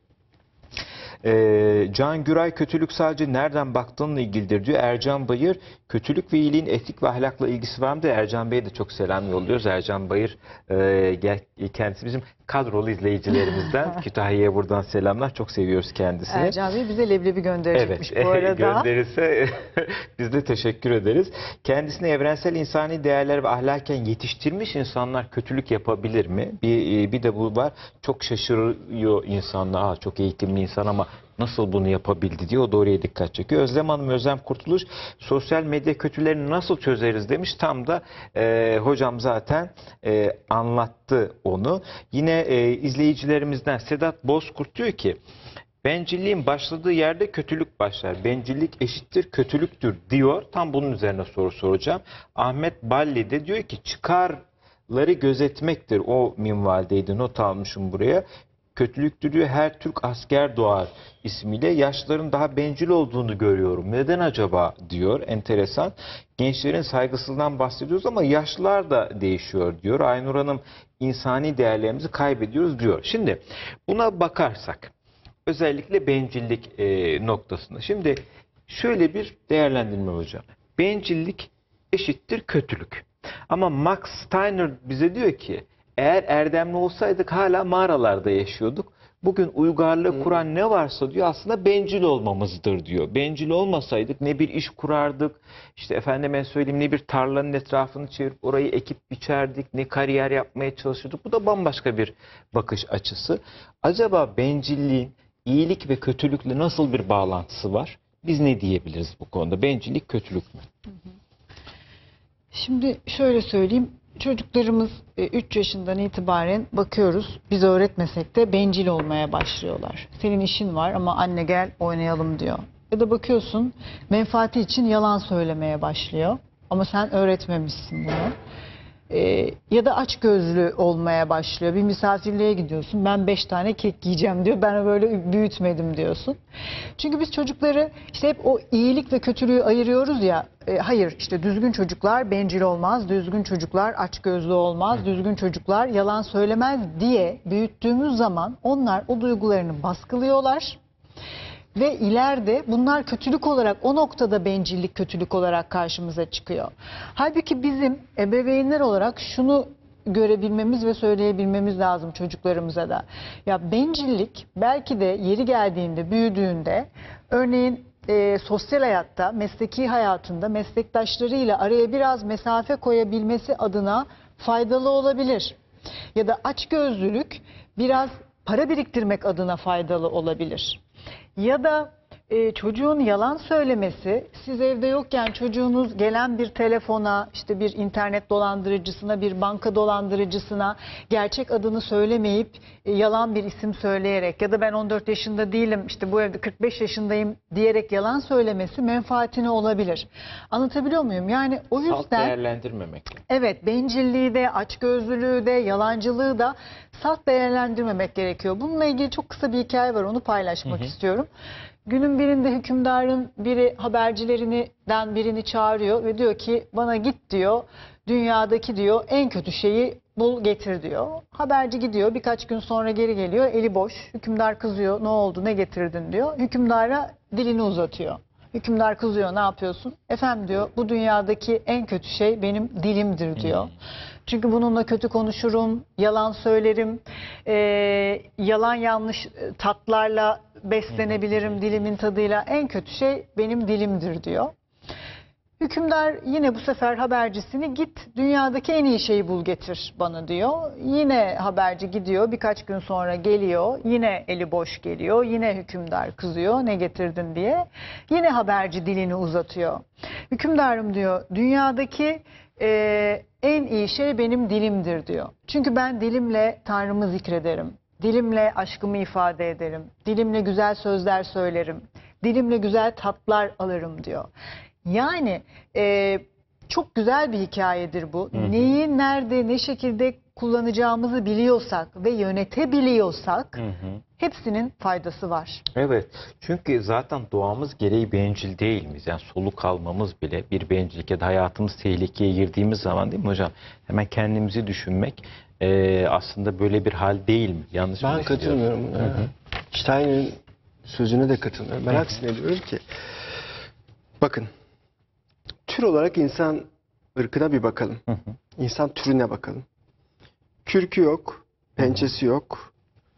Can Güray kötülük sadece nereden baktığınla ilgilidir diyor. Ercan Bayır kötülük ve iyiliğin etik ve ahlakla ilgisi var mı diyor. Ercan Bey'e de çok selam yolluyoruz. Ercan Bayır kendisi bizim kadrolu izleyicilerimizden. Kütahya'ya buradan selamlar. Çok seviyoruz kendisini. Ercan Bey bize leblebi gönderecekmiş evet, bu arada. gönderirse biz de teşekkür ederiz. Kendisine evrensel insani değerler ve ahlaken yetiştirmiş insanlar kötülük yapabilir mi? Bir de bu var. Çok şaşırıyor insanlar. Çok eğitimli insan ama nasıl bunu yapabildi diye o da oraya dikkat çekiyor. Özlem Hanım, Özlem Kurtuluş sosyal medya kötülerini nasıl çözeriz demiş. Tam da hocam zaten anlattı onu. Yine izleyicilerimizden Sedat Bozkurt diyor ki Bencilliğin başladığı yerde kötülük başlar. Bencillik eşittir kötülüktür diyor. Tam bunun üzerine soru soracağım. Ahmet Balli de diyor ki çıkarları gözetmektir. O minvaldeydi, not almışım buraya. Kötülüktür diyor, her Türk asker doğar ismiyle. Yaşlıların daha bencil olduğunu görüyorum. Neden acaba diyor. Enteresan. Gençlerin saygısızlığından bahsediyoruz ama yaşlılar da değişiyor diyor. Aynur Hanım, insani değerlerimizi kaybediyoruz diyor. Şimdi buna bakarsak, özellikle bencillik noktasında. Şimdi şöyle bir değerlendirme hocam. Bencillik eşittir kötülük. Ama Max Steiner bize diyor ki eğer erdemli olsaydık hala mağaralarda yaşıyorduk. Bugün uygarlığı kuran ne varsa diyor aslında bencil olmamızdır diyor. Bencil olmasaydık ne bir iş kurardık, işte efendime söyleyeyim ne bir tarlanın etrafını çevirip orayı ekip biçerdik, ne kariyer yapmaya çalışırdık. Bu da bambaşka bir bakış açısı. Acaba bencilliğin iyilik ve kötülükle nasıl bir bağlantısı var? Biz ne diyebiliriz bu konuda? Bencillik kötülük mü? Şimdi şöyle söyleyeyim. Çocuklarımız 3 yaşından itibaren bakıyoruz. Biz öğretmesek de bencil olmaya başlıyorlar. Senin işin var ama anne gel oynayalım diyor. Ya da bakıyorsun menfaati için yalan söylemeye başlıyor. Ama sen öğretmemişsin bunu. Ya da açgözlü olmaya başlıyor. Bir misafirliğe gidiyorsun. Ben 5 tane kek yiyeceğim diyor. Ben böyle büyütmedim diyorsun. Çünkü biz çocukları işte hep o iyilik ve kötülüğü ayırıyoruz ya. Hayır işte düzgün çocuklar bencil olmaz. Düzgün çocuklar açgözlü olmaz. Düzgün çocuklar yalan söylemez diye büyüttüğümüz zaman onlar o duygularını baskılıyorlar. Ve ileride bunlar kötülük olarak, o noktada bencillik kötülük olarak karşımıza çıkıyor. Halbuki bizim ebeveynler olarak şunu görebilmemiz ve söyleyebilmemiz lazım çocuklarımıza da. Ya bencillik belki de yeri geldiğinde, büyüdüğünde, örneğin sosyal hayatta, mesleki hayatında meslektaşlarıyla araya biraz mesafe koyabilmesi adına faydalı olabilir. Ya da açgözlülük biraz para biriktirmek adına faydalı olabilir. Ya da çocuğun yalan söylemesi, siz evde yokken çocuğunuz gelen bir telefona, işte bir internet dolandırıcısına, bir banka dolandırıcısına gerçek adını söylemeyip yalan bir isim söyleyerek ya da ben 14 yaşında değilim, işte bu evde 45 yaşındayım diyerek yalan söylemesi menfaatine olabilir. Anlatabiliyor muyum? Yani o yüzden... Salt değerlendirmemek. Evet, bencilliği de, açgözlülüğü de, yalancılığı da salt değerlendirmemek gerekiyor. Bununla ilgili çok kısa bir hikaye var, onu paylaşmak istiyorum. Günün birinde hükümdarın biri habercilerinden birini çağırıyor ve diyor ki bana git diyor, dünyadaki diyor en kötü şeyi bul getir diyor. Haberci gidiyor, birkaç gün sonra geri geliyor, eli boş. Hükümdar kızıyor, ne oldu, ne getirdin diyor. Hükümdara dilini uzatıyor. Hükümdar kızıyor, ne yapıyorsun? Efendim diyor, bu dünyadaki en kötü şey benim dilimdir diyor. Çünkü bununla kötü konuşurum, yalan söylerim, yalan yanlış tatlarla beslenebilirim dilimin tadıyla. En kötü şey benim dilimdir diyor. Hükümdar yine bu sefer habercisini git dünyadaki en iyi şeyi bul getir bana diyor. Yine haberci gidiyor, birkaç gün sonra geliyor, yine eli boş geliyor, yine hükümdar kızıyor ne getirdin diye. Yine haberci dilini uzatıyor. Hükümdarım diyor, dünyadaki en iyi şey benim dilimdir diyor. Çünkü ben dilimle Tanrımı zikrederim. Dilimle aşkımı ifade ederim. Dilimle güzel sözler söylerim. Dilimle güzel tatlar alırım diyor. Yani çok güzel bir hikayedir bu. Neyi, nerede, ne şekilde kullanacağımızı biliyorsak ve yönetebiliyorsak hepsinin faydası var. Evet. Çünkü zaten doğamız gereği bencil değil miyiz? Yani soluk almamız bile bir bencillik ya da hayatımız tehlikeye girdiğimiz zaman değil mi hocam? Hemen kendimizi düşünmek aslında böyle bir hal değil mi? Yanlış mı Ben katılmıyorum buna. Steiner'in sözüne de katılmıyorum. Ben aksine diyorum ki bakın tür olarak insan ırkına bir bakalım. İnsan türüne bakalım. Kürkü yok, pençesi yok.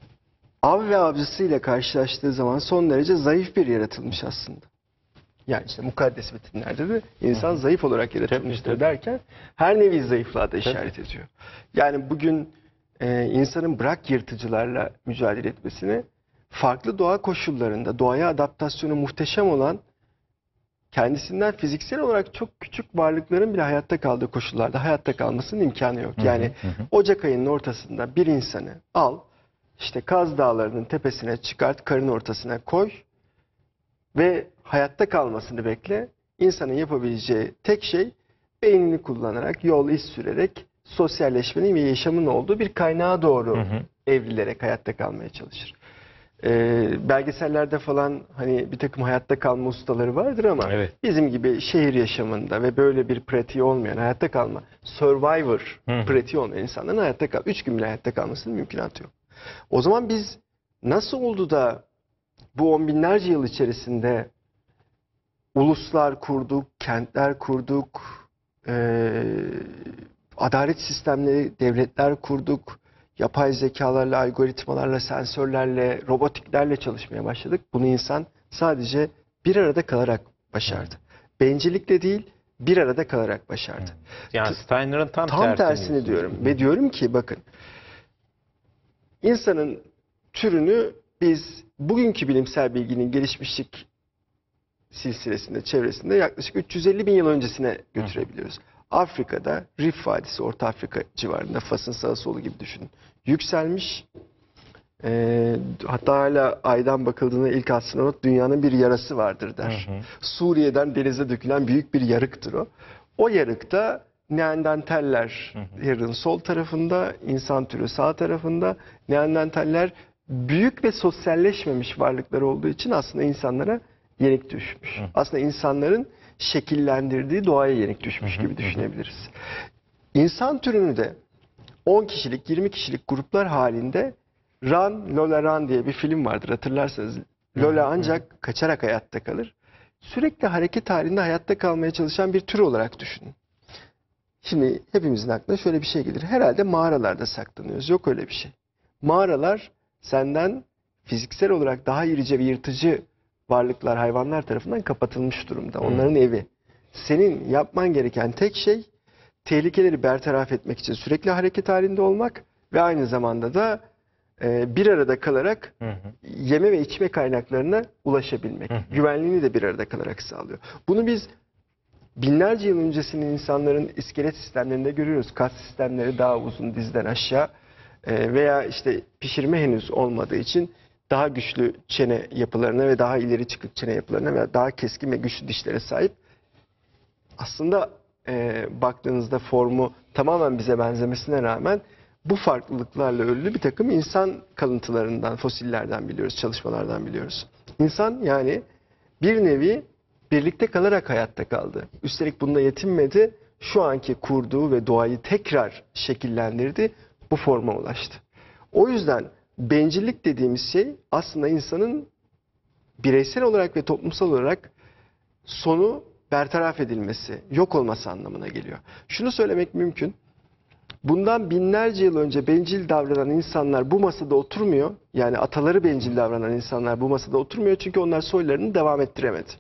Av ve avcısıyla karşılaştığı zaman son derece zayıf bir yaratılmış aslında. Yani işte mukaddes metinlerde de insan zayıf olarak yaratılmıştır derken her nevi zayıflığa da işaret ediyor. Yani bugün insanın bırak yırtıcılarla mücadele etmesini farklı doğa koşullarında doğaya adaptasyonu muhteşem olan kendisinden fiziksel olarak çok küçük varlıkların bile hayatta kaldığı koşullarda hayatta kalmasının imkanı yok. Yani Ocak ayının ortasında bir insanı al, İşte Kaz Dağları'nın tepesine çıkart, karın ortasına koy ve hayatta kalmasını bekle. İnsanın yapabileceği tek şey beynini kullanarak, yol iz sürerek sosyalleşmenin ve yaşamın olduğu bir kaynağa doğru evrilerek hayatta kalmaya çalışır. Belgesellerde falan hani bir takım hayatta kalma ustaları vardır ama Evet. bizim gibi şehir yaşamında ve böyle bir pratiği olmayan hayatta kalma, survivor pratiği olmayan insanların hayatta 3 gün bile hayatta kalmasının mümkünatı yok. O zaman biz nasıl oldu da bu on binlerce yıl içerisinde uluslar kurduk, kentler kurduk, adalet sistemleri, devletler kurduk, yapay zekalarla, algoritmalarla, sensörlerle, robotiklerle çalışmaya başladık. Bunu insan sadece bir arada kalarak başardı. Bencillikle değil, bir arada kalarak başardı. Yani Steiner'ın tam tersini diyorum. Ve diyorum ki bakın, insanın türünü biz bugünkü bilimsel bilginin gelişmişlik silsilesinde, çevresinde yaklaşık 350 bin yıl öncesine götürebiliyoruz. Afrika'da Rif Vadisi, Orta Afrika civarında, Fas'ın sağı solu gibi düşünün. Yükselmiş. Hatta hala aydan bakıldığında ilk astronot dünyanın bir yarası vardır der. Suriye'den denize dökülen büyük bir yarıktır o. O yarıkta Neandertaller yarığın sol tarafında, insan türü sağ tarafında. Neandertaller büyük ve sosyalleşmemiş varlıklar olduğu için aslında insanlara yenik düşmüş. Aslında insanların şekillendirdiği doğaya yenik düşmüş gibi düşünebiliriz. İnsan türünü de 10 kişilik, 20 kişilik gruplar halinde Run, Lola Run diye bir film vardır hatırlarsanız. Lola ancak kaçarak hayatta kalır. Sürekli hareket halinde hayatta kalmaya çalışan bir tür olarak düşünün. Şimdi hepimizin aklına şöyle bir şey gelir. Herhalde mağaralarda saklanıyoruz. Yok öyle bir şey. Mağaralar senden fiziksel olarak daha irice ve yırtıcı varlıklar, hayvanlar tarafından kapatılmış durumda. Onların evi. Senin yapman gereken tek şey tehlikeleri bertaraf etmek için sürekli hareket halinde olmak ve aynı zamanda da bir arada kalarak yeme ve içme kaynaklarına ulaşabilmek. Güvenliğini de bir arada kalarak sağlıyor. Bunu biz binlerce yıl öncesinin insanların iskelet sistemlerinde görüyoruz. Kas sistemleri daha uzun dizden aşağı veya işte pişirme henüz olmadığı için daha güçlü çene yapılarına ve daha ileri çıkık çene yapılarına ve daha keskin ve güçlü dişlere sahip. Aslında baktığınızda formu tamamen bize benzemesine rağmen bu farklılıklarla örülü bir takım insan kalıntılarından, fosillerden biliyoruz, çalışmalardan biliyoruz. İnsan yani bir nevi birlikte kalarak hayatta kaldı. Üstelik bunda yetinmedi. Şu anki kurduğu ve doğayı tekrar şekillendirdi. Bu forma ulaştı. O yüzden bencillik dediğimiz şey aslında insanın bireysel olarak ve toplumsal olarak sonu bertaraf edilmesi, yok olması anlamına geliyor. Şunu söylemek mümkün. Bundan binlerce yıl önce bencil davranan insanlar bu masada oturmuyor. Yani ataları bencil davranan insanlar bu masada oturmuyor çünkü onlar soylarını devam ettiremedi.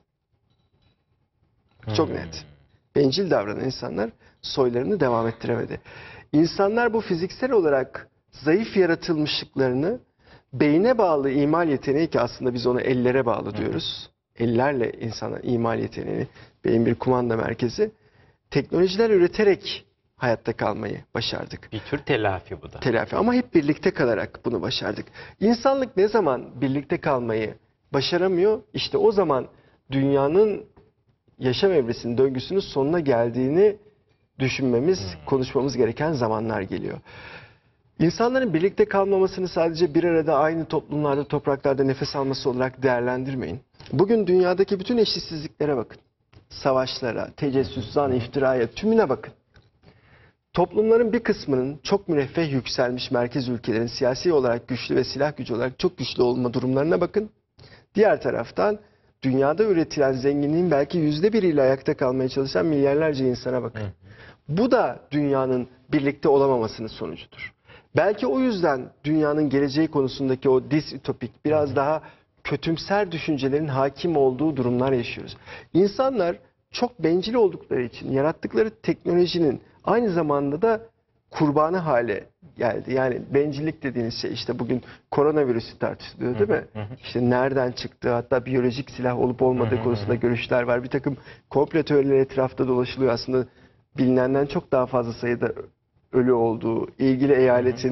Çok net. Bencil davranan insanlar soylarını devam ettiremedi. İnsanlar bu fiziksel olarak zayıf yaratılmışlıklarını beyne bağlı imal yeteneği, ki aslında biz ona ellere bağlı diyoruz. Ellerle insana imal yeteneğini, beyin bir kumanda merkezi, teknolojiler üreterek hayatta kalmayı başardık. Bir tür telafi bu da. Telafi, ama hep birlikte kalarak bunu başardık. İnsanlık ne zaman birlikte kalmayı başaramıyor? İşte o zaman dünyanın yaşam evresinin, döngüsünün sonuna geldiğini düşünmemiz, konuşmamız gereken zamanlar geliyor. İnsanların birlikte kalmamasını sadece bir arada aynı toplumlarda, topraklarda nefes alması olarak değerlendirmeyin. Bugün dünyadaki bütün eşitsizliklere bakın. Savaşlara, tecessüs, zan, iftiraya, tümüne bakın. Toplumların bir kısmının çok müreffeh yükselmiş merkez ülkelerin siyasi olarak güçlü ve silah gücü olarak çok güçlü olma durumlarına bakın. Diğer taraftan dünyada üretilen zenginliğin belki %1'iyle ayakta kalmaya çalışan milyarlarca insana bakın. Bu da dünyanın birlikte olamamasının sonucudur. Belki o yüzden dünyanın geleceği konusundaki o distopik, biraz daha kötümser düşüncelerin hakim olduğu durumlar yaşıyoruz. İnsanlar çok bencil oldukları için yarattıkları teknolojinin aynı zamanda da kurbanı hale geldi. Yani bencillik dediğiniz şey, işte bugün koronavirüsü tartışılıyor değil mi? İşte nereden çıktı, hatta biyolojik silah olup olmadığı konusunda görüşler var. Bir takım komplo teorileri etrafta dolaşılıyor. Aslında bilinenden çok daha fazla sayıda ölü olduğu, ilgili eyaletin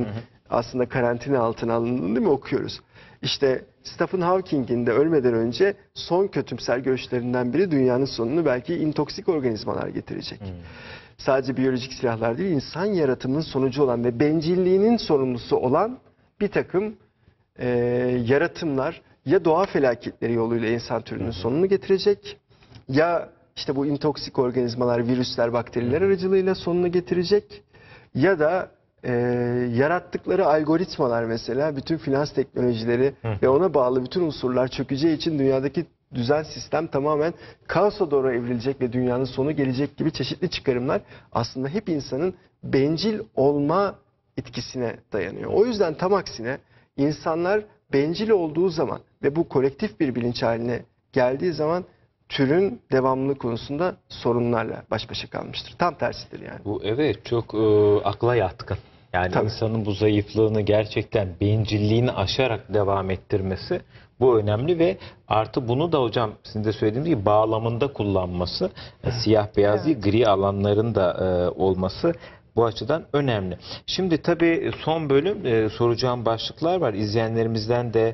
aslında karantina altına alındığını değil mi okuyoruz? İşte Stephen Hawking'in de ölmeden önce son kötümser görüşlerinden biri dünyanın sonunu belki intoksik organizmalar getirecek. Sadece biyolojik silahlar değil, insan yaratımının sonucu olan ve bencilliğinin sorumlusu olan bir takım yaratımlar ya doğa felaketleri yoluyla insan türünün sonunu getirecek, ya işte bu intoksik organizmalar, virüsler, bakteriler aracılığıyla sonunu getirecek, ya da yarattıkları algoritmalar, mesela bütün finans teknolojileri ve ona bağlı bütün unsurlar çökeceği için dünyadaki düzen, sistem tamamen kaosa doğru evrilecek ve dünyanın sonu gelecek gibi çeşitli çıkarımlar aslında hep insanın bencil olma etkisine dayanıyor. O yüzden tam aksine insanlar bencil olduğu zaman ve bu kolektif bir bilinç haline geldiği zaman türün devamlılığı konusunda sorunlarla baş başa kalmıştır. Tam tersidir yani. Bu evet çok akla yatkın. Yani Tabii. insanın bu zayıflığını gerçekten bencilliğini aşarak devam ettirmesi bu önemli ve artı bunu da hocam sizin de söylediğiniz gibi bağlamında kullanması, siyah beyaz değil gri alanların da olması bu açıdan önemli. Şimdi tabii son bölüm soracağım başlıklar var. İzleyenlerimizden de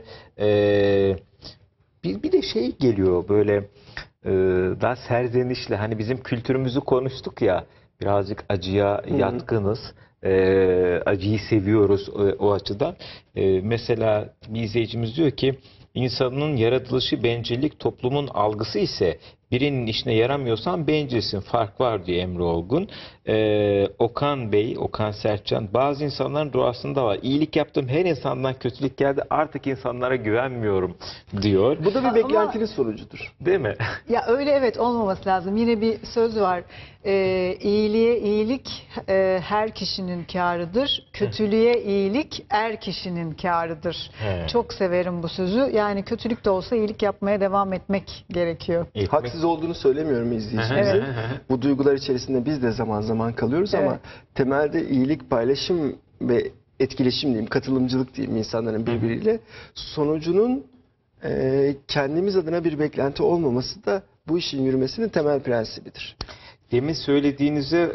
bir de şey geliyor böyle daha serzenişle, hani bizim kültürümüzü konuştuk ya, birazcık acıya yatkınız. Acıyı seviyoruz o açıdan. Mesela bir izleyicimiz diyor ki insanın yaratılışı bencillik, toplumun algısı ise birinin işine yaramıyorsan bencilsin. Fark var diyor Emre Olgun. Okan Bey, Okan Sertcan, bazı insanların doğasında var. İyilik yaptım, her insandan kötülük geldi, artık insanlara güvenmiyorum diyor. Bu da bir Ama- beklentinin sonucudur. Değil mi? Ya öyle, evet, olmaması lazım. Yine bir söz var. İyiliğe iyilik her kişinin kârıdır. Kötülüğe iyilik er kişinin kârıdır. He. Çok severim bu sözü. Yani kötülük de olsa iyilik yapmaya devam etmek gerekiyor. Haksız olduğunu söylemiyorum izleyicimizin. Evet. Bu duygular içerisinde biz de zaman zaman kalıyoruz ama Evet. temelde iyilik, paylaşım ve etkileşim diyeyim, katılımcılık diyeyim insanların birbiriyle, sonucunun kendimiz adına bir beklenti olmaması da bu işin yürümesinin temel prensibidir. Demin söylediğinize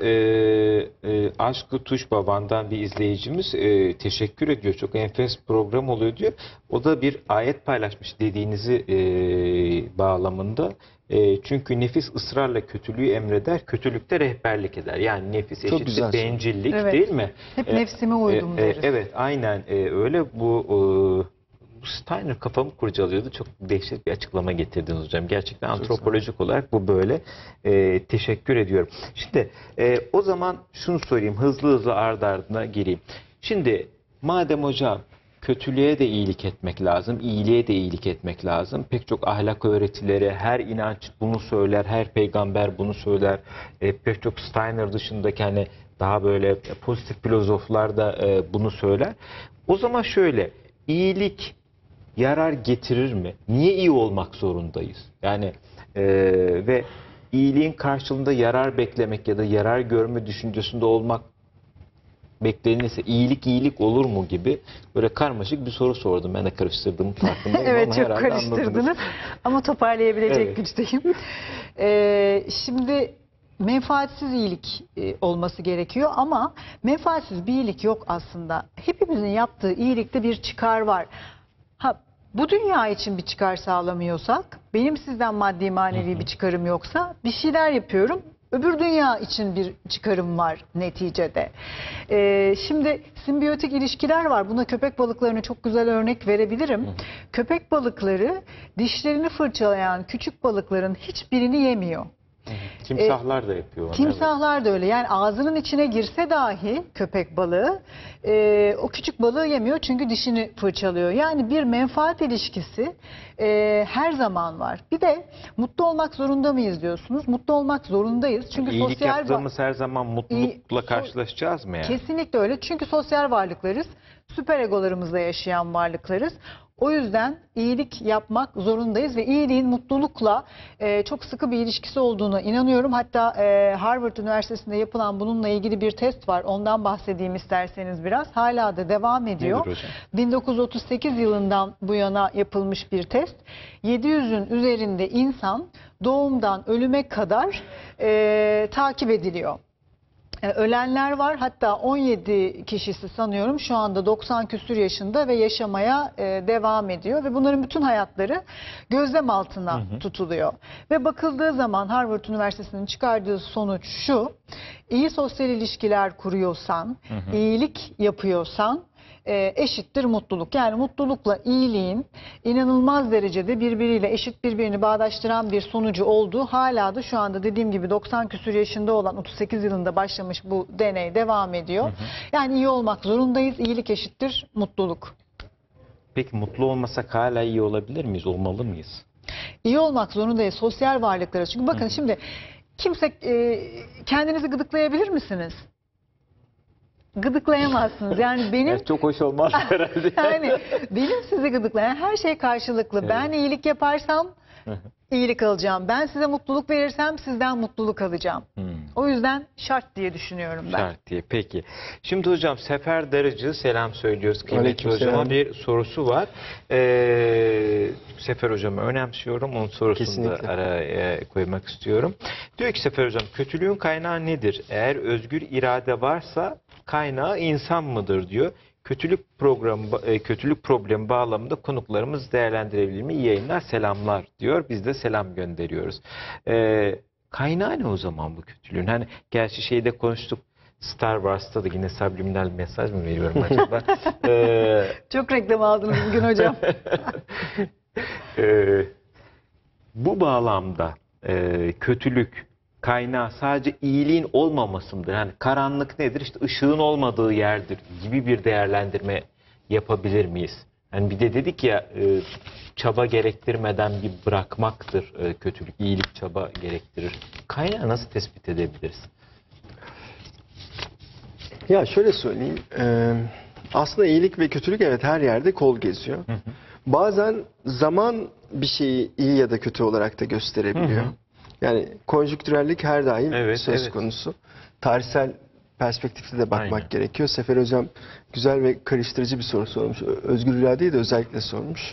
Aşkı Tuş Baban'dan bir izleyicimiz teşekkür ediyor. Çok enfes program oluyor diyor. O da bir ayet paylaşmış dediğinizi bağlamında. Çünkü nefis ısrarla kötülüğü emreder, kötülükte rehberlik eder. Yani nefis Çok güzel eşittir söylüyor. bencillik, Evet. değil mi? Hep nefsime uydum deriz. Evet, aynen öyle. Bu Steiner kafamı kurcalıyordu. Çok dehşet bir açıklama getirdiniz hocam. Gerçekten antropolojik olarak bu böyle. Teşekkür ediyorum. Şimdi o zaman şunu sorayım. Hızlı hızlı ardı ardına gireyim. Şimdi madem hocam kötülüğe de iyilik etmek lazım, iyiliğe de iyilik etmek lazım. Pek çok ahlak öğretileri, her inanç bunu söyler, her peygamber bunu söyler. Pek çok Steiner dışındaki hani daha böyle pozitif filozoflar da bunu söyler. O zaman şöyle, iyilik yarar getirir mi? Niye iyi olmak zorundayız? Yani ve iyiliğin karşılığında yarar beklemek ya da yarar görme düşüncesinde olmak beklenirse iyilik olur mu gibi böyle karmaşık bir soru sordum. Ben de karıştırdığım farkındayım Evet, ama çok herhalde karıştırdınız anladınız. ama toparlayabilecek Evet. güçteyim. Şimdi menfaatsiz iyilik olması gerekiyor ama menfaatsiz bir iyilik yok aslında. Hepimizin yaptığı iyilikte bir çıkar var. Bu dünya için bir çıkar sağlamıyorsak, benim sizden maddi manevi bir çıkarım yoksa bir şeyler yapıyorum. Öbür dünya için bir çıkarım var neticede. Şimdi simbiyotik ilişkiler var. Buna köpek balıklarına çok güzel örnek verebilirim. Köpek balıkları dişlerini fırçalayan küçük balıkların hiçbirini yemiyor. Timsahlar da yapıyor onu. Timsahlar da öyle. Yani ağzının içine girse dahi köpek balığı o küçük balığı yemiyor çünkü dişini fırçalıyor. Yani bir menfaat ilişkisi her zaman var. Bir de mutlu olmak zorunda mıyız diyorsunuz. Mutlu olmak zorundayız. Çünkü İyilik sosyal yaptığımız her zaman mutlulukla karşılaşacağız mı yani? Kesinlikle öyle. Çünkü sosyal varlıklarız. Süper egolarımızla yaşayan varlıklarız. O yüzden iyilik yapmak zorundayız ve iyiliğin mutlulukla çok sıkı bir ilişkisi olduğuna inanıyorum. Hatta Harvard Üniversitesi'nde yapılan bununla ilgili bir test var. Ondan bahsedeyim isterseniz biraz. Hala da devam ediyor. Nedir hocam? 1938 yılından bu yana yapılmış bir test. 700'ün üzerinde insan doğumdan ölüme kadar takip ediliyor. Ölenler var, hatta 17 kişisi sanıyorum şu anda 90 küsur yaşında ve yaşamaya devam ediyor ve bunların bütün hayatları gözlem altına tutuluyor. Ve bakıldığı zaman Harvard Üniversitesi'nin çıkardığı sonuç şu: iyi sosyal ilişkiler kuruyorsan, iyilik yapıyorsan eşittir mutluluk. Yani mutlulukla iyiliğin inanılmaz derecede birbiriyle eşit, birbirini bağdaştıran bir sonucu olduğu, hala da şu anda dediğim gibi 90 küsur yaşında olan, 38 yılında başlamış bu deney devam ediyor. Yani iyi olmak zorundayız. İyilik eşittir mutluluk. Peki mutlu olmasak hala iyi olabilir miyiz? Olmalı mıyız? İyi olmak zorundayız. Sosyal varlıklarız. Çünkü bakın şimdi kimse kendinizi gıdıklayabilir misiniz? Gıdıklayamazsınız. Yani benim Evet, çok hoş olmaz herhalde. yani benim sizi gıdıklayan her şey karşılıklı. Evet. Ben iyilik yaparsam iyilik alacağım. Ben size mutluluk verirsem sizden mutluluk alacağım. O yüzden şart diye düşünüyorum ben. Şart diye. Peki. Şimdi hocam Sefer Darıcı selam söylüyoruz. Kıymetli Aleykümselam. hocama bir sorusu var. Sefer hocamı önemsiyorum. Onun sorusunu Kesinlikle. da araya koymak istiyorum. Diyor ki Sefer hocam, kötülüğün kaynağı nedir? Eğer özgür irade varsa kaynağı insan mıdır diyor. Kötülük problemi bağlamında konuklarımız değerlendirebilir mi? İyi yayınlar, selamlar diyor. Biz de selam gönderiyoruz. Kaynağı ne o zaman bu kötülüğün? Hani gerçi şeyde konuştuk. Star Wars'ta da yine subliminal mesaj mı veriyorum acaba? Çok reklam aldınız bugün hocam. Bu bağlamda kötülük kaynağı sadece iyiliğin olmaması mıdır? Yani karanlık nedir? İşte ışığın olmadığı yerdir gibi bir değerlendirme yapabilir miyiz? Yani bir de dedik ya çaba gerektirmeden bir bırakmaktır kötülük. İyilik çaba gerektirir. Kaynağı nasıl tespit edebiliriz? Ya şöyle söyleyeyim. Aslında iyilik ve kötülük evet her yerde kol geziyor. Bazen zaman bir şeyi iyi ya da kötü olarak da gösterebiliyor. Yani konjüktürellik her daim Evet, söz evet. konusu. Tarihsel perspektifte de bakmak Aynen. gerekiyor. Sefer hocam güzel ve karıştırıcı bir soru sormuş. Özgür iradeyi de özellikle sormuş.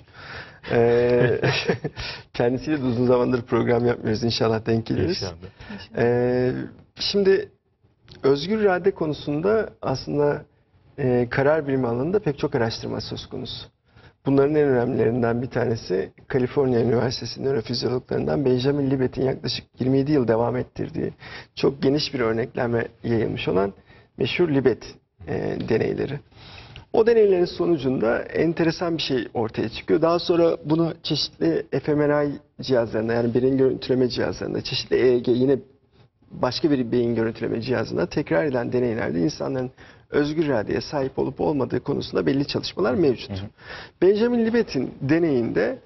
Kendisiyle de uzun zamandır program yapmıyoruz. İnşallah denk geliriz. İnşallah. Şimdi özgür irade konusunda aslında karar bilimi alanında pek çok araştırma söz konusu. Bunların en önemlilerinden bir tanesi Kaliforniya Üniversitesi nörofizyologlarından Benjamin Libet'in yaklaşık 27 yıl devam ettirdiği çok geniş bir örnekleme yayılmış olan meşhur Libet deneyleri. O deneylerin sonucunda enteresan bir şey ortaya çıkıyor. Daha sonra bunu çeşitli fMRI cihazlarında, yani beyin görüntüleme cihazlarında, çeşitli EEG, yine başka bir beyin görüntüleme cihazında tekrar edilen deneylerde insanların özgür iradeye sahip olup olmadığı konusunda belli çalışmalar mevcut. Benjamin Libet'in deneyinde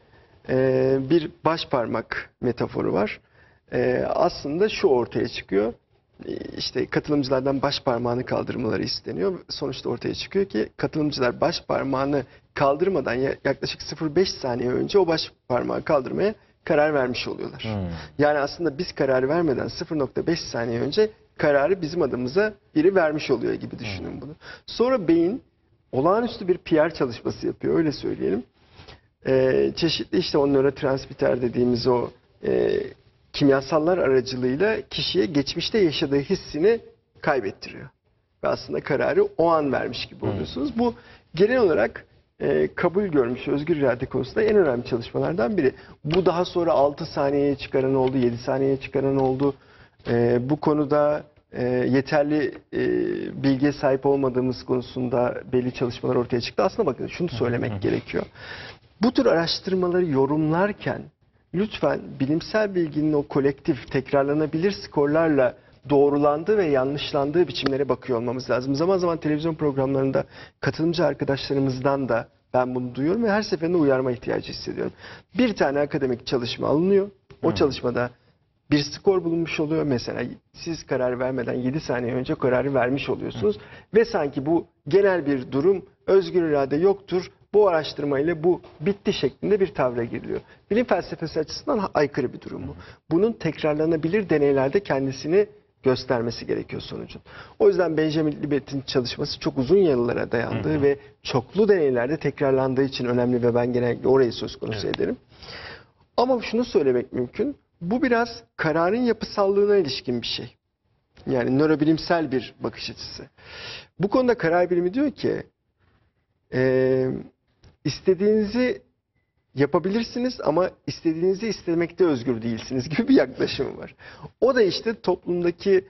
bir baş parmak metaforu var. Aslında şu ortaya çıkıyor. İşte katılımcılardan baş parmağını kaldırmaları isteniyor. Sonuçta ortaya çıkıyor ki katılımcılar baş parmağını kaldırmadan yaklaşık 0,5 saniye önce o baş parmağı kaldırmaya karar vermiş oluyorlar. Yani aslında biz karar vermeden 0,5 saniye önce kararı bizim adımıza biri vermiş oluyor gibi düşünün bunu. Sonra beyin olağanüstü bir PR çalışması yapıyor, öyle söyleyelim. Çeşitli işte o nörotransmitter dediğimiz o kimyasallar aracılığıyla kişiye geçmişte yaşadığı hissini kaybettiriyor. Ve aslında kararı o an vermiş gibi oluyorsunuz. Bu genel olarak kabul görmüş özgür irade konusunda en önemli çalışmalardan biri. Bu daha sonra 6 saniyeye çıkaran oldu, 7 saniyeye çıkaran oldu. Bu konuda yeterli bilgiye sahip olmadığımız konusunda belli çalışmalar ortaya çıktı. Aslında bakın şunu söylemek gerekiyor. Bu tür araştırmaları yorumlarken lütfen bilimsel bilginin o kolektif, tekrarlanabilir skorlarla doğrulandığı ve yanlışlandığı biçimlere bakıyor olmamız lazım. Zaman zaman televizyon programlarında katılımcı arkadaşlarımızdan da ben bunu duyuyorum ve her seferinde uyarma ihtiyacı hissediyorum. Bir tane akademik çalışma alınıyor. O çalışmada bir skor bulunmuş oluyor. Mesela siz karar vermeden 7 saniye önce kararı vermiş oluyorsunuz. Ve sanki bu genel bir durum, özgür irade yoktur. Bu araştırmayla bu bitti şeklinde bir tavra giriliyor. Bilim felsefesi açısından aykırı bir durum bu. Bunun tekrarlanabilir deneylerde kendisini göstermesi gerekiyor sonucun. O yüzden Benjamin Libet'in çalışması çok uzun yıllara dayandığı ve çoklu deneylerde tekrarlandığı için önemli ve ben genellikle orayı söz konusu ederim. Ama şunu söylemek mümkün. Bu biraz kararın yapısallığına ilişkin bir şey. Yani nörobilimsel bir bakış açısı. Bu konuda karar bilimi diyor ki istediğinizi yapabilirsiniz ama istediğinizi istemekte özgür değilsiniz gibi bir yaklaşımı var. O da işte toplumdaki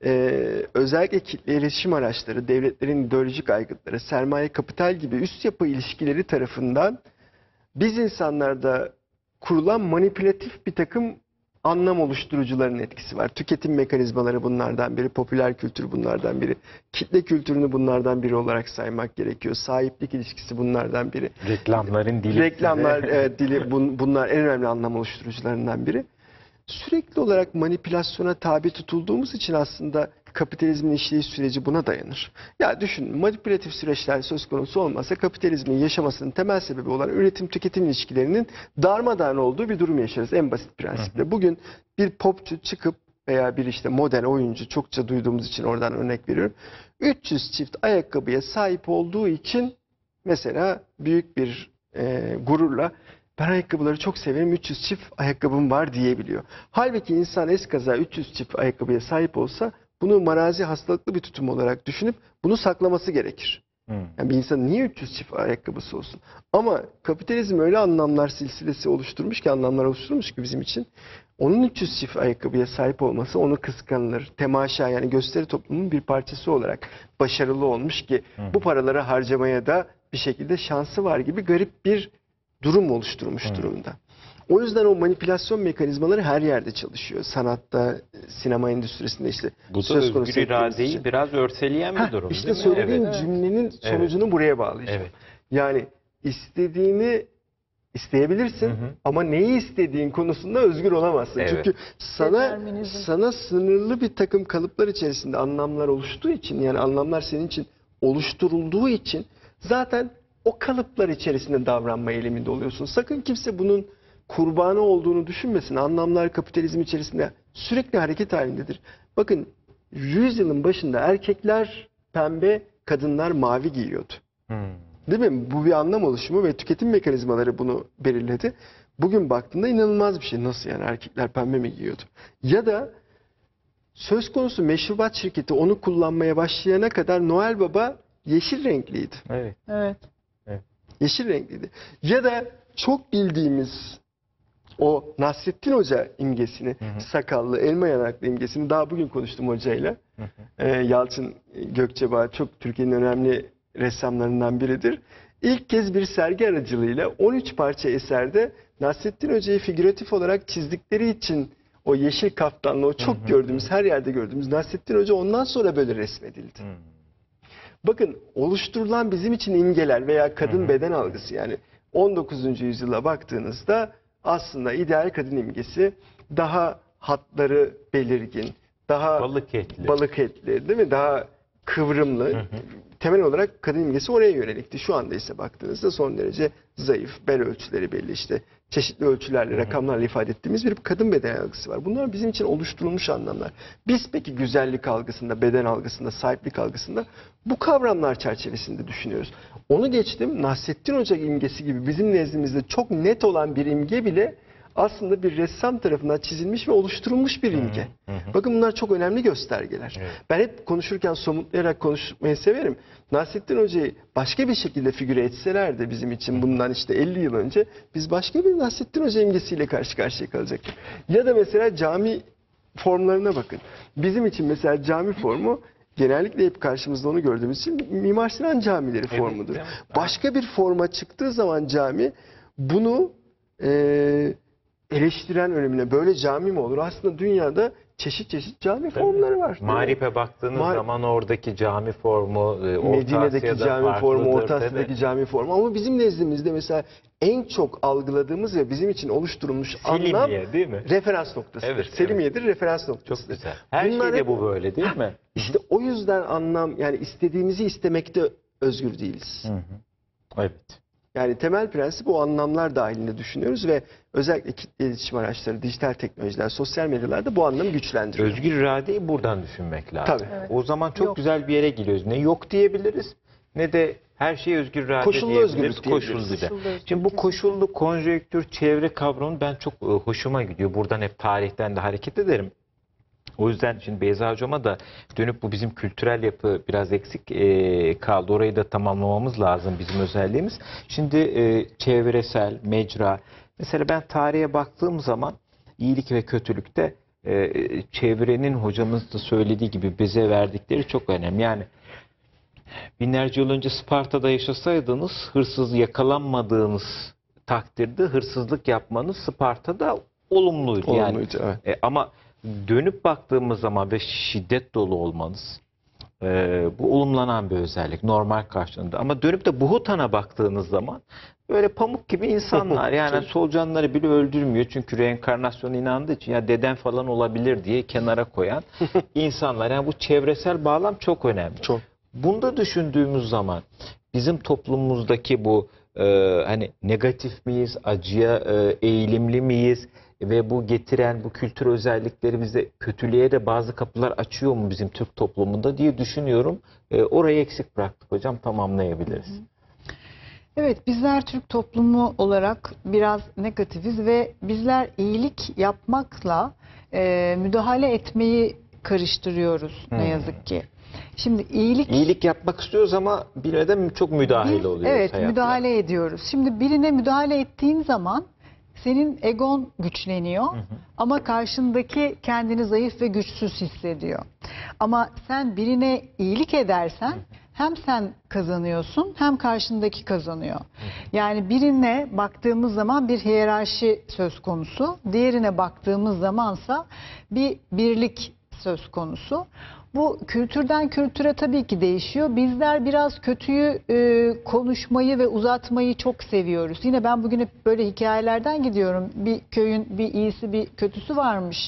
özellikle kitle iletişim araçları, devletlerin ideolojik aygıtları, sermaye kapital gibi üst yapı ilişkileri tarafından biz insanlarda kurulan manipülatif bir takım anlam oluşturucuların etkisi var. Tüketim mekanizmaları bunlardan biri, popüler kültür bunlardan biri, kitle kültürünü bunlardan biri olarak saymak gerekiyor. Sahiplik ilişkisi bunlardan biri. Reklamların dili. Reklamlar, dili bunlar en önemli anlam oluşturucularından biri. Sürekli olarak manipülasyona tabi tutulduğumuz için aslında kapitalizmin işleyiş süreci buna dayanır. Ya düşün, manipülatif süreçler söz konusu olmasa kapitalizmin yaşamasının temel sebebi olan üretim-tüketim ilişkilerinin darmadağın olduğu bir durum yaşarız en basit prensiple. Bugün bir popçu çıkıp veya bir işte model oyuncu, çokça duyduğumuz için oradan örnek veriyorum, 300 çift ayakkabıya sahip olduğu için mesela büyük bir gururla ben ayakkabıları çok severim, 300 çift ayakkabım var diyebiliyor. Halbuki insan eskaza 300 çift ayakkabıya sahip olsa bunu marazi hastalıklı bir tutum olarak düşünüp bunu saklaması gerekir. Yani bir insan niye 300 çift ayakkabısı olsun? Ama kapitalizm öyle anlamlar silsilesi oluşturmuş ki, anlamlar oluşturmuş ki bizim için. Onun 300 çift ayakkabıya sahip olması onu kıskanılır. Temaşa, yani gösteri toplumunun bir parçası olarak başarılı olmuş ki bu paraları harcamaya da bir şekilde şansı var gibi garip bir durum oluşturmuş durumda. O yüzden o manipülasyon mekanizmaları her yerde çalışıyor. Sanatta, sinema endüstrisinde işte. Bu da söz konusu özgür ettiğimiz iradeyi için. biraz örteleyen bir durum İşte değil mi? söylediğim Evet. cümlenin sonucunu buraya bağlayacağım. Evet. Yani istediğini isteyebilirsin ama neyi istediğin konusunda özgür olamazsın. Evet. Çünkü Determinizm. sana sınırlı bir takım kalıplar içerisinde anlamlar oluştuğu için, yani anlamlar senin için oluşturulduğu için zaten o kalıplar içerisinde davranma eğiliminde oluyorsun. Sakın kimse bunun kurbanı olduğunu düşünmesin. Anlamlar kapitalizm içerisinde sürekli hareket halindedir. Bakın, yüzyılın başında erkekler pembe, kadınlar mavi giyiyordu. Değil mi? Bu bir anlam oluşumu ve tüketim mekanizmaları bunu belirledi. Bugün baktığında inanılmaz bir şey. Nasıl yani, erkekler pembe mi giyiyordu? Ya da söz konusu meşrubat şirketi onu kullanmaya başlayana kadar Noel Baba yeşil renkliydi. Evet. Evet. Yeşil renkliydi. Ya da çok bildiğimiz o Nasrettin Hoca imgesini, sakallı, elma yanaklı imgesini daha bugün konuştum hocayla. Yalçın Gökçebağ çok Türkiye'nin önemli ressamlarından biridir. İlk kez bir sergi aracılığıyla 13 parça eserde Nasrettin Hoca'yı figüratif olarak çizdikleri için o yeşil kaftanlı, o çok gördüğümüz, her yerde gördüğümüz Nasrettin Hoca ondan sonra böyle resmedildi. Bakın, oluşturulan bizim için imgeler veya kadın beden algısı, yani 19. yüzyıla baktığınızda aslında ideal kadın imgesi daha hatları belirgin, daha balık etli, değil mi? Daha kıvrımlı. Temel olarak kadın imgesi oraya yönelikti. Şu anda ise baktığınızda son derece zayıf, bel ölçüleri belli, işte çeşitli ölçülerle, rakamlarla ifade ettiğimiz bir kadın beden algısı var. Bunlar bizim için oluşturulmuş anlamlar. Biz peki güzellik algısında, beden algısında, sahiplik algısında bu kavramlar çerçevesinde düşünüyoruz. Onu geçtim, Nasrettin Hoca imgesi gibi bizim nezdimizde çok net olan bir imge bile aslında bir ressam tarafından çizilmiş ve oluşturulmuş bir imge. Bakın, bunlar çok önemli göstergeler. Evet. Ben hep konuşurken somutlayarak konuşmayı severim. Nasrettin Hoca'yı başka bir şekilde figüre etselerdi bizim için bundan işte 50 yıl önce, biz başka bir Nasrettin Hoca imgesiyle karşı karşıya kalacaktık. Ya da mesela cami formlarına bakın. Bizim için mesela cami formu, genellikle hep karşımızda onu gördüğümüz için, Mimar Sinan camileri formudur. Evet. Başka bir forma çıktığı zaman cami bunu eleştiren önümüne, böyle cami mi olur? Aslında dünyada çeşit çeşit cami formları var. Marif'e baktığınız zaman oradaki cami formu, Medine'deki cami formu, Orta Asya'daki cami formu. Ama bizim nezdimizde mesela en çok algıladığımız ve bizim için oluşturulmuş Selimiye, anlam değil mi? referans noktasıdır. Evet, Selimiye'dir, referans noktasıdır. Çok güzel. Her Bunlar şeyde hep- bu böyle değil mi? İşte o yüzden anlam, yani istediğimizi istemekte özgür değiliz. Evet. Yani temel prensip o anlamlar dahilinde düşünüyoruz ve özellikle kitle iletişim araçları, dijital teknolojiler, sosyal medyalarda bu anlamı güçlendiriyor. Özgür iradeyi buradan düşünmek lazım. Tabii. Evet. O zaman çok Yok. güzel bir yere geliyoruz. Ne yok diyebiliriz, ne de her şey özgür irade Koşullu diyebiliriz. özgürlük diyebiliriz. Koşullu da. Koşullu özgürlük, Şimdi bu kesinlikle. koşullu konjonktür, çevre kavramı ben çok hoşuma gidiyor. Buradan hep tarihten de hareket ederim. O yüzden şimdi Beyza Hocam'a da dönüp bu bizim kültürel yapı biraz eksik kaldı. Orayı da tamamlamamız lazım bizim özelliğimiz. Şimdi çevresel, mecra. Mesela ben tarihe baktığım zaman iyilik ve kötülükte çevrenin hocamız da söylediği gibi bize verdikleri çok önemli. Yani binlerce yıl önce Sparta'da yaşasaydınız hırsız yakalanmadığınız takdirde hırsızlık yapmanız Sparta'da olumluydu. Olumluydu, evet. Ama dönüp baktığımız zaman ve şiddet dolu olmanız bu olumlanan bir özellik normal karşılığında. Ama dönüp de Bhutan'a baktığınız zaman böyle pamuk gibi insanlar, yani solucanları bile öldürmüyor çünkü reenkarnasyona inandığı için ya deden falan olabilir diye kenara koyan insanlar. Yani bu çevresel bağlam çok önemli. Çok. Bunda düşündüğümüz zaman bizim toplumumuzdaki bu hani negatif miyiz, acıya eğilimli miyiz ve bu getiren bu kültür özellikleri bize kötülüğe de bazı kapılar açıyor mu bizim Türk toplumunda diye düşünüyorum. Orayı eksik bıraktık hocam, tamamlayabiliriz. Evet, bizler Türk toplumu olarak biraz negatifiz ve bizler iyilik yapmakla müdahale etmeyi karıştırıyoruz ne yazık ki. Şimdi İyilik yapmak istiyoruz ama birine de çok müdahil biz, oluyoruz. evet, hayatına. müdahale ediyoruz. Şimdi birine müdahale ettiğin zaman senin egon güçleniyor ama karşındaki kendini zayıf ve güçsüz hissediyor. Ama sen birine iyilik edersen hem sen kazanıyorsun hem karşındaki kazanıyor. Yani birine baktığımız zaman bir hiyerarşi söz konusu, diğerine baktığımız zamansa bir birlik söz konusu. Bu kültürden kültüre tabii ki değişiyor. Bizler biraz kötüyü konuşmayı ve uzatmayı çok seviyoruz. Yine ben bugün hep böyle hikayelerden gidiyorum. Bir köyün bir iyisi bir kötüsü varmış.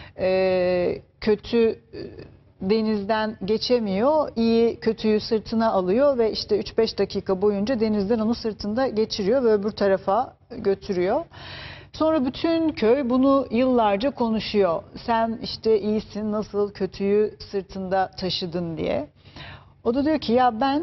Kötü denizden geçemiyor. İyi kötüyü sırtına alıyor ve işte 3-5 dakika boyunca denizden onu sırtında geçiriyor ve öbür tarafa götürüyor. Sonra bütün köy bunu yıllarca konuşuyor. Sen işte iyisin, nasıl kötüyü sırtında taşıdın diye. O da diyor ki ya ben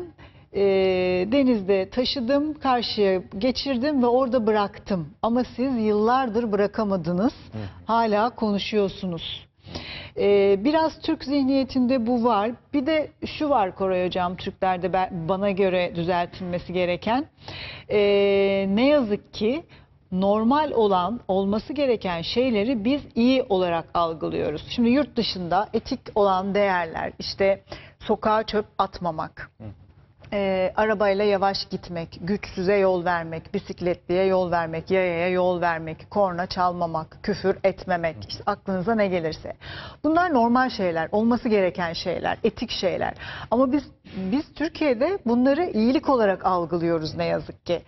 denizde taşıdım, karşıya geçirdim ve orada bıraktım. Ama siz yıllardır bırakamadınız, hala konuşuyorsunuz. Biraz Türk zihniyetinde bu var. Bir de şu var Koray Hocam, Türklerde bana göre düzeltilmesi gereken. Ne yazık ki normal olan, olması gereken şeyleri biz iyi olarak algılıyoruz. Şimdi yurt dışında etik olan değerler, işte sokağa çöp atmamak, arabayla yavaş gitmek, güçsüze yol vermek, bisikletliye yol vermek, yayaya yol vermek, korna çalmamak, küfür etmemek, işte aklınıza ne gelirse. Bunlar normal şeyler, olması gereken şeyler, etik şeyler. Ama biz Türkiye'de bunları iyilik olarak algılıyoruz ne yazık ki.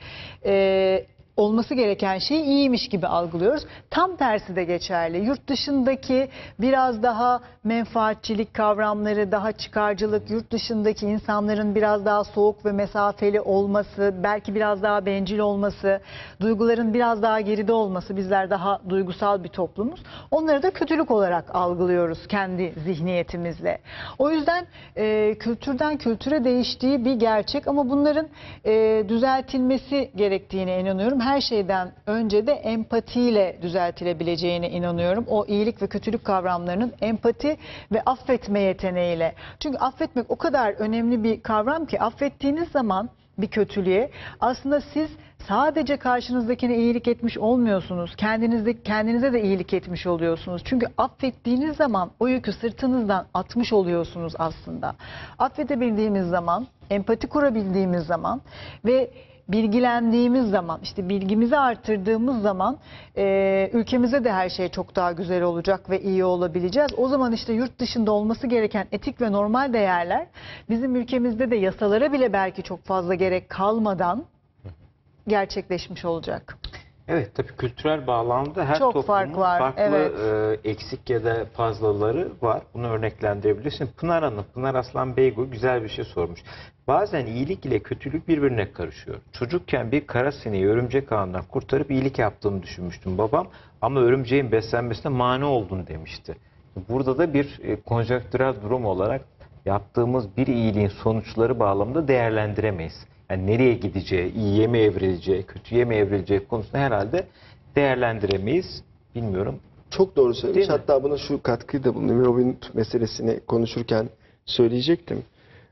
Olması gereken şey iyiymiş gibi algılıyoruz. Tam tersi de geçerli. Yurt dışındaki biraz daha menfaatçilik kavramları, daha çıkarcılık, yurt dışındaki insanların biraz daha soğuk ve mesafeli olması, belki biraz daha bencil olması, duyguların biraz daha geride olması, bizler daha duygusal bir toplumuz. Onları da kötülük olarak algılıyoruz kendi zihniyetimizle. O yüzden kültürden kültüre değiştiği bir gerçek ama bunların düzeltilmesi gerektiğine inanıyorum. Her şeyden önce de empatiyle düzeltilebileceğine inanıyorum. O iyilik ve kötülük kavramlarının empati ve affetme yeteneğiyle. Çünkü affetmek o kadar önemli bir kavram ki affettiğiniz zaman bir kötülüğe aslında siz sadece karşınızdakine iyilik etmiş olmuyorsunuz. Kendinize de iyilik etmiş oluyorsunuz. Çünkü affettiğiniz zaman o yükü sırtınızdan atmış oluyorsunuz aslında. Affedebildiğimiz zaman, empati kurabildiğimiz zaman ve bilgilendiğimiz zaman, işte bilgimizi artırdığımız zaman ülkemize de her şey çok daha güzel olacak ve iyi olabileceğiz. O zaman işte yurt dışında olması gereken etik ve normal değerler bizim ülkemizde de yasalara bile belki çok fazla gerek kalmadan gerçekleşmiş olacak. Evet, tabii kültürel bağlamda her Çok toplumun fark var, farklı evet. eksik ya da fazlaları var. Bunu örneklendirebiliriz. Şimdi Pınar Hanım, Pınar Aslan Beygo güzel bir şey sormuş. Bazen iyilik ile kötülük birbirine karışıyor. Çocukken bir kara sineği örümcek ağından kurtarıp iyilik yaptığımı düşünmüştüm babam. Ama örümceğin beslenmesine mani oldun demişti. Burada da bir konjonktürel durum olarak yaptığımız bir iyiliğin sonuçları bağlamında değerlendiremeyiz. Yani nereye gideceği, iyiye mi evrileceği, kötüye mi evrileceği konusunda herhalde değerlendiremeyiz. Bilmiyorum. Çok doğru söylemiş. Değil mi? Hatta buna şu katkıyı da bulundum. Robin Hood meselesini konuşurken söyleyecektim.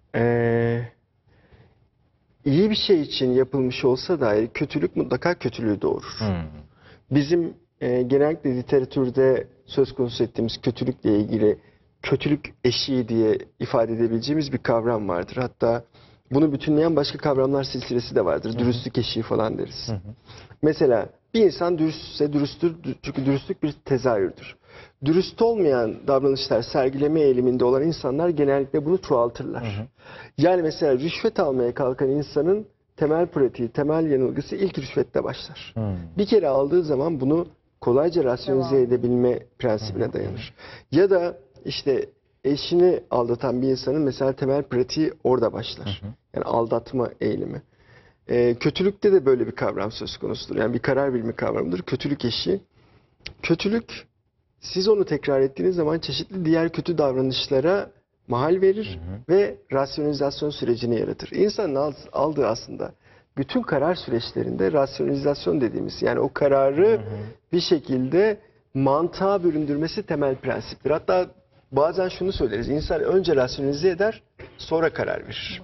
İyi bir şey için yapılmış olsa dahi kötülük mutlaka kötülüğü doğurur. Bizim genellikle literatürde söz konusu ettiğimiz kötülükle ilgili kötülük eşiği diye ifade edebileceğimiz bir kavram vardır. Hatta bunu bütünleyen başka kavramlar silsilesi de vardır. Dürüstlük eşiği falan deriz. Mesela bir insan dürüstse dürüsttür, çünkü dürüstlük bir tezahürdür. Dürüst olmayan davranışlar sergileme eğiliminde olan insanlar genellikle bunu çoğaltırlar. Yani mesela rüşvet almaya kalkan insanın temel pratiği, temel yanılgısı ilk rüşvette başlar. Bir kere aldığı zaman bunu kolayca rasyonize edebilme prensibine dayanır. Ya da işte eşini aldatan bir insanın mesela temel pratiği orada başlar. Yani aldatma eğilimi. Kötülükte de böyle bir kavram söz konusudur. Yani bir karar bilimi kavramıdır. Kötülük eşiği. Kötülük, siz onu tekrar ettiğiniz zaman çeşitli diğer kötü davranışlara mahal verir ve rasyonalizasyon sürecini yaratır. İnsanın aldığı aslında bütün karar süreçlerinde rasyonalizasyon dediğimiz, yani o kararı bir şekilde mantığa büründürmesi temel prensiptir. Hatta bazen şunu söyleriz. İnsan önce rasyonalize eder, sonra karar verir.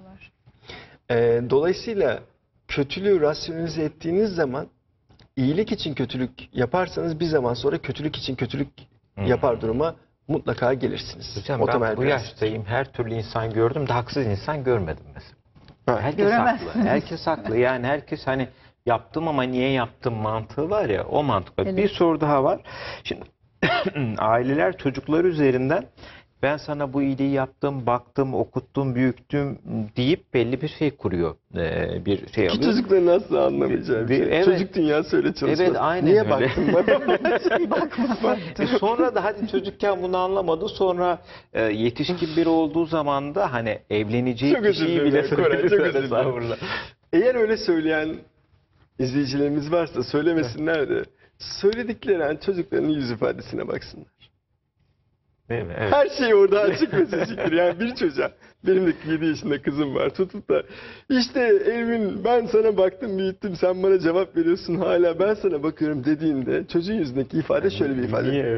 Dolayısıyla kötülüğü rasyonalize ettiğiniz zaman, iyilik için kötülük yaparsanız bir zaman sonra kötülük için kötülük yapar duruma mutlaka gelirsiniz. Hocam O ben temel bu prensip. yaştayım. Her türlü insan gördüm de haksız insan görmedim mesela. Evet. Herkes Göremezsiniz. haklı. Herkes haklı. Yani herkes hani yaptım ama niye yaptım mantığı var ya, o mantık var. Evet. Bir soru daha var. Şimdi aileler çocukları üzerinden ben sana bu iyiliği yaptım, baktım, okuttum, büyüttüm deyip belli bir şey kuruyor. Bir şey Ki alıyor. çocukların nasıl anlamayacağı bir şey. Evet. Çocuk dünyası öyle çalışmaz. Evet, aynen Niye öyle. baktın bana? Sonra da hadi çocukken bunu anlamadı. Sonra yetişkin biri olduğu zaman da hani evleneceği Çok özür kişiyi dilerim bile Koray, çok söylüyor. özür dilerim. Estağfurullah. Eğer öyle söyleyen izleyicilerimiz varsa söylemesinler de söyledikleri an çocukların yüz ifadesine baksınlar. Değil mi? Evet. Her şey orada açık ve seçiktir. Yani bir çocuğa, benim de 7 yaşında kızım var, tutup da işte Elvin ben sana baktım büyüttüm, sen bana cevap veriyorsun, hala ben sana bakıyorum dediğinde çocuğun yüzündeki ifade şöyle bir ifade. Niye?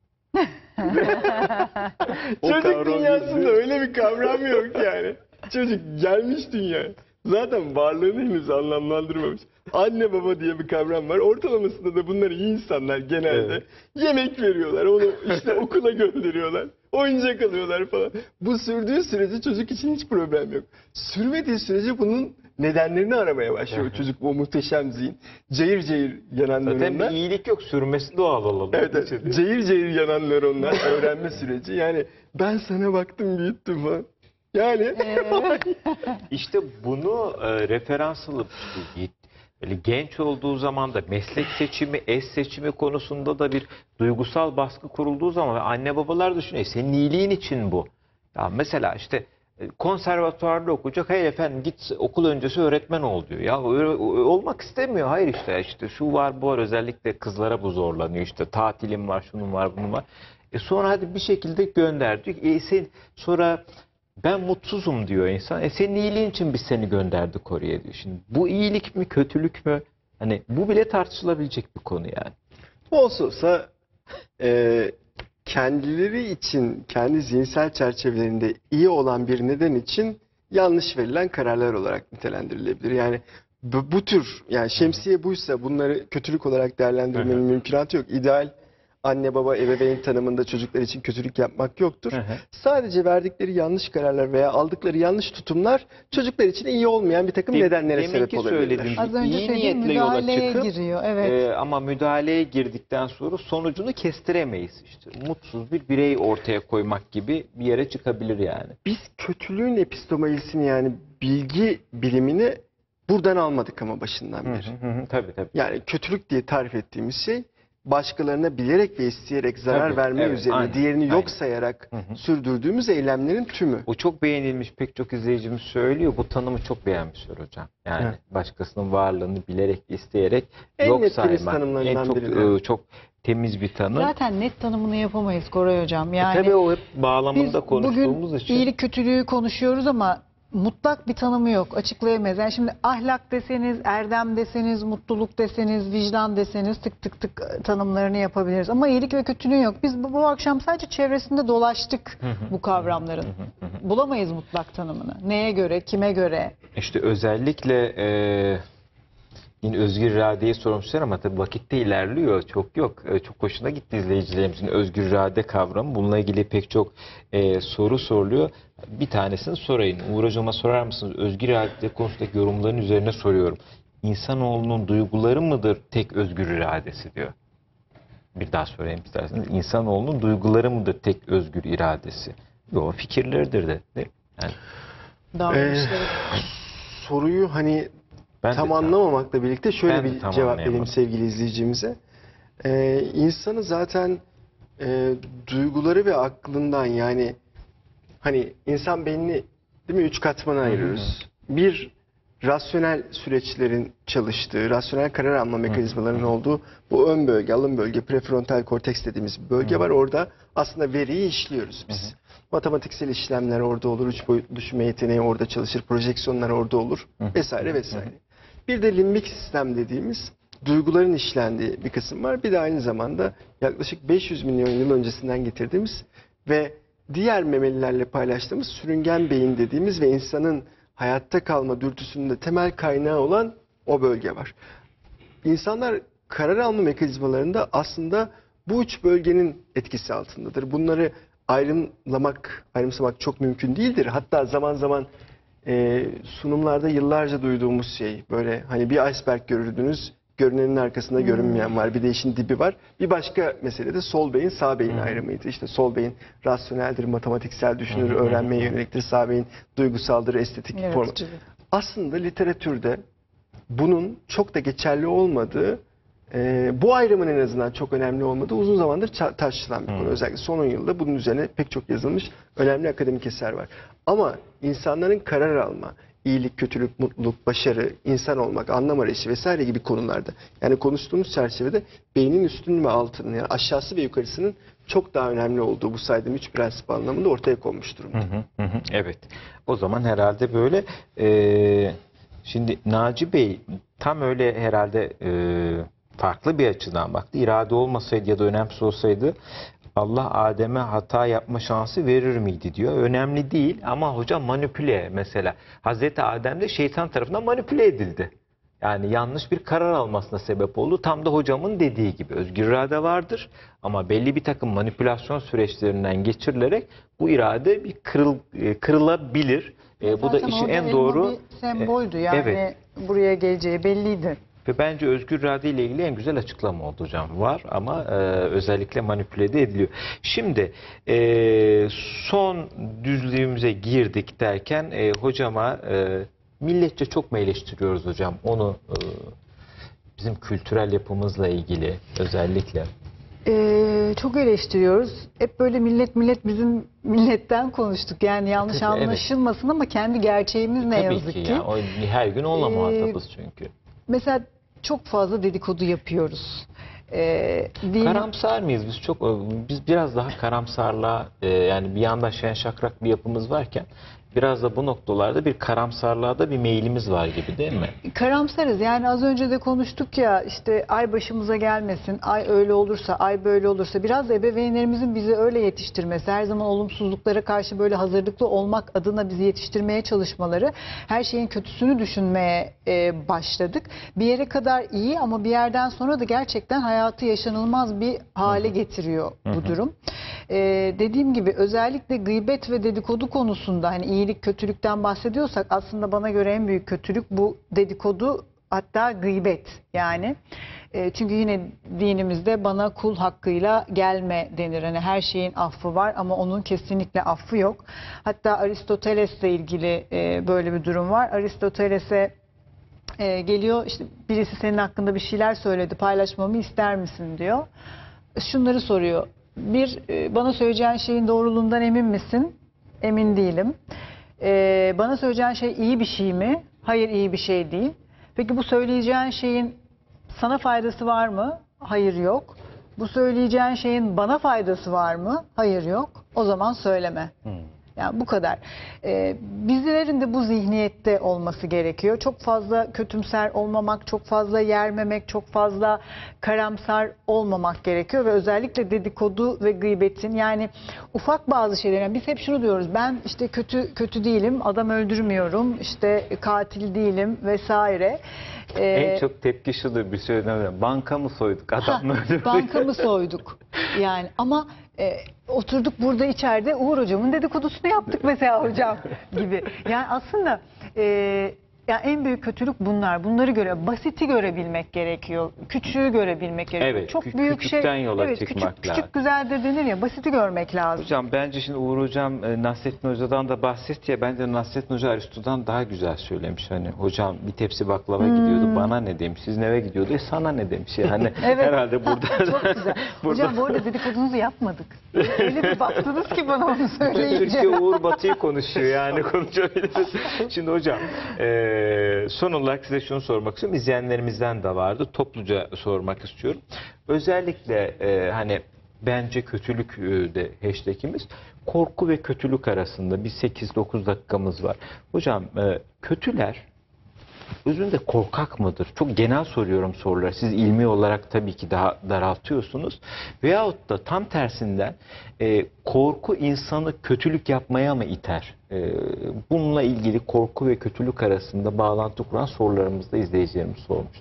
O Çocuk kavram dünyasında değil. öyle bir kavram yok yani. Çocuk gelmiş dünyaya. Zaten varlığını henüz anlamlandırmamış. Anne baba diye bir kavram var. Ortalamasında da bunlar iyi insanlar genelde. Evet. Yemek veriyorlar. Onu işte okula gönderiyorlar. Oyuncak alıyorlar falan. Bu sürdüğü sürece çocuk için hiç problem yok. Sürmediği sürece bunun nedenlerini aramaya başlıyor çocuk, o muhteşem zihin. Cayır cayır yanan Zaten nöronlar. bir iyilik yok. Sürmesi doğal olalım. Evet, evet. Cayır cayır yanan nöronlar, öğrenme süreci. Yani ben sana baktım büyüttüm falan. Yani İşte bunu referans alıp böyle genç olduğu zaman da meslek seçimi, eş seçimi konusunda da bir duygusal baskı kurulduğu zaman ve anne babalar düşünüyor. Senin iyiliğin için bu. Ya mesela işte konservatuvarda okuyacak. Hayır efendim git okul öncesi öğretmen ol diyor. Ya olmak istemiyor. Hayır işte şu var bu var. Özellikle kızlara bu zorlanıyor. İşte tatilim var, şunun var, bunun var. Sonra hadi bir şekilde gönder diyor. Sonra ben mutsuzum diyor insan. Senin iyiliğin için biz seni gönderdik oraya diyor. Şimdi bu iyilik mi kötülük mü? Hani bu bile tartışılabilecek bir konu yani. olsa kendileri için, kendi zihinsel çerçevelerinde iyi olan bir neden için yanlış verilen kararlar olarak nitelendirilebilir. Yani bu tür, yani şemsiye buysa bunları kötülük olarak değerlendirmenin mümkünatı yok. İdeal anne baba ebeveyn tanımında çocuklar için kötülük yapmak yoktur. Sadece verdikleri yanlış kararlar veya aldıkları yanlış tutumlar çocuklar için iyi olmayan bir takım nedenlere sebep Deminki olabilirler. söylediğim Az önce iyi söylediğim niyetle yola müdahaleye çıkıp giriyor. Evet. ama müdahaleye girdikten sonra sonucunu kestiremeyiz. İşte mutsuz bir birey ortaya koymak gibi bir yere çıkabilir yani. Biz kötülüğün epistemolojisini, yani bilgi bilimini buradan almadık ama başından beri. Tabii. Yani kötülük diye tarif ettiğimiz şey başkalarına bilerek ve isteyerek zarar Tabii, verme evet, üzerine aynen, diğerini yok aynen. sayarak sürdürdüğümüz eylemlerin tümü. O çok beğenilmiş, pek çok izleyicimiz söylüyor. Bu tanımı çok beğenmişler hocam. Yani Evet. başkasının varlığını bilerek, isteyerek En yok net temiz saymak. tanımlarından çok, biri. çok temiz bir tanım. Zaten net tanımını yapamayız Koray Hocam. Yani Tabii o hep bağlamında biz konuştuğumuz bugün için. iyilik kötülüğü konuşuyoruz ama mutlak bir tanımı yok. Açıklayamayız. Yani şimdi ahlak deseniz, erdem deseniz, mutluluk deseniz, vicdan deseniz tık tık tık tanımlarını yapabiliriz. Ama iyilik ve kötülüğün yok. Biz bu akşam sadece çevresinde dolaştık bu kavramların. Bulamayız mutlak tanımını. Neye göre, kime göre? İşte özellikle yine özgür iradeyi sormuşlar ama tabii vakitte ilerliyor. Çok yok. Çok hoşuna gitti izleyicilerimizin özgür irade kavramı. Bununla ilgili pek çok soru soruluyor. Bir tanesini sorayım. Uğur Hocam'a sorar mısınız? Özgür irade konusundaki yorumların üzerine soruyorum. İnsanoğlunun duyguları mıdır tek özgür iradesi diyor. Bir daha sorayım isterseniz. İnsanoğlunun duyguları mıdır tek özgür iradesi? Yok, fikirleridir de. Yani, Davranışları. Soruyu hani ben tam de anlamamakla birlikte şöyle Ben de bir tam cevap vereyim anlayamadım. sevgili izleyicimize. İnsanı zaten duyguları ve aklından, yani hani insan beynini, değil mi, 3 katmana ayırıyoruz. Bir, rasyonel süreçlerin çalıştığı, rasyonel karar alma mekanizmalarının olduğu bu ön bölge, alın bölge, prefrontal korteks dediğimiz bir bölge var. Orada aslında veriyi işliyoruz biz. Matematiksel işlemler orada olur, 3 boyutlu düşünme yeteneği orada çalışır, projeksiyonlar orada olur vesaire vesaire. Bir de limbik sistem dediğimiz duyguların işlendiği bir kısım var. Bir de aynı zamanda yaklaşık 500 milyon yıl öncesinden getirdiğimiz ve diğer memelilerle paylaştığımız sürüngen beyin dediğimiz ve insanın hayatta kalma dürtüsünün de temel kaynağı olan o bölge var. İnsanlar karar alma mekanizmalarında aslında bu üç bölgenin etkisi altındadır. Bunları ayrımsamak çok mümkün değildir. Hatta zaman zaman sunumlarda yıllarca duyduğumuz şey, böyle hani bir iceberg görürdünüz, görünenin arkasında görünmeyen var, bir de işin dibi var. Bir başka mesele de sol beyin sağ beyin ayrımıydı. İşte sol beyin rasyoneldir, matematiksel düşünür, öğrenmeye yöneliktir. Sağ beyin duygusaldır, estetik form. Aslında literatürde bunun çok da geçerli olmadığı, bu ayrımın en azından çok önemli olmadığı uzun zamandır tartışılan bir konu. Özellikle son 10 yılda bunun üzerine pek çok yazılmış önemli akademik eser var. Ama insanların karar alma, iyilik, kötülük, mutluluk, başarı, insan olmak, anlam arayışı vesaire gibi konularda, yani konuştuğumuz çerçevede beynin üstünün ve altının, yani aşağısı ve yukarısının çok daha önemli olduğu bu saydığım 3 prensip anlamında ortaya konmuş durumda. Evet. O zaman herhalde böyle şimdi Naci Bey tam öyle herhalde farklı bir açıdan baktı. İrade olmasaydı ya da önemsiz olsaydı Allah Adem'e hata yapma şansı verir miydi diyor. Önemli değil ama hocam manipüle mesela. Hazreti Adem de şeytan tarafından manipüle edildi. Yani yanlış bir karar almasına sebep oldu. Tam da hocamın dediği gibi özgür irade vardır ama belli bir takım manipülasyon süreçlerinden geçirilerek bu irade bir kırılabilir. Bu da işin en doğru bir semboldü yani, evet. Buraya geleceği belliydi. Ve bence özgür irade ile ilgili en güzel açıklama oldu hocam. Var ama özellikle manipüle de ediliyor. Şimdi son düzlüğümüze girdik derken hocama milletçe çok mu eleştiriyoruz hocam? Onu bizim kültürel yapımızla ilgili özellikle. Çok eleştiriyoruz. Hep böyle millet bizim milletten konuştuk. Yani yanlış anlaşılmasın ama kendi gerçeğimiz ne Tabii yazık ki. Ya, o her gün onunla muhatabız çünkü. Mesela çok fazla dedikodu yapıyoruz. Karamsar mıyız biz? Biz biraz daha karamsarlığa yani bir yanda şen şakrak bir yapımız varken biraz da bu noktalarda bir karamsarlığa da bir meyilimiz var gibi değil mi? Karamsarız. Yani az önce de konuştuk ya, işte ay başımıza gelmesin, ay öyle olursa, ay böyle olursa. Biraz da ebeveynlerimizin bizi öyle yetiştirmesi, her zaman olumsuzluklara karşı böyle hazırlıklı olmak adına bizi yetiştirmeye çalışmaları, her şeyin kötüsünü düşünmeye başladık. Bir yere kadar iyi ama bir yerden sonra da gerçekten hayatı yaşanılmaz bir hale getiriyor bu durum. Dediğim gibi özellikle gıybet ve dedikodu konusunda, hani iyilik kötülükten bahsediyorsak, aslında bana göre en büyük kötülük bu dedikodu, hatta gıybet yani. Çünkü yine dinimizde bana kul hakkıyla gelme denir. Hani her şeyin affı var ama onun kesinlikle affı yok. Hatta Aristoteles'le ilgili böyle bir durum var. Aristoteles'e geliyor, işte birisi senin hakkında bir şeyler söyledi, paylaşmamı ister misin diyor. Şunları soruyor. Bir, bana söyleyeceğin şeyin doğruluğundan emin misin? Emin değilim. Bana söyleyeceğin şey iyi bir şey mi? Hayır, iyi bir şey değil. Peki bu söyleyeceğin şeyin sana faydası var mı? Hayır, yok. Bu söyleyeceğin şeyin bana faydası var mı? Hayır, yok. O zaman söyleme. Yani bu kadar. Bizlerin de bu zihniyette olması gerekiyor. Çok fazla kötümser olmamak, çok fazla yermemek, çok fazla karamsar olmamak gerekiyor ve özellikle dedikodu ve gıybetin, yani ufak bazı şeyler. Yani biz hep şunu diyoruz: ben işte kötü değilim, adam öldürmüyorum, işte katil değilim vesaire. En çok tepki şudur bir söyleyeyim. Banka mı soyduk, adam mı öldürdük? Banka mı soyduk? Yani ama oturduk burada içeride Uğur hocamın dedikodusunu yaptık mesela hocam gibi. Yani aslında yani en büyük kötülük bunlar. Bunları basiti görebilmek gerekiyor. Küçüğü görebilmek gerekiyor. Evet, Çok büyük küçükten yola evet, çıkmak lazım. küçük güzel de denir ya, basiti görmek lazım. Hocam bence şimdi Uğur Hocam Nasrettin Hoca'dan da bahsetti ya, bence Nasrettin Hoca Aristo'dan daha güzel söylemiş. Hani hocam bir tepsi baklava gidiyordu, bana ne demiş, siz eve gidiyordu, sana ne demiş. Yani Evet. herhalde burada. Çok güzel. Hocam bu arada dedikodunuzu yapmadık. Öyle bir baktınız ki bana onu söyleyince. Türkiye Uğur Batı'yı konuşuyor, yani konuşabiliriz. Şimdi hocam son olarak size şunu sormak istiyorum. İzleyenlerimizden de vardı. Topluca sormak istiyorum. Özellikle hani bence kötülük de hashtagimiz. Korku ve kötülük arasında bir 8-9 dakikamız var. Hocam kötüler özünde korkak mıdır? Çok genel soruyorum sorular. Siz ilmi olarak tabii ki daha daraltıyorsunuz. Veyahut da tam tersinden korku insanı kötülük yapmaya mı iter? Bununla ilgili korku ve kötülük arasında bağlantı kuran sorularımızda izleyicilerimiz sormuştu.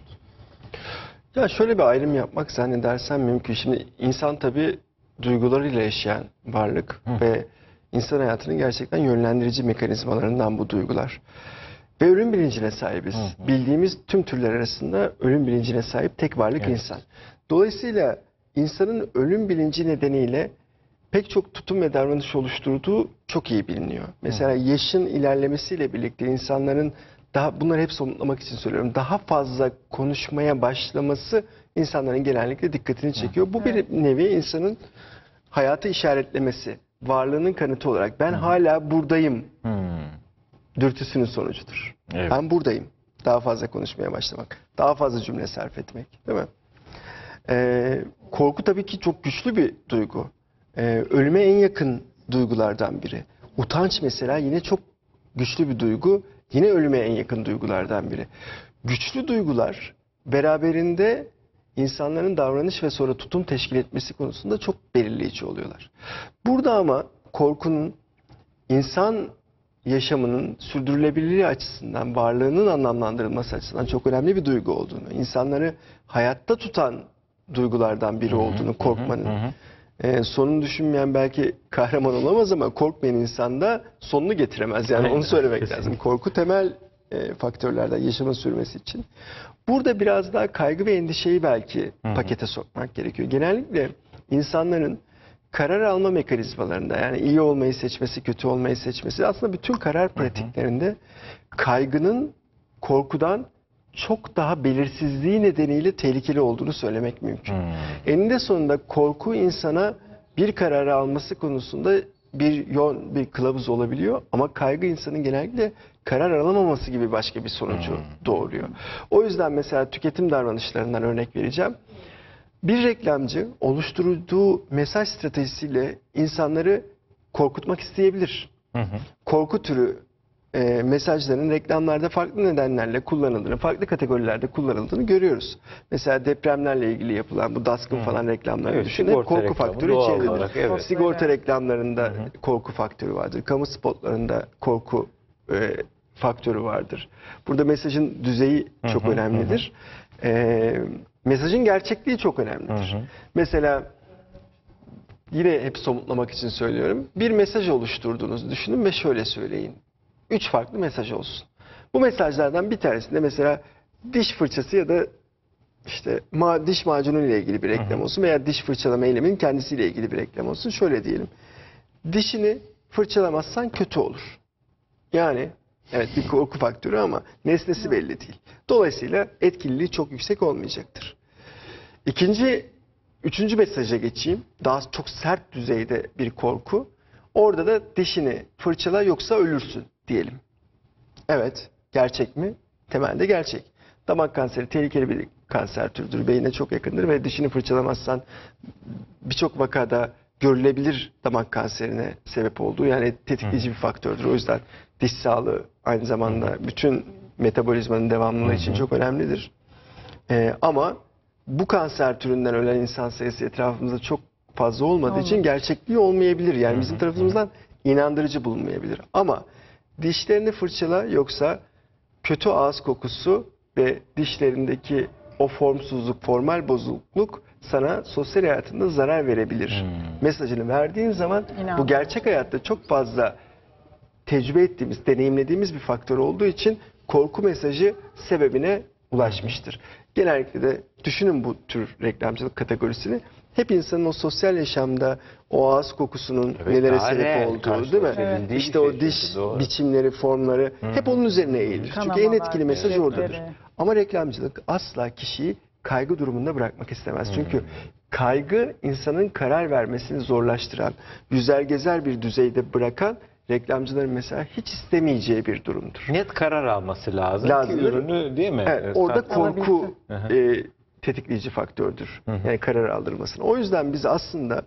Ya şöyle bir ayrım yapmak zannedersem mümkün. Şimdi insan tabii duygularıyla yaşayan varlık ve insan hayatının gerçekten yönlendirici mekanizmalarından bu duygular. Ve ölüm bilincine sahibiz. Bildiğimiz tüm türler arasında ölüm bilincine sahip tek varlık insan. Dolayısıyla insanın ölüm bilinci nedeniyle pek çok tutum ve davranış oluşturduğu çok iyi biliniyor. Mesela yaşın ilerlemesiyle birlikte insanların bunları hep somutlamak için söylüyorum, daha fazla konuşmaya başlaması insanların genellikle dikkatini çekiyor. Bu bir nevi insanın hayatı işaretlemesi, varlığının kanıtı olarak ben hala buradayım dürtüsünün sonucudur. Evet. Ben buradayım. Daha fazla konuşmaya başlamak, daha fazla cümle sarf etmek, değil mi? Korku tabii ki çok güçlü bir duygu. Ölüme en yakın duygulardan biri. Utanç mesela yine çok güçlü bir duygu. Yine ölüme en yakın duygulardan biri. Güçlü duygular beraberinde insanların davranış ve sonra tutum teşkil etmesi konusunda çok belirleyici oluyorlar. Burada ama korkunun insan yaşamının sürdürülebilirliği açısından, varlığının anlamlandırılması açısından çok önemli bir duygu olduğunu, insanları hayatta tutan duygulardan biri olduğunu, korkmanın. Sonunu düşünmeyen belki kahraman olamaz ama korkmayan insan da sonunu getiremez. Yani onu söylemek lazım. Korku temel faktörlerden yaşamın sürmesi için. Burada biraz daha kaygı ve endişeyi belki pakete sokmak gerekiyor. Genellikle insanların karar alma mekanizmalarında, yani iyi olmayı seçmesi, kötü olmayı seçmesi, aslında bütün karar pratiklerinde kaygının korkudan çok daha belirsizliği nedeniyle tehlikeli olduğunu söylemek mümkün. Eninde sonunda korku insana bir kararı alması konusunda bir yol, bir kılavuz olabiliyor ama kaygı insanın genellikle karar alamaması gibi başka bir sonucu doğuruyor. O yüzden mesela tüketim davranışlarından örnek vereceğim. Bir reklamcı oluşturduğu mesaj stratejisiyle insanları korkutmak isteyebilir. Korku türü mesajların reklamlarda farklı nedenlerle kullanıldığını, farklı kategorilerde kullanıldığını görüyoruz. Mesela depremlerle ilgili yapılan bu DASK'ın falan reklamlarını düşünün. Hep korku faktörü içeriyor. Sigorta reklamlarında korku faktörü vardır. Kamu spotlarında korku faktörü vardır. Burada mesajın düzeyi çok önemlidir. Mesajın gerçekliği çok önemlidir. Mesela yine hep somutlamak için söylüyorum. Bir mesaj oluşturduğunuzu düşünün ve şöyle söyleyin. 3 farklı mesaj olsun. Bu mesajlardan bir tanesinde mesela diş fırçası ya da işte diş macunu ile ilgili bir reklam olsun veya diş fırçalama eyleminin kendisiyle ilgili bir reklam olsun. Şöyle diyelim. Dişini fırçalamazsan kötü olur. Yani evet bir korku faktörü ama nesnesi belli değil. Dolayısıyla etkililiği çok yüksek olmayacaktır. Üçüncü mesaja geçeyim. Daha çok sert düzeyde bir korku. Orada da dişini fırçala yoksa ölürsün diyelim. Evet, gerçek mi? Temelde gerçek. Damak kanseri tehlikeli bir kanser türüdür. Beyine çok yakındır ve dişini fırçalamazsan birçok vakada görülebilir damak kanserine sebep olduğu, yani tetikleyici bir faktördür. O yüzden diş sağlığı aynı zamanda bütün metabolizmanın devamlılığı için çok önemlidir. Ama bu kanser türünden ölen insan sayısı etrafımızda çok fazla olmadığı için gerçekliği olmayabilir. Yani bizim tarafımızdan inandırıcı bulunmayabilir. Ama dişlerini fırçala, yoksa kötü ağız kokusu ve dişlerindeki o formsuzluk, formal bozukluk sana sosyal hayatında zarar verebilir. Mesajını verdiğin zaman İnan. bu gerçek hayatta çok fazla tecrübe ettiğimiz, deneyimlediğimiz bir faktör olduğu için korku mesajı sebebine ulaşmıştır. Genellikle de düşünün bu tür reklamcılık kategorisini. Hep insanın o sosyal yaşamda o ağız kokusunun Evet, nelere daha sebep reel olduğu, değil mi? karşılaşabildiği İşte bir o şey diş çünkü, doğru. biçimleri, formları hep onun üzerine eğilir. Çünkü en Kanamalar, etkili mesaj şekleri. oradadır. Ama reklamcılık asla kişiyi kaygı durumunda bırakmak istemez. Çünkü kaygı insanın karar vermesini zorlaştıran, yüzer gezer bir düzeyde bırakan, reklamcıların mesela hiç istemeyeceği bir durumdur. Net karar alması lazım, Lazım, ki değil mi? ürünü, değil mi? Evet, orada korku Alabilsin. tetikleyici faktördür. Yani karar aldırmasını. O yüzden biz aslında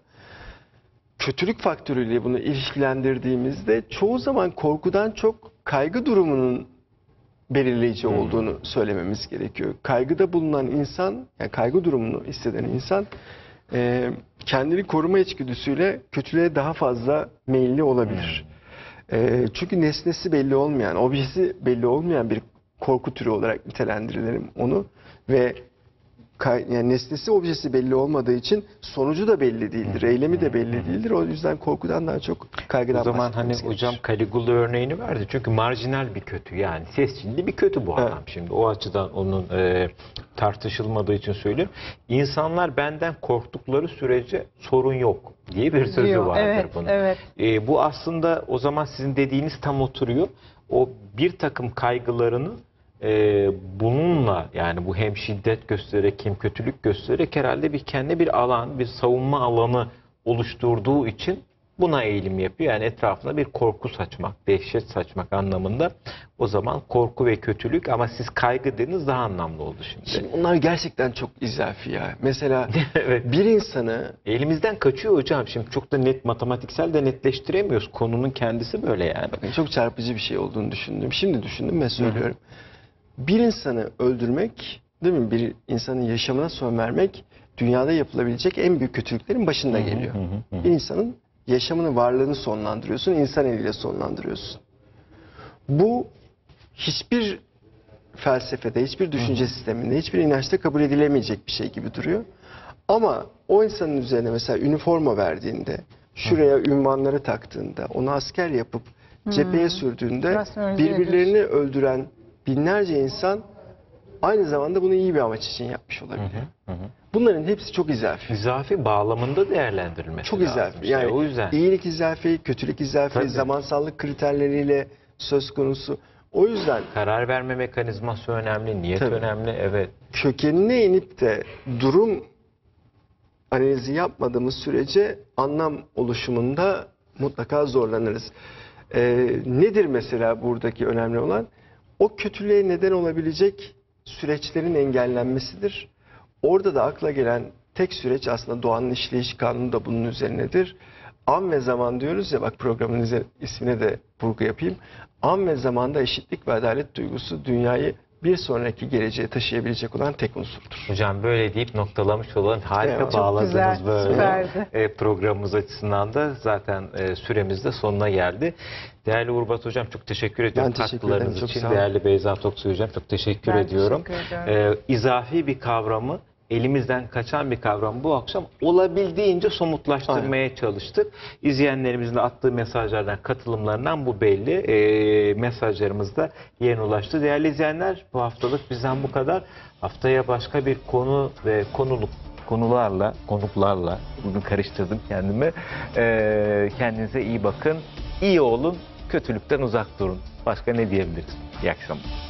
kötülük faktörüyle bunu ilişkilendirdiğimizde çoğu zaman korkudan çok kaygı durumunun belirleyici olduğunu söylememiz gerekiyor. Kaygıda bulunan insan, yani kaygı durumunu hisseden insan kendini koruma içgüdüsüyle kötülüğe daha fazla meyilli olabilir. Çünkü nesnesi belli olmayan, objesi belli olmayan bir korku türü olarak nitelendirilelim onu ve yani nesnesi, objesi belli olmadığı için sonucu da belli değildir, eylemi de belli değildir. O yüzden korkudan daha çok kaygıdan O zaman hani bahsetmemiz hocam gerekir. Caligula örneğini verdi. Çünkü marjinal bir kötü, yani sesçilli bir kötü bu adam şimdi. O açıdan onun tartışılmadığı için söylüyorum. İnsanlar benden korktukları sürece sorun yok diye bir sözü Diyor, vardır evet, bunun. evet. Bu aslında o zaman sizin dediğiniz tam oturuyor. O bir takım kaygılarını bununla, yani bu hem şiddet göstererek hem kötülük göstererek herhalde bir kendi bir alan, bir savunma alanı oluşturduğu için buna eğilim yapıyor. Yani etrafına bir korku saçmak, dehşet saçmak anlamında. O zaman korku ve kötülük, ama siz kaygı dediniz, daha anlamlı oldu şimdi. Şimdi onlar gerçekten çok izafi ya. Mesela Evet. bir insanı Elimizden kaçıyor hocam. Şimdi çok da net, matematiksel de netleştiremiyoruz. Konunun kendisi böyle yani. bakın çok çarpıcı bir şey olduğunu düşündüm. Şimdi düşündüm ve söylüyorum. Bir insanı öldürmek, değil mi? Bir insanın yaşamına son vermek dünyada yapılabilecek en büyük kötülüklerin başında geliyor. Bir insanın yaşamını, varlığını sonlandırıyorsun, insan eliyle sonlandırıyorsun. Bu hiçbir felsefede, hiçbir düşünce sisteminde, hiçbir inançta kabul edilemeyecek bir şey gibi duruyor. Ama o insanın üzerine mesela üniforma verdiğinde, şuraya ünvanları taktığında, onu asker yapıp cepheye sürdüğünde Rasyonalize birbirlerini öldüren binlerce insan aynı zamanda bunu iyi bir amaç için yapmış olabiliyor. Bunların hepsi çok izafi. İzafi bağlamında değerlendirilmesi Çok lazım. izafi. İşte Yani o yüzden. iyilik izafi, kötülük izafi, Tabii. zamansallık kriterleriyle söz konusu. O yüzden Karar verme mekanizması önemli, niyet Tabii. önemli, evet. kökenine inip de durum analizi yapmadığımız sürece anlam oluşumunda mutlaka zorlanırız. Nedir mesela buradaki önemli olan? O kötülüğe neden olabilecek süreçlerin engellenmesidir. Orada da akla gelen tek süreç aslında doğanın işleyiş kanunu da bunun üzerinedir. An ve zaman diyoruz ya, bak programın ismine de vurgu yapayım. An ve zamanda eşitlik ve adalet duygusu dünyayı bir sonraki geleceğe taşıyabilecek olan tek unsurdur. Hocam böyle deyip noktalamış olan, harika Evet. Çok bağladınız güzel, böyle. süperdi. Programımız açısından da zaten süremiz de sonuna geldi. Değerli Uğur Batu Hocam, çok teşekkür ediyorum Ben teşekkür katkılarınız ederim, çok için. sağ olun. Değerli Beyza Toksoy Hocam, çok teşekkür Ben ediyorum. teşekkür ediyorum. İzafi bir kavramı, elimizden kaçan bir kavram bu akşam olabildiğince somutlaştırmaya çalıştık. İzleyenlerimizin de attığı mesajlardan, katılımlarından bu belli. Mesajlarımız da yerine ulaştı. Değerli izleyenler, bu haftalık bizden bu kadar. Haftaya başka bir konu ve konuklarla, bugün karıştırdım kendimi. Kendinize iyi bakın, iyi olun, kötülükten uzak durun. Başka ne diyebiliriz? İyi akşamlar.